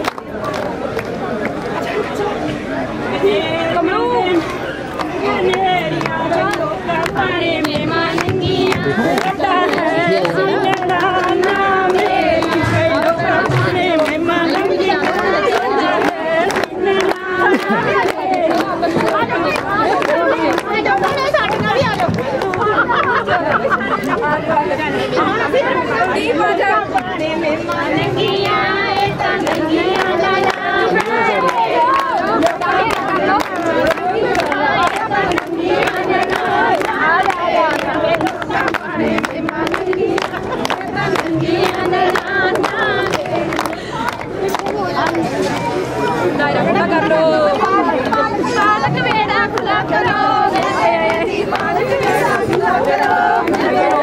ਗਈ ਕਮਰੂ ਕਨੇਰੀਆਂ ਲੋਕਾਂ ਪਾਣੇ ਮੇ ਮਾਨਗੀਆਂ ਪਤਾ ਹੈ ਸੁਣਨਾ ਨਾ ਮੇਰੀ ਕਈ ਲੋਕਾਂ ਪਾਣੇ ਮੇ ਮਾਨਗੀਆਂ ਪਤਾ ਹੈ ਸੁਣਨਾ ਨਾ ਮੇਰੀ ਪਾਣੇ ਮੇ ਮਾਨਗੀਆਂ ਇਹ ਤਾਂ ਨੰਗੀਆਂ ਦਾ ਨਾਮ ਕਰ ਲੋ ਮਾਲਕ ਵੇੜਾ ਖੁੱਲਾ ਕਰੋ ਮੇਰੇ ਮਾਲਕ ਵੇੜਾ ਖੁੱਲਾ ਕਰੋ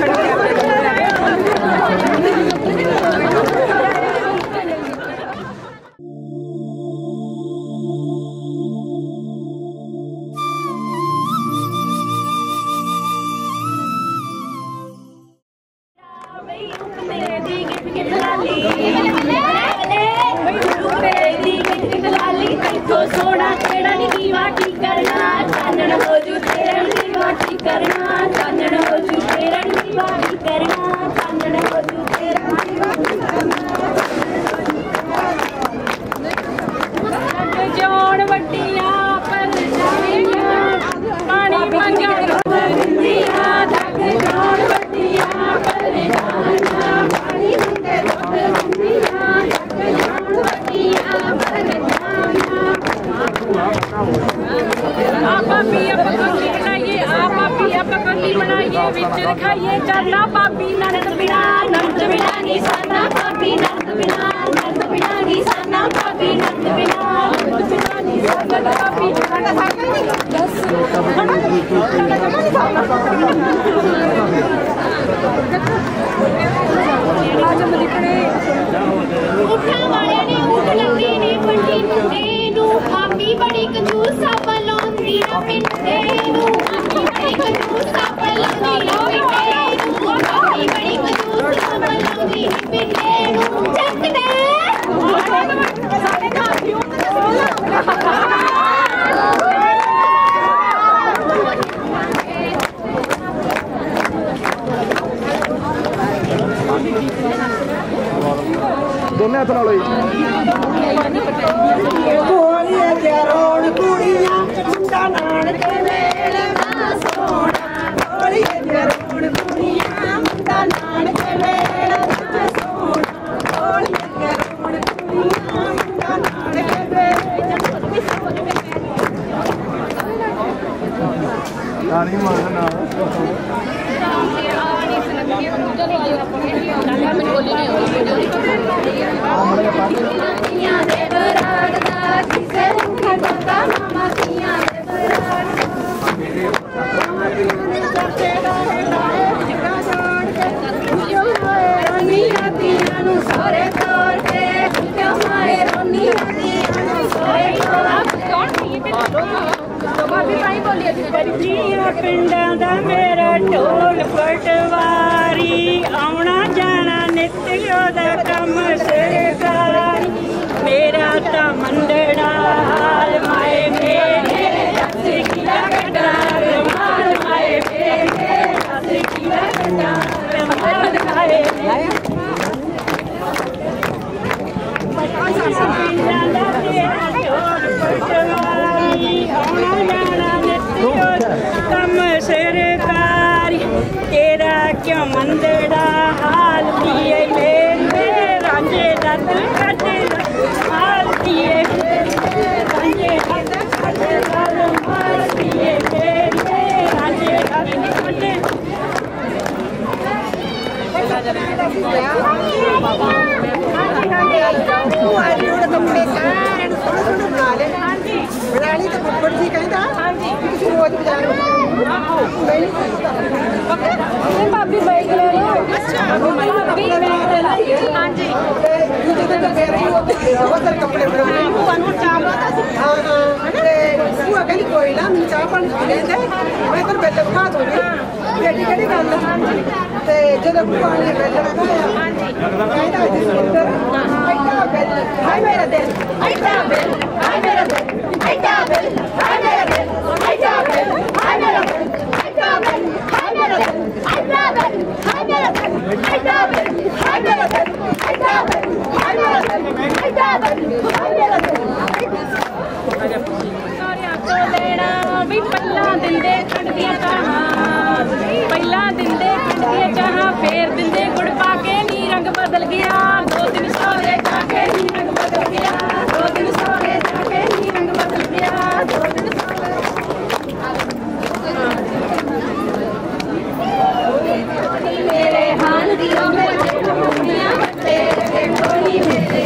ਸੋਣਾ ਕਿਹੜਾ ਨੀ ਦੀਵਾ ਕੀ ਕਰਨਾ ਚਾਨਣ ਹੋ ਜੂ ਤੇਰਾ ਨੀ ਦੀਵਾ ਕੀ ਕਰਨਾ ਚਾਨਣ ਹੋ ਜੂ ਤੇਰਾ ਨੀ ਦੀਵਾ ਕੀ ਕਰਨਾ ਚਾਨਣ ਹੋ ਜੂ ਤੇਰਾ ਨੀ ਦੀਵਾ ਕੀ ਕਰਨਾ ਜੋਣ ਵੱਡੀਆਂ ਪਰ ਜਾਣੀਆਂ खाइए चरना पापी नंद बिना नंद बिना नी साना पापी नंद बिना नंद बिना नी साना पापी नंद बिना नंद बिना नी साना पापी साडा साडा दस आज हम दिखने उठा वाले ने उठ लगे ने पंडी मुंडे नु पापी बड़ी कंजूसा बलौंदी ना पिंडे नु पापी बड़ी कंजूसा बलौंदी ना पापी बड़ी कंजूसा बलौंदी ना पिंडे नु चक दे साडे काफी दोने हाथ नाल कोलिए जरोड़ कुड़ियां मुंडा नान के मेल ना सोना कोलिए जरोड़ कुड़ियां मुंडा नान के मेल ना सोना कोलिए जरोड़ कुड़ियां मुंडा नान के मेल गानी मारना पिंडां दा मेरा ढोल पटवारी आउणा जाना नित ओदा कम सरकारी मेरा तां मंडड़ा हाल माए मेरे दस किला कटा रुमाल माए मेरे दस किला कटा रुमाल माए पिंडां दा मेरा ढोल पटवारी आउणा जाना नित कम सरकारी तेरा क्यों मंदड़ा हाल दिए मेरे रांझे दत कटे हाल दिए रांझे दत कटे हाल दिए मेरे रांझे दत कटे बनानी तो फुफड़ जी कहता किसी रोज बाजार भाभी बैग ले लो अच्छा भाभी बैग ले लो हां जी दूसरे दिन तो फिर ही वो बहुत सारे कपड़े बनाने वो चावल हां हां ते वो कहली कोई ना मैं चाह पानी पी लेंदे मैं तो बेल खा दूंगी बेटी केड़ी गल ते जदों पानी बेल खाया हां जी कहता जिसर ऐटा बेल हाय मेरा दिल ऐटा बेल हाय मेरा दिल ऐटा बेल हाय मेरा दिल ऐटा बेल हाय मेरा दिल ऐटा बेल हाय मेरा दिल ऐटा बेल हाय मेरा दिल ऐटा बेल हाय मेरा दिल ऐटा बेल हाय मेरा दिल ऐटा बेल हाय मेरा दिल लेना भी पल्ला दिंदे खंड दिया चाहां पहला दिंदे खंड दिया चाहां फेर दिंदे गुड़ पाके नी रंग बदल गया दो दिन सोरे जाके नी रंग बदल गया दो दिन सोरे जाके नी रंग बदल गया दो दिन सोरे मेरे हाल दियो मेरे दुनिया तेरे कोई मेरे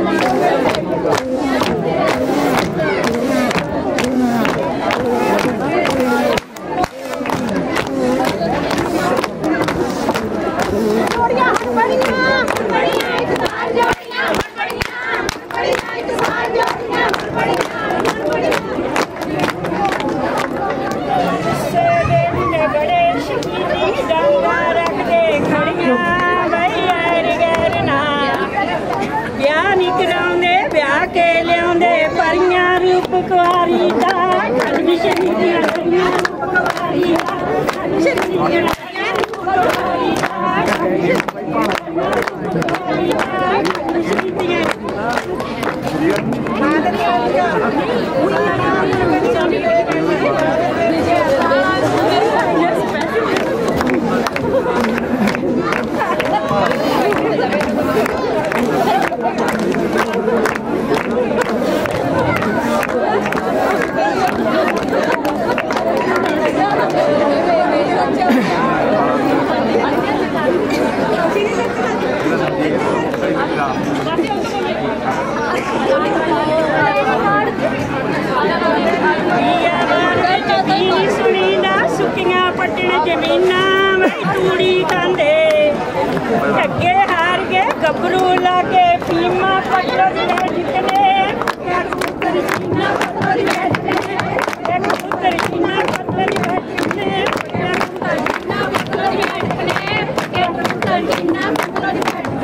कुआरी दा मिशन दिया कुआरी दा मिशन दिया कुआरी दा गोलियां पट्टन जमीना में तूड़ी खांदे ठगे हार के गबरू लागे फीमा पट्टन जितने कबूतर सीना पत्थर बैठने कबूतर सीना पत्थर बैठने कबूतर सीना पत्थर बैठने कबूतर सीना पत्थर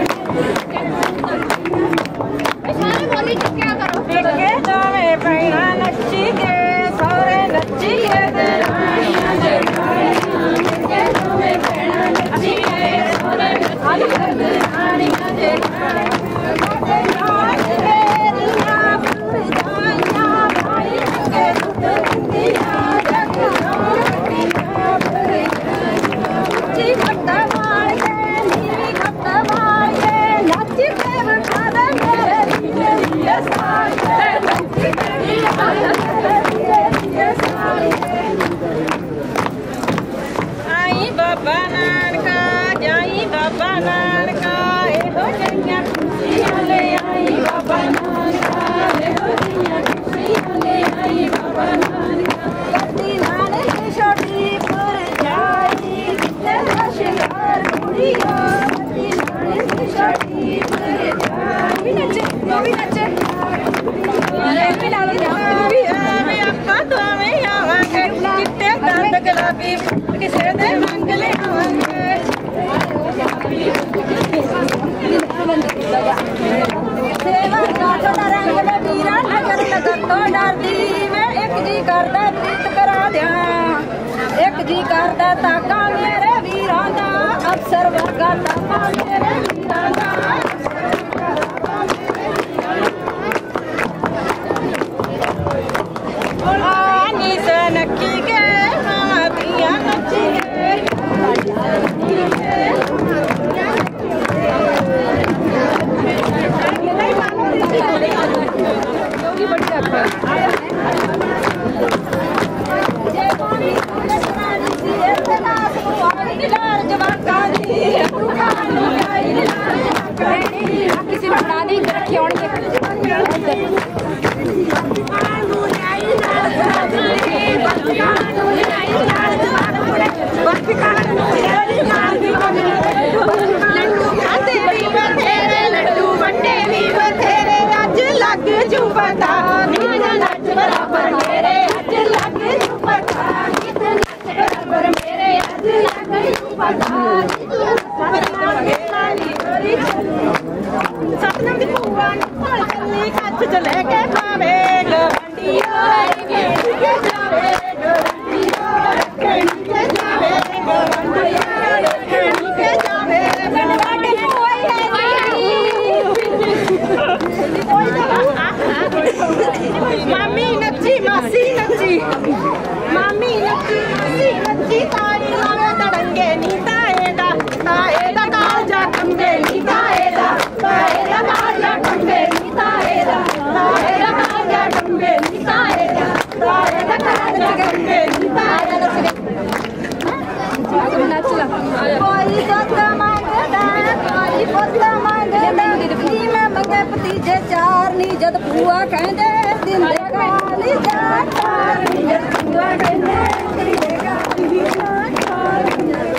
बैठने सारे बोली क्या करो के जावे पैना नच्ची के सारे नच्ची के दरानियां जेठानियां के जावे पैना नच्ची के सारे नच्ची के दरानियां जेठानियां आई बाबा नानका जाई बाबा नानका एहो जइयां खुशियां ले आई बाबा नानका एहो जइयां खुशियां ले आई बाबा नानका करदी नानक छोटी पर जाई तेरा शिकार कुड़िया करदी नानक छोटी पर जाई भी नचे वो भी नचे अरे भी ला लो भी आवे अप्पा तो आवे आवांगे चिट्टे दर्द गुलाबी किसे दे मंगले आवांगे सेवा का छोटा रंग ले वीरा नजर लगत तो डरदी मैं एक जी करदा प्रीत करा दियां एक जी करदा ताका मेरे वीरां दा अफसर वर्गा ताका मेरे वीरां दा आनी से नक्की के मामा पिया नच्ची के किसी ने बना दी रखी होने लड्डू बड़े भी बथेरे अज लग जू पता नच बराबर मेरे अज लग जू पता बराबर मेरे अज लग जू पता सपना दी भूआ खोल चली कच्छ च लेके पावे गवंडिया के जावे गवंडिया के जावे गवंडिया के जावे बनवाटे कोई है मामी नच्ची मासी नच्ची मामी नच्ची मासी नच्ची तारी लावे तड़ंगे नी ताएदा ताएदा काजा कंबे नी ताएदा ताएदा काजा कंबे नी ताएदा ताएदा काजा कंबे नी ताएदा ताएदा काजा कंबे नी ताएदा कोई सत मांगदा कोई पुੱਤ मांगदा नी मैं मंगे भतीजे चार नी जद भूआ कहंदे दिंदे गाली जा चार नी जद भूआ कहंदे दिंदे गाली जा चार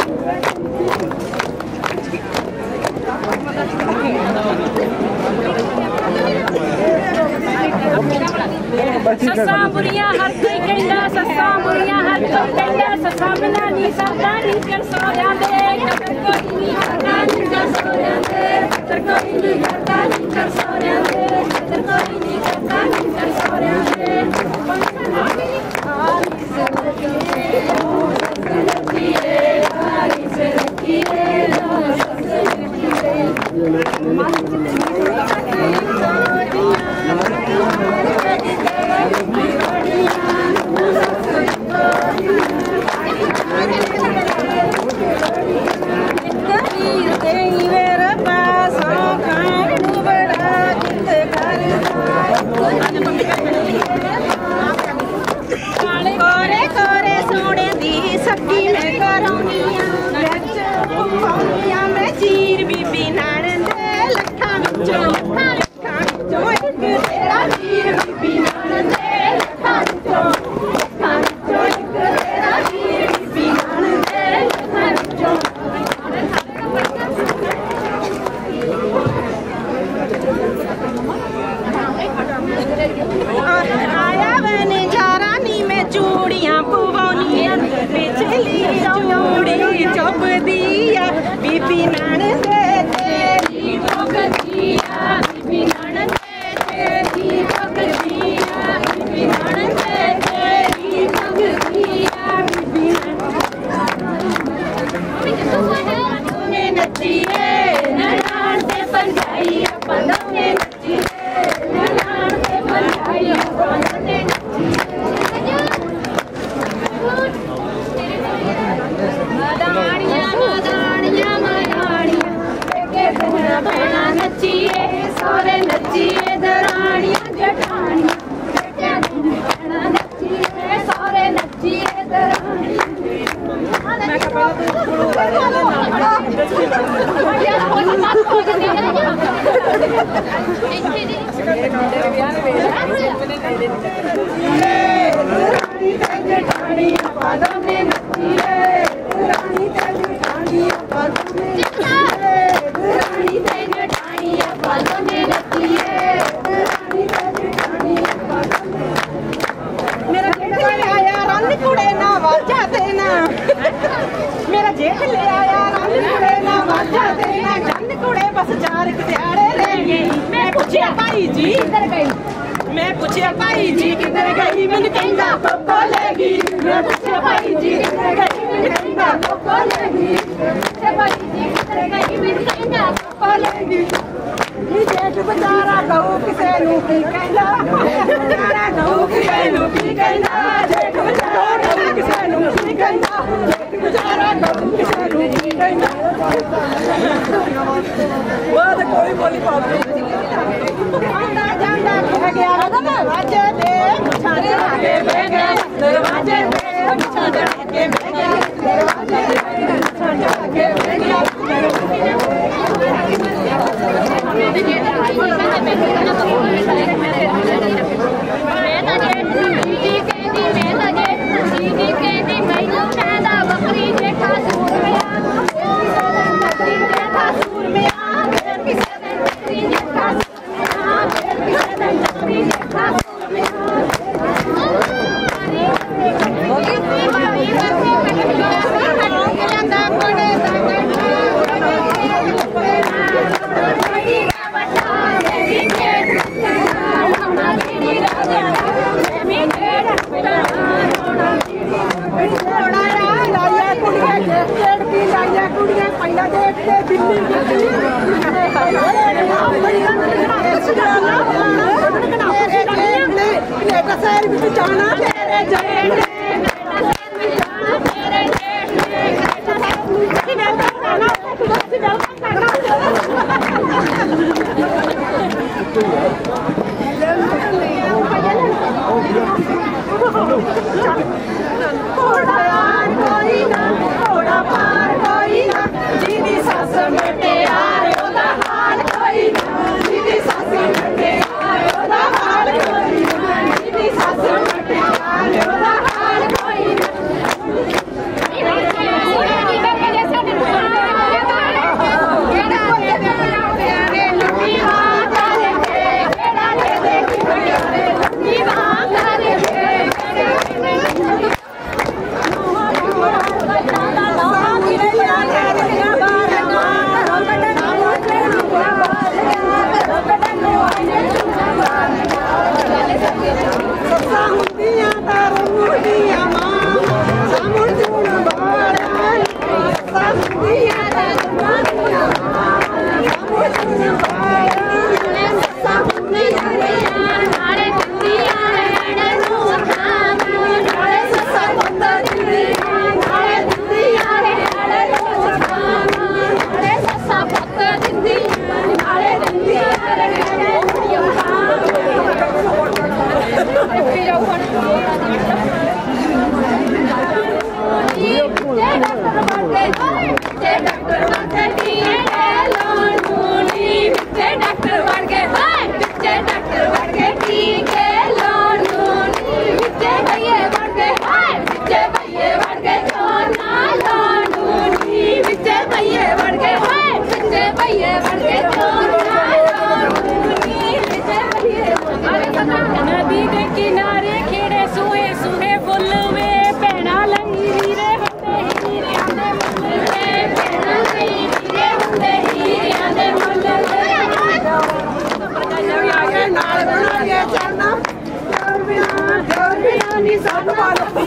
सस्सा बुरियां हर कोई कहंदा सस्सा बुरियां हर कोई कहंदा सस्सा बिना नी सरदा नी कर सोया दे कर कोई नी हरदा नी कर सोया दे कर कोई नी हरदा नी कर सोया दे कर कोई नी हरदा नी कर सोया दे आनी से रखिए आनी से रखिए ਬੀਬੀ ਨਾਨਣ ਦੇ ਤੇਰੀ ਭੁਗਦੀ ਆ ਬੀਬੀ ਨਾਨਣ ਦੇ ਤੇਰੀ ਭੁਗਦੀ ਆ ਬੀਬੀ ਨਾਨਣ ਦੇ ਤੇਰੀ ਭੁਗਦੀ ਆ ਬੀਬੀ ਦੋਵੇਂ ਨੱਚੀਏ ਨਨਾਣ ਤੇ ਭਰਜਾਈ ਆਪਾਂ ਦੋਵੇਂ ਨੱਚੀਏ ਨਨਾਣ ਤੇ ਭਰਜਾਈ ਆਪਾਂ ਦੋਵੇਂ ਮਦਾਣੀਆਂ ਮਦਾਣੀਆਂ ਮਦਾਣੀਆਂ ਪੇਕੇ ਸਹਣਾ ਭੈਣਾ ਨੱਚੀਏ ਸੋਹਰੇ ਨੱਚੀਏ ਦਰਾਣੀਆਂ ਜਠਾਣੀਆਂ ਪੇਕੇ ਸਹਣਾ ਭੈਣਾ ਨੱਚੀਏ ਸੋਹਰੇ ਨੱਚੀਏ ਦਰਾਣੀਆਂ ਮੈਂ ਕਹਾਂ ਪਹਿਲਾਂ ਤੂੰ ਸ਼ੁਰੂ ਕਰ ਮੇਰਾ ਜੇਠ ਲੈ ਆਇਆ ਰੰਨ ਕੁੜੇ ਨਾ ਵਾਜਾ ਦੇਣਾ ਮੇਰਾ ਜੇਠ ਲੈ ਆਇਆ ਰੰਨ ਕੁੜੇ ਨਾ ਵਾਜਾ ਦੇਣਾ ਚੰਨ ਕੁੜੇ ਬਸ ਚਾਰ ਦਿਹਾੜੇ ਰਹਿ ਗਈ ਮੈਂ ਪੁੱਛਿਆ ਭਾਈ ਜੀ ਕਿੱਧਰ ਗਈ ਮੈਂ ਪੁੱਛਿਆ ਭਾਈ ਜੀ ਕਿੱਧਰ ਗਈ ਮੈਨੂੰ ਕਹਿੰਦਾ ਕੋਕੋ ਲੈ ਗਈ ਮੈਂ ਪੁੱਛਿਆ ਭਾਈ ਜੀ ਕਿੱਧਰ ਗਈ ਮੈਨੂੰ ਕਹਿੰਦਾ ਕੋਕੋ ਲੈ ਗਈ ਤੇ ਭਾਈ ਜੀ ਕਿੱਧਰ ਗਈ ਮੈਨੂੰ ਕਹਿੰਦਾ ਕੋਕੋ ਲੈ ਗਈ ਨੀ ਜੇਠ ਬਜ਼ਾਰਾ ਗਊ ਕਿਸੇ ਨੂੰ ਕੀ ਕਹਿੰਦਾ ਬਜ਼ਾਰਾ ਗਊ ਕਿਸੇ ਨੂੰ ਕੀ ਕਹਿੰਦਾ ਜੇਠ ਬਜ਼ਾਰਾ ਗਊ ਕਿਸੇ ਨੂੰ ਕੀ ਕਹਿੰਦਾ ਜੇਠ ਬਜ਼ਾਰਾ ਗਊ ਕਿਸੇ ਨੂੰ ਕੀ ਕਹਿੰਦਾ ਉਹ ਤਾਂ ਕੋਈ ਬੋਲੀ ਪਾਉਂਦੀ ਆਂਦਾ ਜਾਂਦਾ ਕਹਿ ਗਿਆ ਦਰਵਾਜ਼ੇ ਤੇ ਛਾੜੇ ਲਾ ਕੇ ਬਹਿ ਗਿਆ ਦਰਵਾਜ਼ੇ ਤੇ ਛਾੜੇ ਲਾ ਕੇ ਬਹਿ ਗਿਆ ਦਰਵਾਜ਼ੇ ਤੇ ਛਾੜੇ ਲਾ ਕੇ ਬਹਿ ਗਿਆ ਮੈਂ ਤਾਂ ਜੀ ਜੀ ਕਹਿੰਦੀ ਮੈਂ ਤਾਂ ਜੀ ਜੀ ਕਹਿੰਦੀ ਮੈਨੂੰ ਕਹਿੰਦਾ ਬੱਕਰੀ ਜੇਠਾ ਸੂਰ ਮਿਆ ਬੱਕਰੀ ਜੇਠਾ ਸੂਰ ਮਿਆ ਫਿਰ ਕਿਸੇ ਦਿਨ ਬੱਕਰੀ ਜੇਠਾ ਸੂਰ ਮਿਆ ਫਿਰ ਕਿਸੇ ਦਿਨ ਬੱਕਰੀ ਜੇਠਾ ਸੂਰ ਮਿਆ ਹੋ ਗਈ ਸੀ ਮਾਰੀ ਵਰਤੀ ਮੈਨੂੰ ਕਹਿੰਦਾ ਕੋੜੇ ਦਾ ਪਹਿਲਾਂ ਦੇਖ ਕੇ ਦਿੱਲੀ ਕਨੇਡਾ ਸ਼ਹਿਰ ਵਿੱਚ ਜਾਣਾ ਤੇਰੇ ਜੇਠ ਕੋਈ ਨਾ ਥੋੜਾ ਪਾਰ ਕੋਈ ਨਾ ਜਿਹਦੀ ਸੱਸ ਮਟਿਆਰ ਉਹਦਾ ਹਾਲ ਕੋਈ ਨਾ ਜਿਹਦੀ ਸੱਸ ਮਟਿਆਰ ਉਹਦਾ ਹਾਲ ਕੋਈ ਨਾ ਜਿਹਦੀ ਸੱਸ ਮਟਿਆਰ ਉਹਦਾ ਹਾਲ ਨੀ ਸੱਟ ਪਾ ਲਓ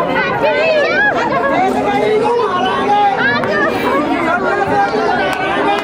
Thank you.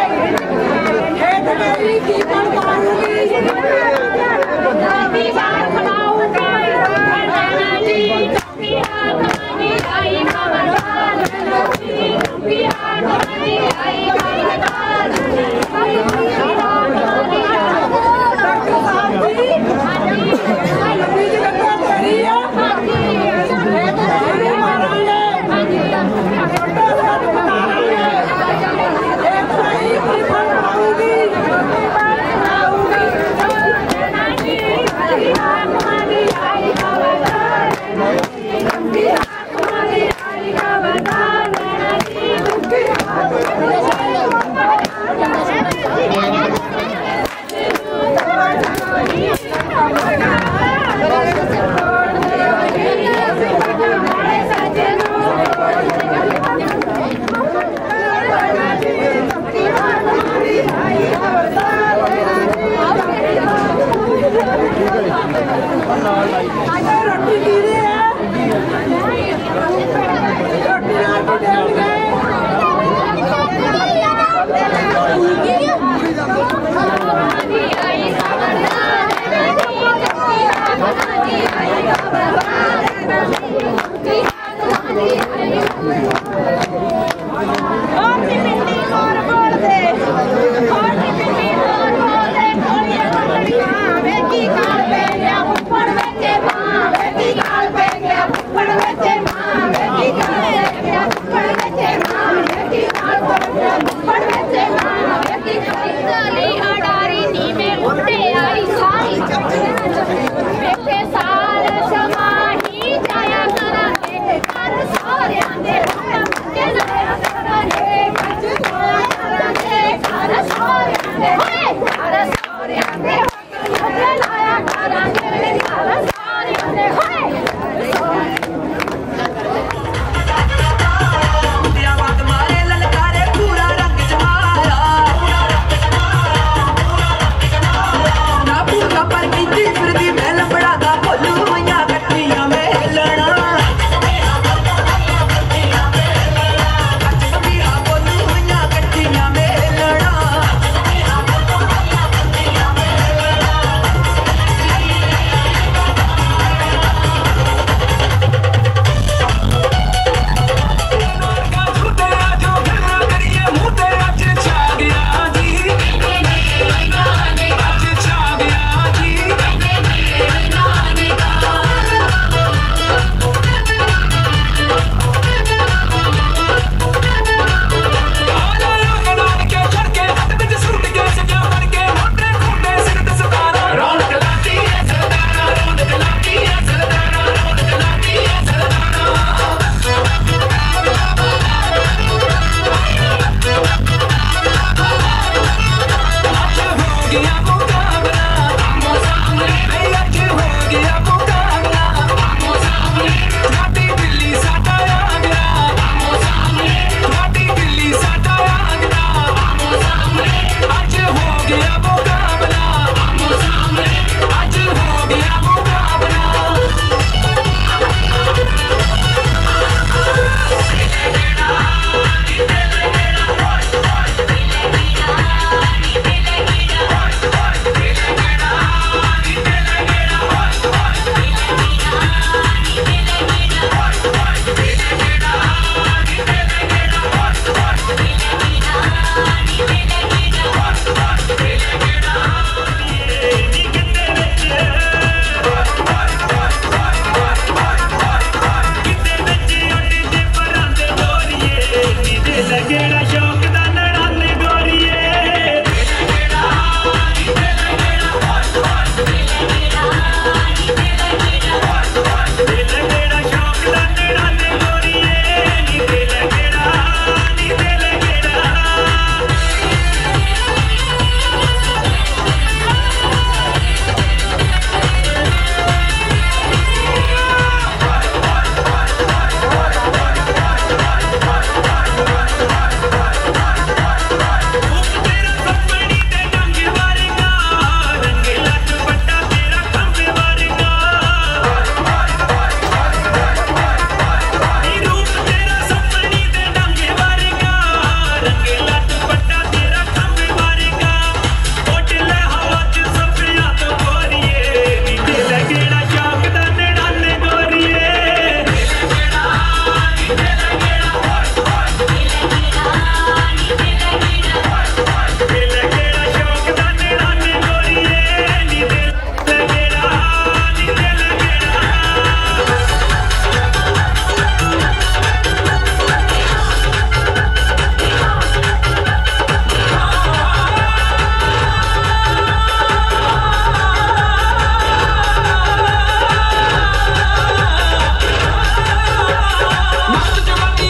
Not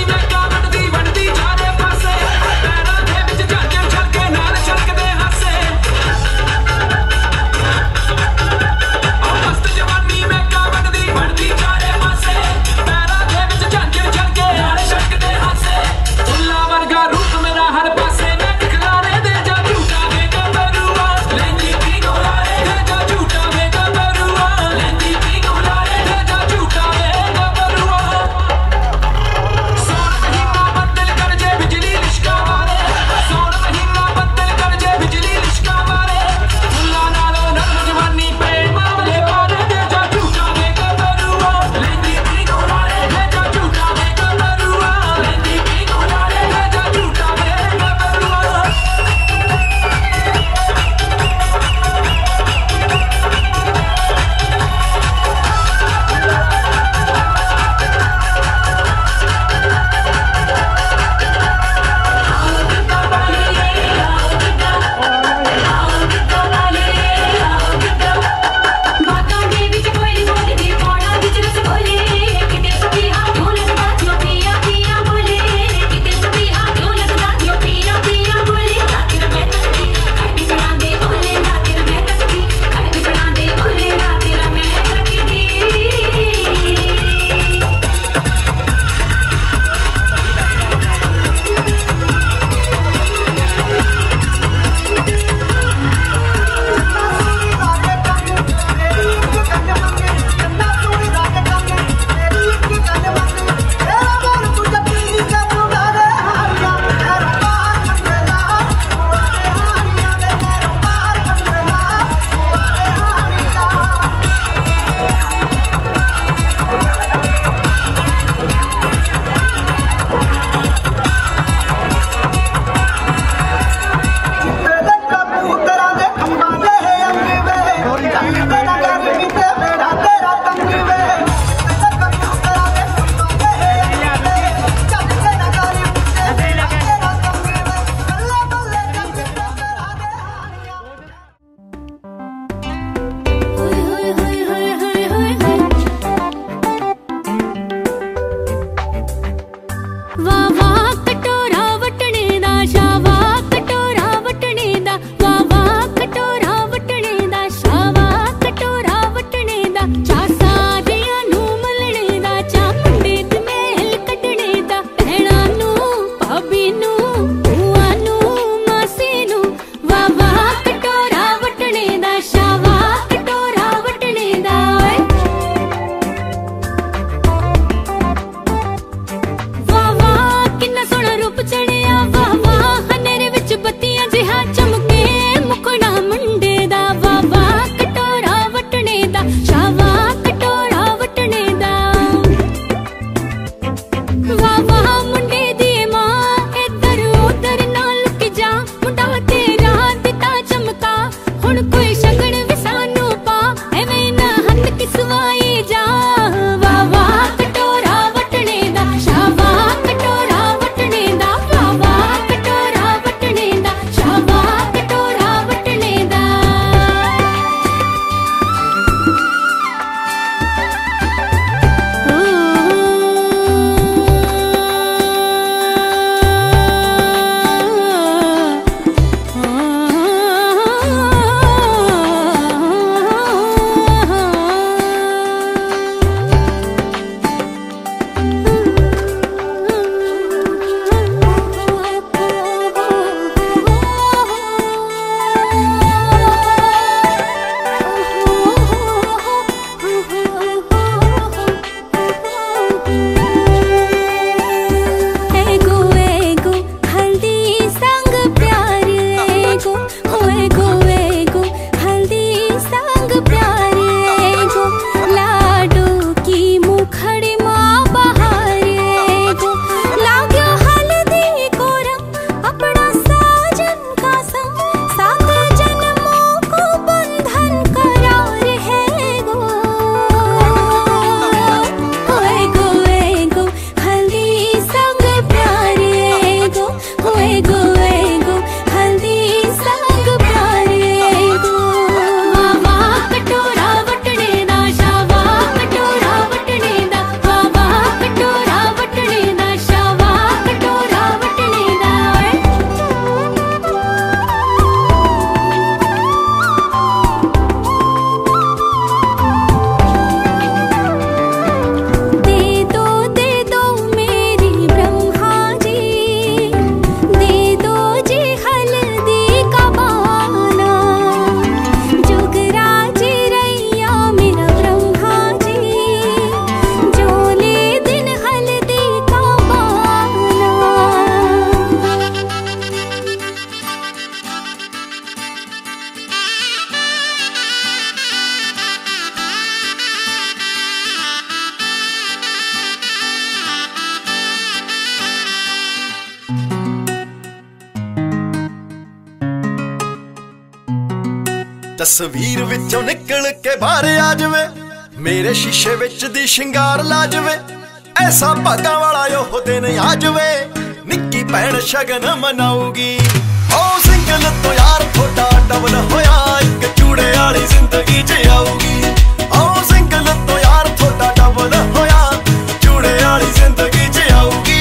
ਤਸਵੀਰ ਵਿੱਚੋਂ ਨਿਕਲ ਕੇ ਬਾਹਰ ਆ ਜਾਵੇ, ਮੇਰੇ ਸ਼ੀਸ਼ੇ ਵਿੱਚ ਦੀ ਸ਼ਿੰਗਾਰ ਲਾ ਜਾਵੇ, ਐਸਾ ਭਾਗਾਂ ਵਾਲਾ ਉਹ ਦਿਨ ਆ ਜਾਵੇ, ਨਿੱਕੀ ਭੈਣ ਸ਼ਗਨ ਮਨਾਊਗੀ। ਉਹ ਸਿੰਗਲ ਤੋਂ ਯਾਰ ਥੋੜਾ ਡਬਲ ਹੋਇਆ, ਇੱਕ ਚੂੜੇ ਵਾਲੀ ਜ਼ਿੰਦਗੀ 'ਚ ਆਊਗੀ। ਉਹ ਸਿੰਗਲ ਤੋਂ ਯਾਰ ਥੋੜਾ ਡਬਲ ਹੋਇਆ, ਚੂੜੇ ਵਾਲੀ ਜ਼ਿੰਦਗੀ 'ਚ ਆਊਗੀ।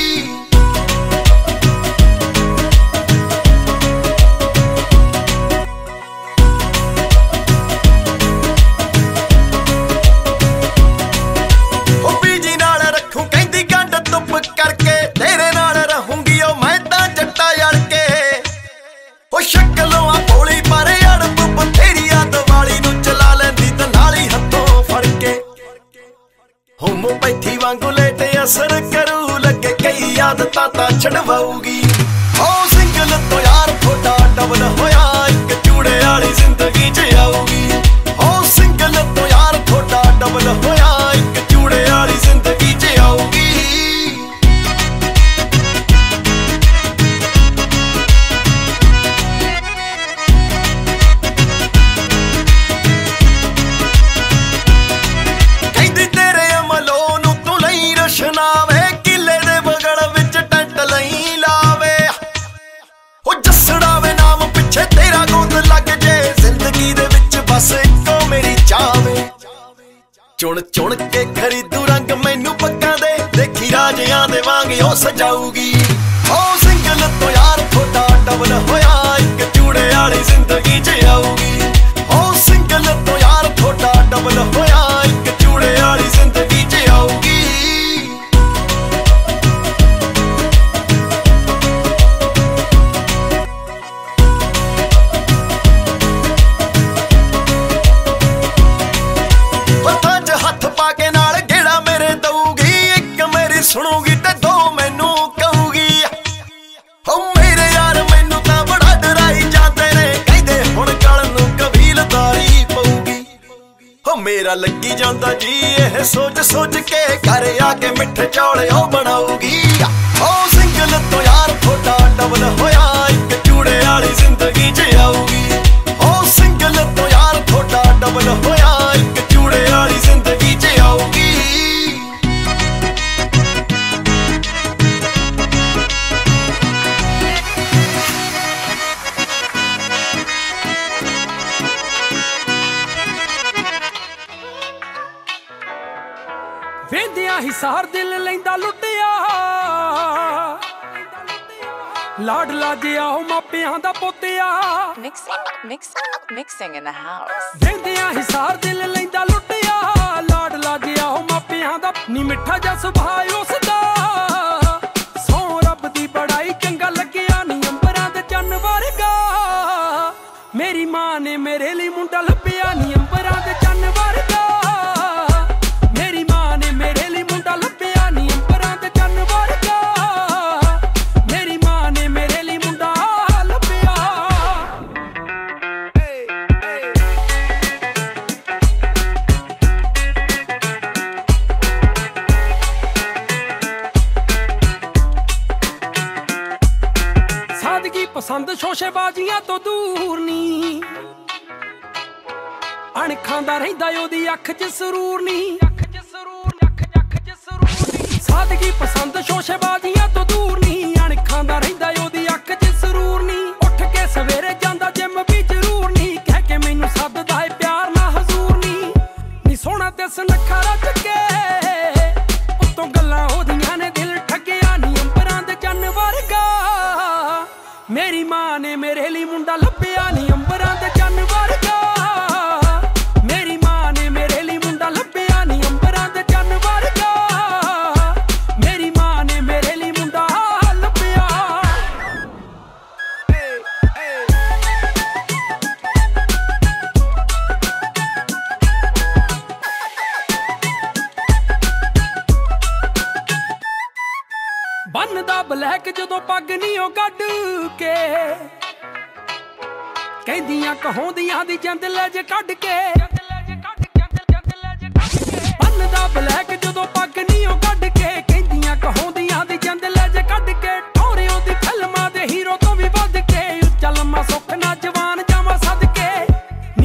ਕਰਕੇ ਤੇਰੇ ਨਾਲ ਰਹੂੰਗੀ ਉਹ ਮੈਂ ਤਾਂ ਜੱਟਾ ਯੜ ਕੇ। ਉਹ ਸ਼ਕਲੋਂ ਆ ਭੋਲੀ ਪਰ ਅੜਬ ਬਥੇਰੀ ਆ, ਦੀਵਾਲੀ ਨੂੰ ਚਲਾ ਲੈਂਦੀ ਤੇ ਨਾਲ ਹੀ ਹੱਥੋਂ ਫੜ ਕੇ। ਹੋਮੋਪੈਥੀ ਵਾਂਗੂ ਲੇਟੇ ਅਸਰ ਕਰੂ, ਲੱਗੇ ਕਈ ਆਦਤਾਂ ਤਾਂ ਛਡਵਾਊਗੀ। ਉਹ ਸਿੰਗਲ ਤੋਂ ਯਾਰ ਥੋੜਾ ਡਬਲ ਹੋਇਆ, ਇੱਕ ਚੂੜੇ ਵਾਲੀ ਜ਼ਿੰਦਗੀ 'ਚ ਆਊਗੀ। ਉਹ ਸਿੰਗਲ ਤੋਂ ਯਾਰ ਥੋੜਾ ਡਬਲ ਹੋਇਆ, ਇੱਕ ਚੂੜੇ ਵਾਲੀ ਜ਼ਿੰਦਗੀ 'ਚ ਆਊਗੀ। ਨਾਵੇ ਕਿਲੇ ਦੇ ਬਗਲ ਵਿੱਚ ਟੈਂਟ ਲਈ ਲਾਵੇ, ਉਹ ਜੱਸੜਾ ਵੇ ਨਾਮ ਪਿੱਛੇ ਤੇਰਾ ਗੋਦ ਲੱਗ ਜੇ, ਜ਼ਿੰਦਗੀ ਦੇ ਵਿੱਚ ਬਸ ਇੱਕੋ ਮੇਰੀ ਚਾਵੇ। ਚੁਣ ਚੁਣ ਕੇ ਖਰੀਦੂ ਰੰਗ ਮੈਨੂੰ ਪੱਕਾਂ ਦੇ, ਦੇਖੀ ਰਾਜਿਆਂ ਦੇ ਵਾਂਗ ਉਹ ਸਜਾਊਗੀ। ਉਹ ਸਿੰਗਲ ਤੋਂ ਯਾਰ ਥੋੜਾ ਡਬਲ ਹੋਇਆ, ਇੱਕ ਚੂੜੇ ਵਾਲੀ ਜ਼ਿੰਦਗੀ 'ਚ ਆਊਗੀ। ਉਹ ਸਿੰਗਲ ਤੋਂ ਯਾਰ ਥੋੜਾ ਡਬਲ ਹੋਇਆ, ਇੱਕ ਚੂੜੇ ਵਾਲੀ ਜ਼ਿੰਦਗੀ 'ਚ ਆਊਗੀ। ਸੁਣੂਗੀ ਤੇ ਦੋ ਮੈਨੂੰ ਕਹੂਗੀ। ਹੋ ਮੇਰੇ ਯਾਰ ਮੈਨੂੰ ਤਾਂ ਬੜਾ ਡਰਾਈ ਜਾਂਦੇ ਨੇ, ਕਹਿੰਦੇ ਹੁਣ ਕੱਲ ਨੂੰ ਕਬੀਲਦਾਰੀ ਪਊਗੀ। ਹੋ ਮੇਰਾ ਲੱਗੀ ਜਾਂਦਾ ਜੀ ਇਹ ਸੋਚ ਸੋਚ ਕੇ, ਘਰ ਆ ਕੇ ਮਿੱਠੇ ਚੌਲ ਉਹ ਬਣਾਊਗੀ। ਉਹ ਸਿੰਗਲ ਤੋਂ ਯਾਰ ਥੋੜਾ ਡਬਲ ਹੋਇਆ, ਇੱਕ ਚੂੜੇ ਵਾਲੀ ਜ਼ਿੰਦਗੀ 'ਚ ਆਊਗੀ। ਉਹ ਸਿੰਗਲ ਤੋਂ ਯਾਰ ਥੋੜਾ ਡਬਲ ਹੋਇਆ, ਇੱਕ ਚੂੜੇ ਵਾਲੀ ਜ਼ਿੰਦਗੀ 'ਚ ਆਊਗੀ। ਵੇਂਦਿਆਂ ਹੀ ਸਾਰ ਦਿਲ ਲੈਂਦਾ ਲੁੱਟਿਆ, ਲਾਡਲਾ ਜਿਹਾ ਉਹ ਮਾਪਿਆਂ ਦਾ ਪੋਤਿਆ। Mixing in the house. ਵੇਂਦਿਆਂ ਹੀ ਸਾਰ ਦਿਲ ਲੈਂਦਾ ਲੁੱਟਿਆ, ਲਾਡਲਾ ਜਿਹਾ ਉਹ ਮਾਪਿਆਂ ਦਾ। ਨੀ ਮਿੱਠਾ ਜਿਹਾ ਸੁਭਾਅ ਉਸਦਾ, ਸੌ ਰੱਬ ਦੀ ਬੜਾਈ ਚੰਗਾ ਲੱਗਿਆ, ਨੀ ਅੰਬਰਾਂ ਦੇ ਚੰਨ ਵਰਗਾ। ਮੇਰੀ ਮਾਂ ਨੇ ਮੇਰੇ ਲਈ ਮੁੰਡਾ ਲੱਭਿਆ, ਨੀ ਅੰਬਰਾਂ ਦੇ ਚੰਨ ਵਰਗਾ। ਪਸੰਦ ਸ਼ੋਸ਼ੇਬਾਜ਼ੀਆਂ ਤੋਂ ਦੂਰ ਨੀ, ਅਣਖਾਂ ਦਾ ਰਹਿੰਦਾ ਉਹਦੀ ਅੱਖ 'ਚ ਸਰੂਰ ਨੀ। ਸਾਦਗੀ ਪਸੰਦ ਸ਼ੋਸ਼ੇਬਾਜ਼ੀਆਂ ਤੋਂ ਦੂਰ ਨੀ, ਅਣਖਾਂ ਦਾ ਰਹਿੰਦਾ ਉਹਦੀ ਅੱਖ 'ਚ ਸਰੂਰ ਨੀ। ਉੱਠ ਕੇ ਸਵੇਰੇ ਜਾਂਦਾ ਜਿਮ ਵੀ ਜ਼ਰੂਰ ਨੀ, ਕਹਿ ਕੇ ਮੈਨੂੰ ਸੱਦਦਾ ਏ ਪਿਆਰ ਨਾ ਹਜ਼ੂਰ ਨੀ। ਨੀ ਸੋਹਣਾ ਤੇ ਸੁਨੱਖਾ ਰੱਜ ਕੇ, ਉੱਤੋਂ ਗੱਲਾਂ ਉਹਦੀਆਂ ਨੇ ਦਿਲ ਠੱਗਿਆ, ਨੀ ਅੰਬਰਾਂ ਦੇ ਚੰਨ ਵਰਗਾ। ਮੇਰੀ ਮਾਂ ਨੇ ਮੇਰੇ ਲਈ ਮੁੰਡਾ ਲੱਭਿਆ, ਨੀ ਅੰਬਰਾਂ ਦੇ ਚੰਨ ਵਰਗਾ। ਮੇਰੀ ਮਾਂ ਨੇ ਮੇਰੇ ਲਈ ਮੁੰਡਾ ਲੱਭਿਆ, ਨੀ ਅੰਬਰਾਂ ਦੇ ਚੰਨ ਵਰਗਾ। ਮੇਰੀ ਮਾਂ ਨੇ ਮੇਰੇ ਲਈ ਮੁੰਡਾ ਲੱਭਿਆ। ਬੰਨਦਾ ਬਲੈਕ ਜਦੋਂ ਪੱਗ ਨੀ ਉਹ ਕੱਢ ਕੇ, ਕਹਿੰਦੀਆਂ ਕਹਾਉਂਦੀਆਂ ਦੀ ਜਿੰਦ ਲੈ ਜੇ ਕੱਢ ਕੇ। ਬੰਨਦਾ ਬਲੈਕ ਜਦੋਂ ਪੱਗ ਨੀ ਉਹ ਕੱਢ ਕੇ, ਕਹਿੰਦੀਆਂ ਕਹਾਉਂਦੀਆਂ ਦੀ ਜਿੰਦ ਲੈ ਜੇ ਕੱਢ ਕੇ। ਠੌਰਿਆਂ ਦੀ ਫਿਲਮਾਂ ਦੇ ਹੀਰੋ ਤੋਂ ਵੀ ਵੱਧ ਕੇ, ਉੱਚਾ ਲੰਮਾ ਸੁੱਖ ਨਾ ਜਵਾਨ ਜਾਵਾਂ ਸਦਕੇ।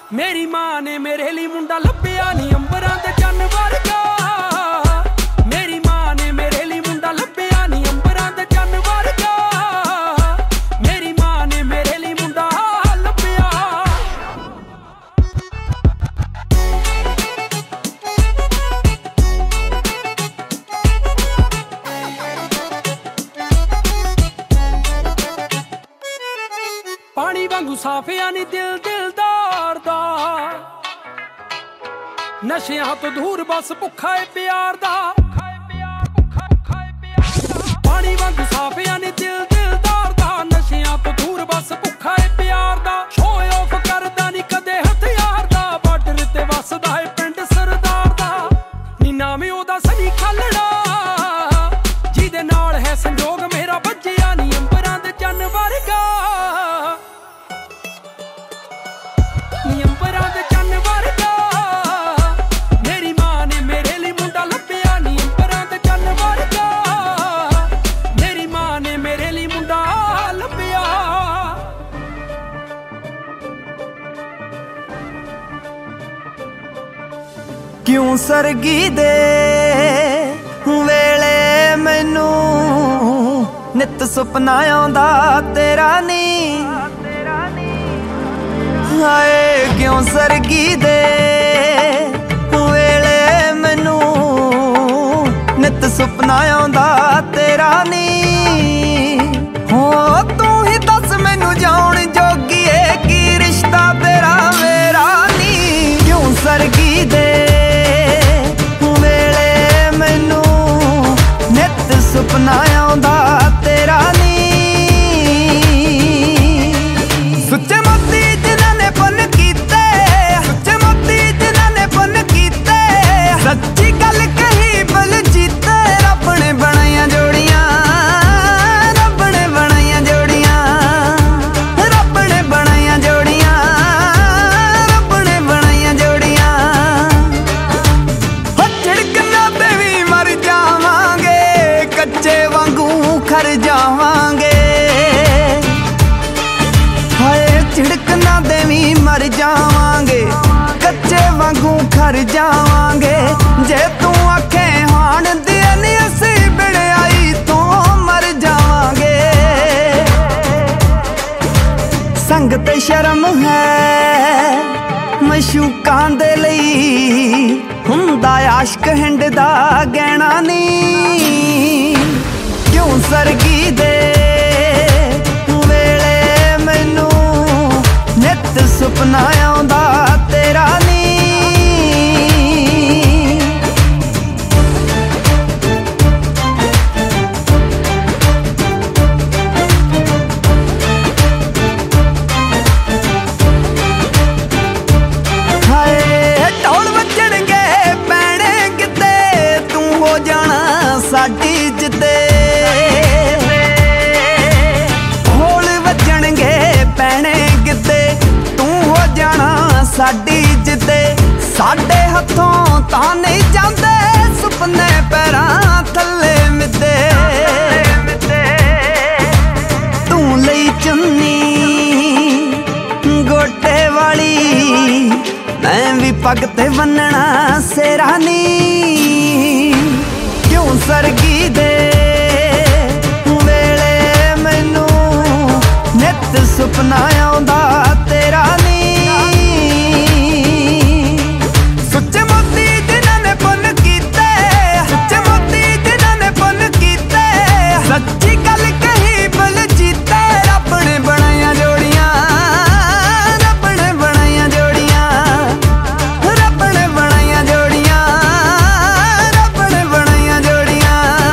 ਮੇਰੀ ਮਾਂ ਨੇ ਮੇਰੇ ਲਈ ਮੁੰਡਾ ਲੱਭਿਆ ਨੀ ਅੰਬਰਾਂ ਦੇ ਚੰਨ ਵਰਗਾ ਮੇਰੀ ਮਾਂ ਨੇ ਮੇਰੇ ਲਈ ਮੁੰਡਾ ਲੱਭਿਆ ਨੀ ਅੰਬਰਾਂ ਦੇ ਚੰਨ ਵਰਗਾ ਮੇਰੀ ਮਾਂ ਨੇ ਮੇਰੇ ਲਈ ਮੁੰਡਾ ਲੱਭਿਆ ਪਾਣੀ ਵਾਂਗੂ ਸਾਫਿਆ ਨੀ ਦਿਲ ਦਿਲਦਾਰ ਦਾ ਨਸ਼ਿਆਂ ਤੋਂ ਦੂਰ ਬਸ ਭੁੱਖਾ ਏ ਪਿਆਰ ਦਾ ਪਾਣੀ ਵਾਂਗੂ ਸਾਫਿਆ ਨੀ ਦਿਲ ਦਿਲਦਾਰ ਦਾ ਨਸ਼ਿਆਂ ਤੋਂ ਦੂਰ ਬਸ ਭੁੱਖਾ ਏ ਪਿਆਰ ਦਾ ਸ਼ੋਅ ਆਫ ਕਰਦਾ ਨੀ ਕਦੇ ਹਥਿਆਰ ਦਾ ਬਾਰਡਰ ਤੇ ਵਸਦਾ ਏ ਪਿੰਡ ਸਰਦਾਰ ਦਾ ਨੀ ਨਾਮ ਉਹਦਾ ਸਨੀ ਖਾਲੜਾ ਜਿਹਦੇ ਨਾਲ ਹੈ ਸੰਜੋਗ ਮੇਰਾ ਬੱਜਿਆ ਨੀ ਅੰਬਰਾਂ ਦੇ ਚੰਨ ਵਰਗਾ ਨੀ ਅੰਬਰਾਂ ਦੇ ਚੰਨ ਵਰਗਾ ਮੇਰੀ ਮਾਂ ਨੇ ਮੇਰੇ ਲਈ ਮੁੰਡਾ ਲੱਭਿਆ ਨੀ ਅੰਬਰਾਂ ਦੇ ਚੰਨ ਵਰਗਾ ਮੇਰੀ ਮਾਂ ਨੇ ਮੇਰੇ ਲਈ ਮੁੰਡਾ ਲੱਭਿਆ ਕਿਉਂ ਸਰਗੀ ਦੇ ਵੇਲੇ ਮੈਨੂੰ ਨਿਤ ਸੁਪਨਾ ਆਉਂਦਾ ਤੇਰਾ ਨੀ ਹਾਏ ਕਿਉਂ ਸਰਗੀ ਦੇ ਵੇਲੇ ਮੈਨੂੰ ਨਿਤ ਸੁਪਨਾ ਆਉਂਦਾ ਤੇਰਾ ਨੀ ਹੋ ਤੂੰ ਹੀ ਦੱਸ ਮੈਨੂੰ ਜਾਣ ਜੋਗੀਏ ਕੀ ਰਿਸ਼ਤਾ ਤੇਰਾ ਮੇਰਾ ਨੀ ਕਿਉਂ ਸਰਗੀ ਦੇ ਵੇਲੇ ਮੈਨੂੰ ਨਿਤ ਸੁਪਨਾ ਆਉਂਦਾ ਤੇਰਾ ਨੀ ਸੁੱਚੇ ਮੋਤੀ ਜਿਨ੍ਹਾਂ ਨੇ ਪੁੰਨ ਕੀਤੇ ਸੁੱਚੇ ਮੋਤੀ ਜਿਨ੍ਹਾਂ ਨੇ ਪੁੰਨ ਕੀਤੇ ਸੱਚੀ ਗੱਲ ਕਹੀ ਬਲ ਜੀਤੇ ਰੱਬ ਨੇ ਬਣਾਈਆਂ ਜੋੜੀਆਂ ਰੱਬ ਨੇ ਬਣਾਈਆਂ ਜੋੜੀਆਂ ਰੱਬ ਨੇ ਬਣਾਈਆਂ ਜੋੜੀਆਂ ਰੱਬ ਨੇ ਬਣਾਈਆਂ ਜੋੜੀਆਂ ਹੋ ਝਿੜਕਣਾ ਤੇ ਵੀ ਮਰ ਜਾਵਾਂਗੇ ਕੱਚੇ ਵਾਂਗੂ ਖਰ ਜਾਵਾਂਗੇ ਹਾਏ ਝਿੜਕਣਾ ਦੇ ਵੀ ਮਰ ਜਾਵਾਂਗੇ ਕੱਚੇ ਵਾਂਗੂ ਖਰ ਜਾਵਾਂਗੇ ਜੇ ਤੂੰ ਆਖੇ ਹਾਣ ਦੀ ਨੀ ਅਸੀਂ ਬਿੜਾਈ ਤੋਂ ਮਰ ਜਾਵਾਂਗੇ ਸੰਗ ਤੇ ਸ਼ਰਮ ਹੈ ਮਸ਼ੂਕਾਂ ਦੇ ਲਈ ਹੁੰਦਾ ਆਸ਼ਕ ਹਿੰਡ ਦਾ ਗਹਿਣਾ ਨੀ ਕਿਉਂ ਸਰਗੀ ਦੇ ਵੇਲੇ ਮੈਨੂੰ ਨਿਤ ਸੁਪਨਾ ਆਉਂਦਾ ਤੇਰਾ ਨੀ ਹਾਏ ਢੋਲ ਵੱਜਣਗੇ ਪੈਣੇ ਕਿਤੇ ਤੂੰ ਹੋ ਜਾਣਾ ਸਾਡੀ ਜਿੱਤੇ ਢੋਲ ਵੱਜਣਗੇ ਪੈਣੇ ਕਿਤੇ ਤੂੰ ਹੋ ਜਾਣਾ ਸਾਡੀ ਜਿੱਤੇ ਸਾਡੇ ਹੱਥੋਂ ਤਾਂ ਨਹੀਂ ਜਾਂਦੇ ਸੁਪਨੇ ਪੈਰਾਂ ਥੱਲੇ ਮਿੱਤੇ ਤੂੰ ਲਈ ਚੁੰਨੀ ਗੋਟੇ ਵਾਲੀ ਮੈਂ ਵੀ ਪੱਗ ਤੇ ਬੰਨਣਾ ਸਿਰਾ ਨੀ ਕਿਉਂ ਸਰਗੀ ਦੇ ਵੇਲੇ ਮੈਨੂੰ ਨਿਤ ਸੁਪਨਾ ਆਉਂਦਾ ਤੇਰਾ ਨੀ ਸੁੱਚੇ ਮੋਤੀ ਜਿਨ੍ਹਾਂ ਨੇ ਪੁੰਨ ਕੀਤੇ ਸੁੱਚੇ ਮੋਤੀ ਜਿਨ੍ਹਾਂ ਨੇ ਪੁੰਨ ਕੀਤੇ ਸੱਚੀ ਗੱਲ ਕਹੀ ਬਲ ਜੀਤੇ ਰੱਬ ਨੇ ਬਣਾਈਆਂ ਜੋੜੀਆਂ ਰੱਬ ਨੇ ਬਣਾਈਆਂ ਜੋੜੀਆਂ ਰੱਬ ਨੇ ਬਣਾਈਆਂ ਜੋੜੀਆਂ ਰੱਬ ਨੇ ਬਣਾਈਆਂ ਜੋੜੀਆਂ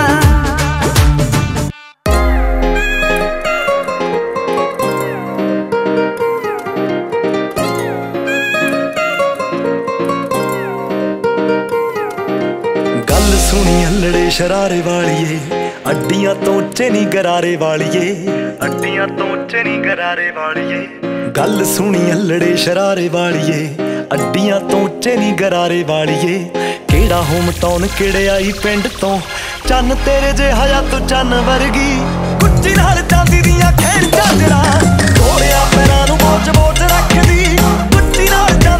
ਗੱਲ ਸੁਣੀ ਹੱਲੜੇ ਸ਼ਰਾਰੇ ਵਾਲੀਏ ਅੱਡੀਆਂ ਤੋਂ ਉੱਚੇ ਨੀ ਗਰਾਰੇ ਵਾਲੀਏ ਅੱਡੀਆਂ ਤੋਂ ਉੱਚੇ ਨੀ ਗਰਾਰੇ ਵਾਲੀਏ ਗੱਲ ਸੁਣੀ ਹੱਲੜੇ ਸ਼ਰਾਰੇ ਵਾਲੀਏ ਅੱਡੀਆਂ ਤੋਂ ਉੱਚੇ ਨੀ ਗਰਾਰੇ ਵਾਲੀਏ ਕਿਹੜਾ ਹੋਮ ਟਾਊਨ ਕਿਹੜੇ ਆਈ ਪਿੰਡ ਤੋਂ ਚੰਨ ਤੇਰੇ ਜਿਹਾ ਤੂੰ ਚੰਨ ਵਰਗੀ ਕੁੱਚੀ ਨਾਲ ਚਾਂਦੀ ਦੀਆਂ ਖੇਡ ਚਾਦਰਾਂ ਕੋੜਿਆ ਪੈਰਾਂ ਨੂੰ ਬੋਝ ਬੋਝ ਰੱਖਦੀ ਕੁੱਚੀ ਨਾਲ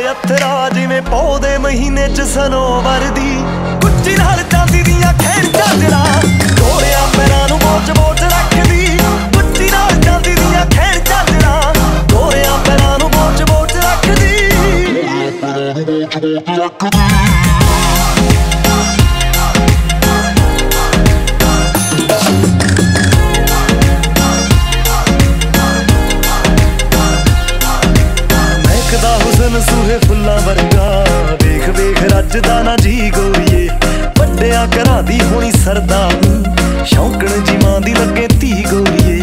ਅਥਰਾ ਜਿਵੇਂ ਪੌਦੇ ਮਹੀਨੇ ਚ ਸਨੋਵਰ ਦੀ ਗੁੱਚੀ ਨਾਲ ਚਾਂਦੀ ਦੀਆਂ ਖੇਡ ਝਾਂਜਰਾਂ ਗੋਰਿਆਂ ਪੈਰਾਂ ਨੂੰ ਬੋਚ ਬੋਚ ਰੱਖਦੀ ਗੁੱਚੀ ਨਾਲ ਚਾਂਦੀ ਦੀਆਂ ਖੇਡ ਝਾਂਜਰਾਂ ਗੋਰਿਆਂ ਪੈਰਾਂ ਨੂੰ ਬੋਚ ਬੋਚ ਰੱਖਦੀ ਮਹਿਕਦਾ ਹੁਸਨ ਸੂਹੇ ਫੁੱਲਾਂ ਵਰਗਾ ਵੇਖ ਵੇਖ ਰੱਜਦਾ ਨਾ ਜੀ ਗੋਰੀਏ ਵੱਡਿਆਂ ਘਰਾਂ ਦੀ ਹੋਣੀ ਸਰਦਾਰਨੀ ਸ਼ੌਂਕਣ ਜੀ ਮਾਂ ਦੀ ਲੱਗੇ ਧੀ ਗੋਰੀਏ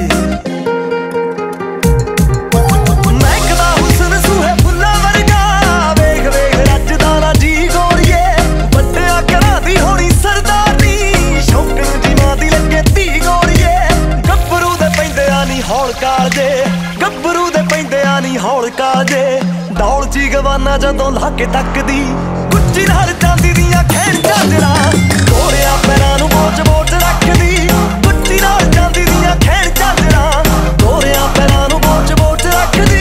ਮਹਿਕਦਾ ਹੁਸਨ ਸੂਹੇ ਫੁੱਲਾਂ ਵਰਗਾ ਵੇਖ ਵੇਖ ਰੱਜਦਾ ਨਾ ਜੀ ਗੋਰੀਏ ਵੱਡਿਆਂ ਘਰਾਂ ਦੀ ਹੋਣੀ ਸਰਦਾਰਨੀ ਸ਼ੌਂਕਣ ਜੀ ਮਾਂ ਦੀ ਲੱਗੇ ਧੀ ਗੋਰੀਏ ਗੱਭਰੂ ਦੇ ਪੈਂਦਿਆਂ ਨੀ ਹੌਲ ਕਾਲਜੇ ਗੱਭਰੂ ਦੇ ਪੈਂਦਿਆਂ ਨੀ ਹੌਲ ਕਾਲਜੇ ਦੌਲ ਚ ਗਵਾਨਾ ਜਦੋਂ ਲਾ ਕੇ ਤੱਕਦੀ ਗੁੱਚੀ ਨਾਲ ਚਾਂਦੀ ਦੀਆਂ ਖੇਡ ਝਾਂਜਰਾਂ ਗੋਰਿਆਂ ਪੈਰਾਂ ਨੂੰ ਬੋਚ ਬੋਚ ਰੱਖਦੀ ਗੁੱਚੀ ਨਾਲ ਚਾਂਦੀ ਦੀਆਂ ਖੇਡ ਝਾਂਜਰਾਂ ਗੋਰਿਆਂ ਪੈਰਾਂ ਨੂੰ ਬੋਚ ਬੋਚ ਰੱਖਦੀ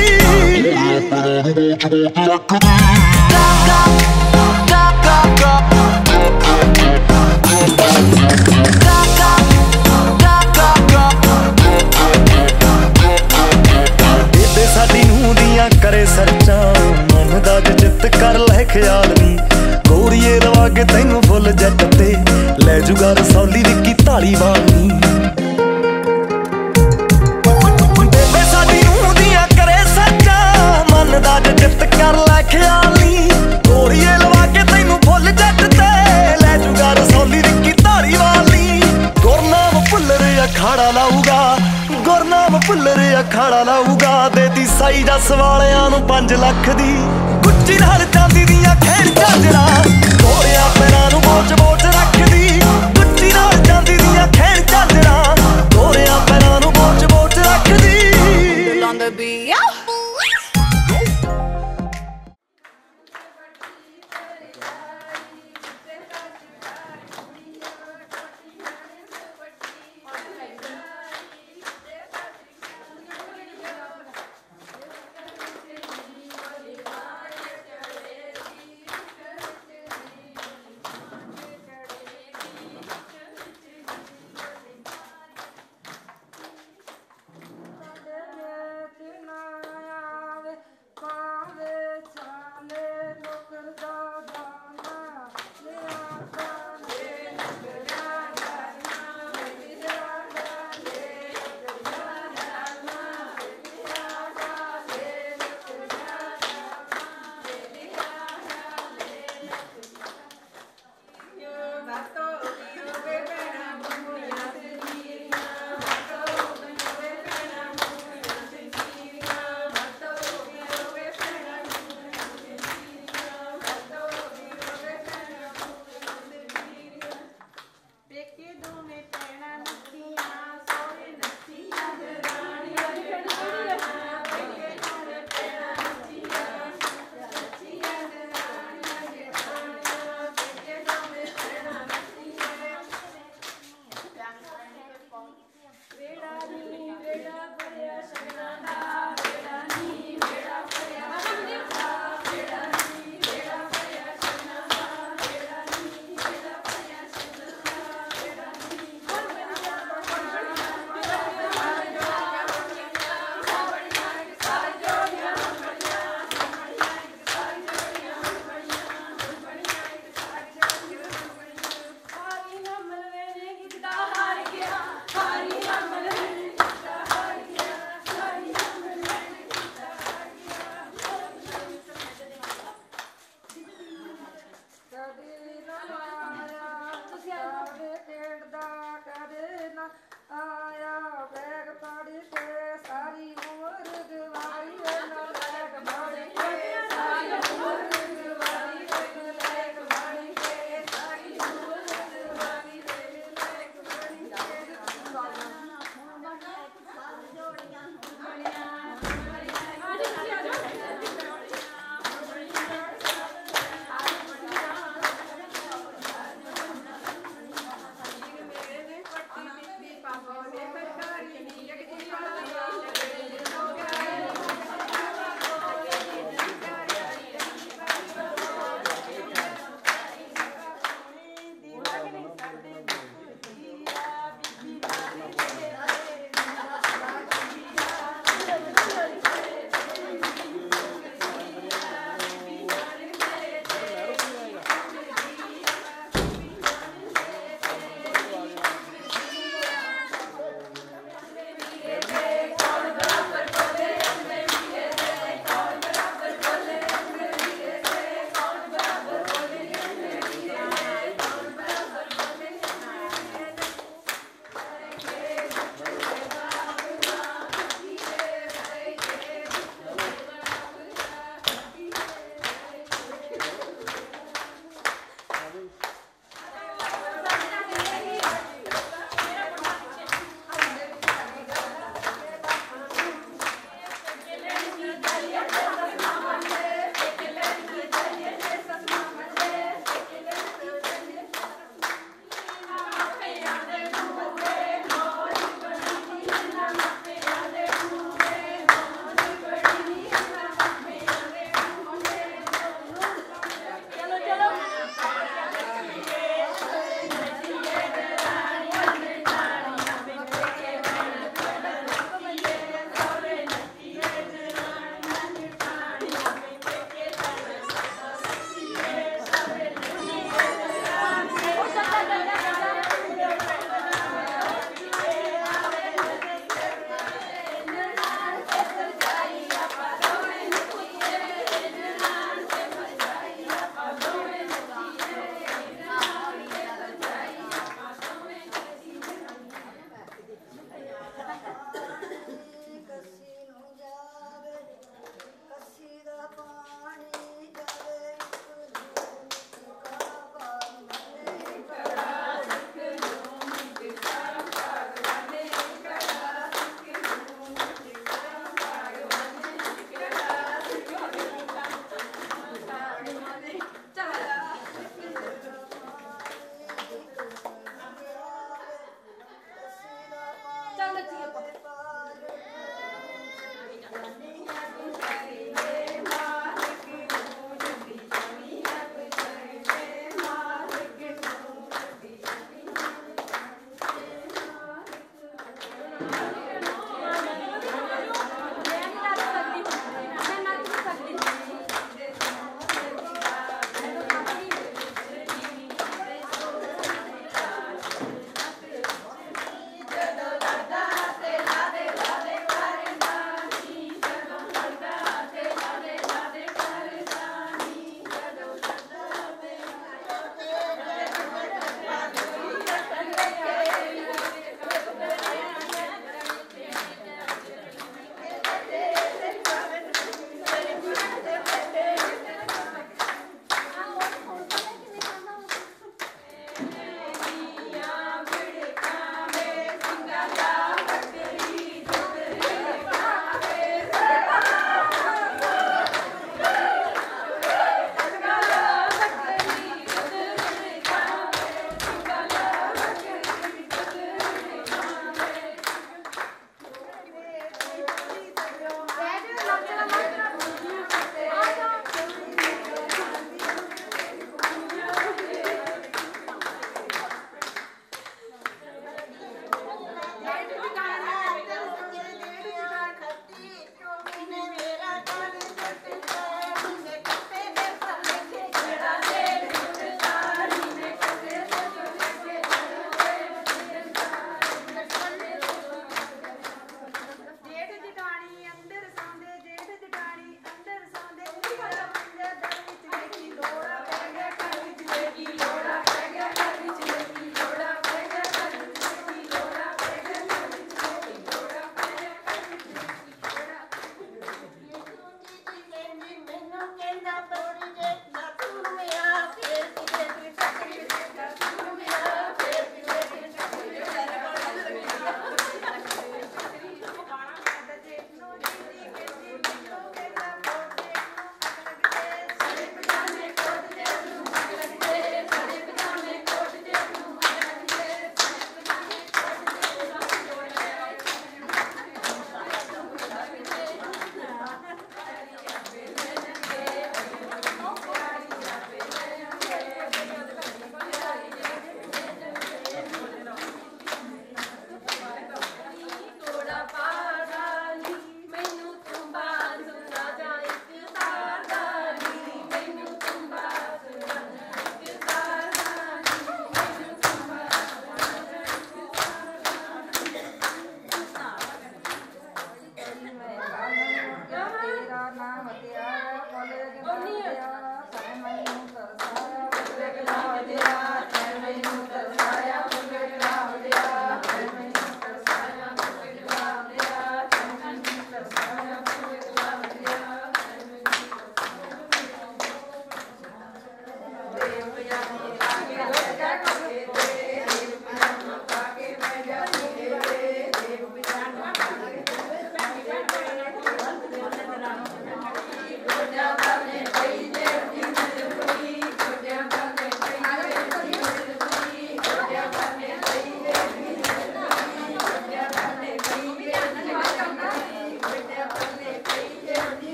ਬੇਬੇ ਸਾਡੀ ਨੂੰਹ ਦੀਆਂ ਕਰੇ ਸਰਚਾਂ ਮਨ ਦਾ ਜਿੱਤ ਕਰ ਲੈ ਖਿਆਲ ਨੀ ਗੋਰੀਏ ਲਵਾ ਕੇ ਤੈਨੂੰ ਫੁੱਲ ਜੱਟ ਤੇ ਲੈ ਜੂਗਾ ਰਸੌਲੀ ਵਿੱਕੀ ਧਾਲੀਵਾਲ ਨੀ ਬੇਬੇ ਸਾਡੀ ਨੂੰਹ ਦੀਆਂ ਕਰੇ ਸਰਚਾਂ ਮਨ ਦਾ ਜਿੱਤ ਕਰ ਲੈ ਖਿਆਲ ਨੀ ਗੋਰੀਏ ਲਵਾ ਕੇ ਤੈਨੂੰ ਫੁੱਲ ਜੱਟ ਤੇ ਲੈ ਜੂਗਾ ਰਸੌਲੀ ਵਿੱਕੀ ਧਾਲੀਵਾਲ ਨੀ ਗੁਰਨਾਮ ਭੁੱਲਰ ਅਖਾੜਾ ਲਾਊਗਾ ਗੁਰਨਾਮ ਭੁੱਲਰ ਅਖਾੜਾ ਲਾਊਗਾ ਦੇਤੀ ਸਾਈ ਜੱਸ ਵਾਲਿਆਂ ਨੂੰ ਪੰਜ ਲੱਖ ਦੀ ਗੁੱਚੀ ਨਾਲ ਚਾਂਦੀ ਦੀਆਂ ਖੇਡ ਝਾਂਜਰਾਂ